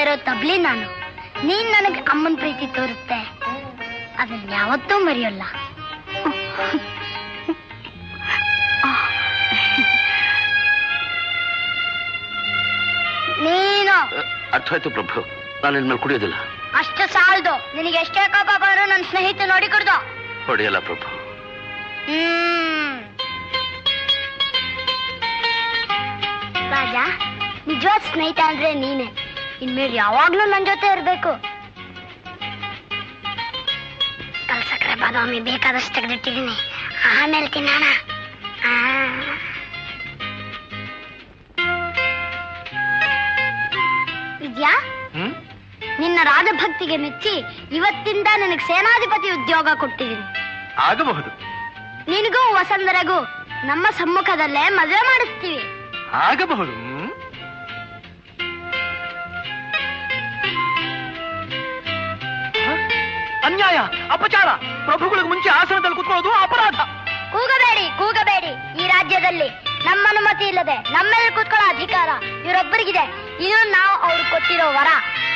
ಇರೋ ತಬ್ಲಿ ನಾನು. ನೀನ್ ನನಗ್ ಅಮ್ಮನ್ ಪ್ರೀತಿ ತೋರುತ್ತೆ, ಅದನ್ನ ಯಾವತ್ತೂ ಮರೆಯೋಲ್ಲ. ನೀನು ಅರ್ಥಾಯ್ತು ಪ್ರಭು, ನಾನು ಇನ್ಮೇಲೆ ಕುಡಿಯೋದಿಲ್ಲ. ಅಷ್ಟು ಸಾಲದು. ನಿನಗೆ ಎಷ್ಟೇ ಕೋಪ ಬರೋ ನನ್ನ ಸ್ನೇಹಿತ ನೋಡಿ ಕುಡ್ದು. ಹೊಡೆಯಲ್ಲ ಪ್ರಭು. ಹ್ಮ್ ರಾಜ, ನಿಜವಾದ ಸ್ನೇಹಿತ ಅಂದ್ರೆ ನೀನೆ. ಇನ್ಮೇಲೆ ಯಾವಾಗ್ಲೂ ನನ್ ಜೊತೆ ಇರ್ಬೇಕು. ಕಲ್ಸಕ್ರೆ ಬಾದಾಮಿ ಬೇಕಾದಷ್ಟು ತೆಗೆದಿಟ್ಟಿದ್ದೀನಿ, ಆಮೇಲೆ ತಿನ್ನೋಣ. ವಿದ್ಯಾ, ನಿನ್ನ ರಾಜಭಕ್ತಿಗೆ ಮೆಚ್ಚಿ ಇವತ್ತಿಂದ ನನಗೆ ಸೇನಾಧಿಪತಿ ಉದ್ಯೋಗ ಕೊಟ್ಟಿದ್ದೀನಿ. ಆಗಬಹುದು. ನಿನಗೂ ವಸಂಧರೆಗೂ ನಮ್ಮ ಸಮ್ಮುಖದಲ್ಲೇ ಮದುವೆ ಮಾಡಿಸ್ತೀವಿ. ಆಗಬಹುದು. ಅನ್ಯಾಯ, ಅಪಚಾರ. ಪ್ರಭುಗಳಿಗೆ ಮುಂಚೆ ಆಸನದಲ್ಲಿ ಕುತ್ಕೊಳ್ಳೋದು ಅಪರಾಧ. ಕೂಗಬೇಡಿ, ಕೂಗಬೇಡಿ. ಈ ರಾಜ್ಯದಲ್ಲಿ ನಮ್ಮ ಅನುಮತಿ ಇಲ್ಲದೆ ನಮ್ಮೇಲೆ ಕೂತ್ಕೊಳ್ಳೋ ಅಧಿಕಾರ ಇವರೊಬ್ಬರಿಗಿದೆ. ಇದು ನಾವು ಅವ್ರು ಕೊಟ್ಟಿರೋ ವರ.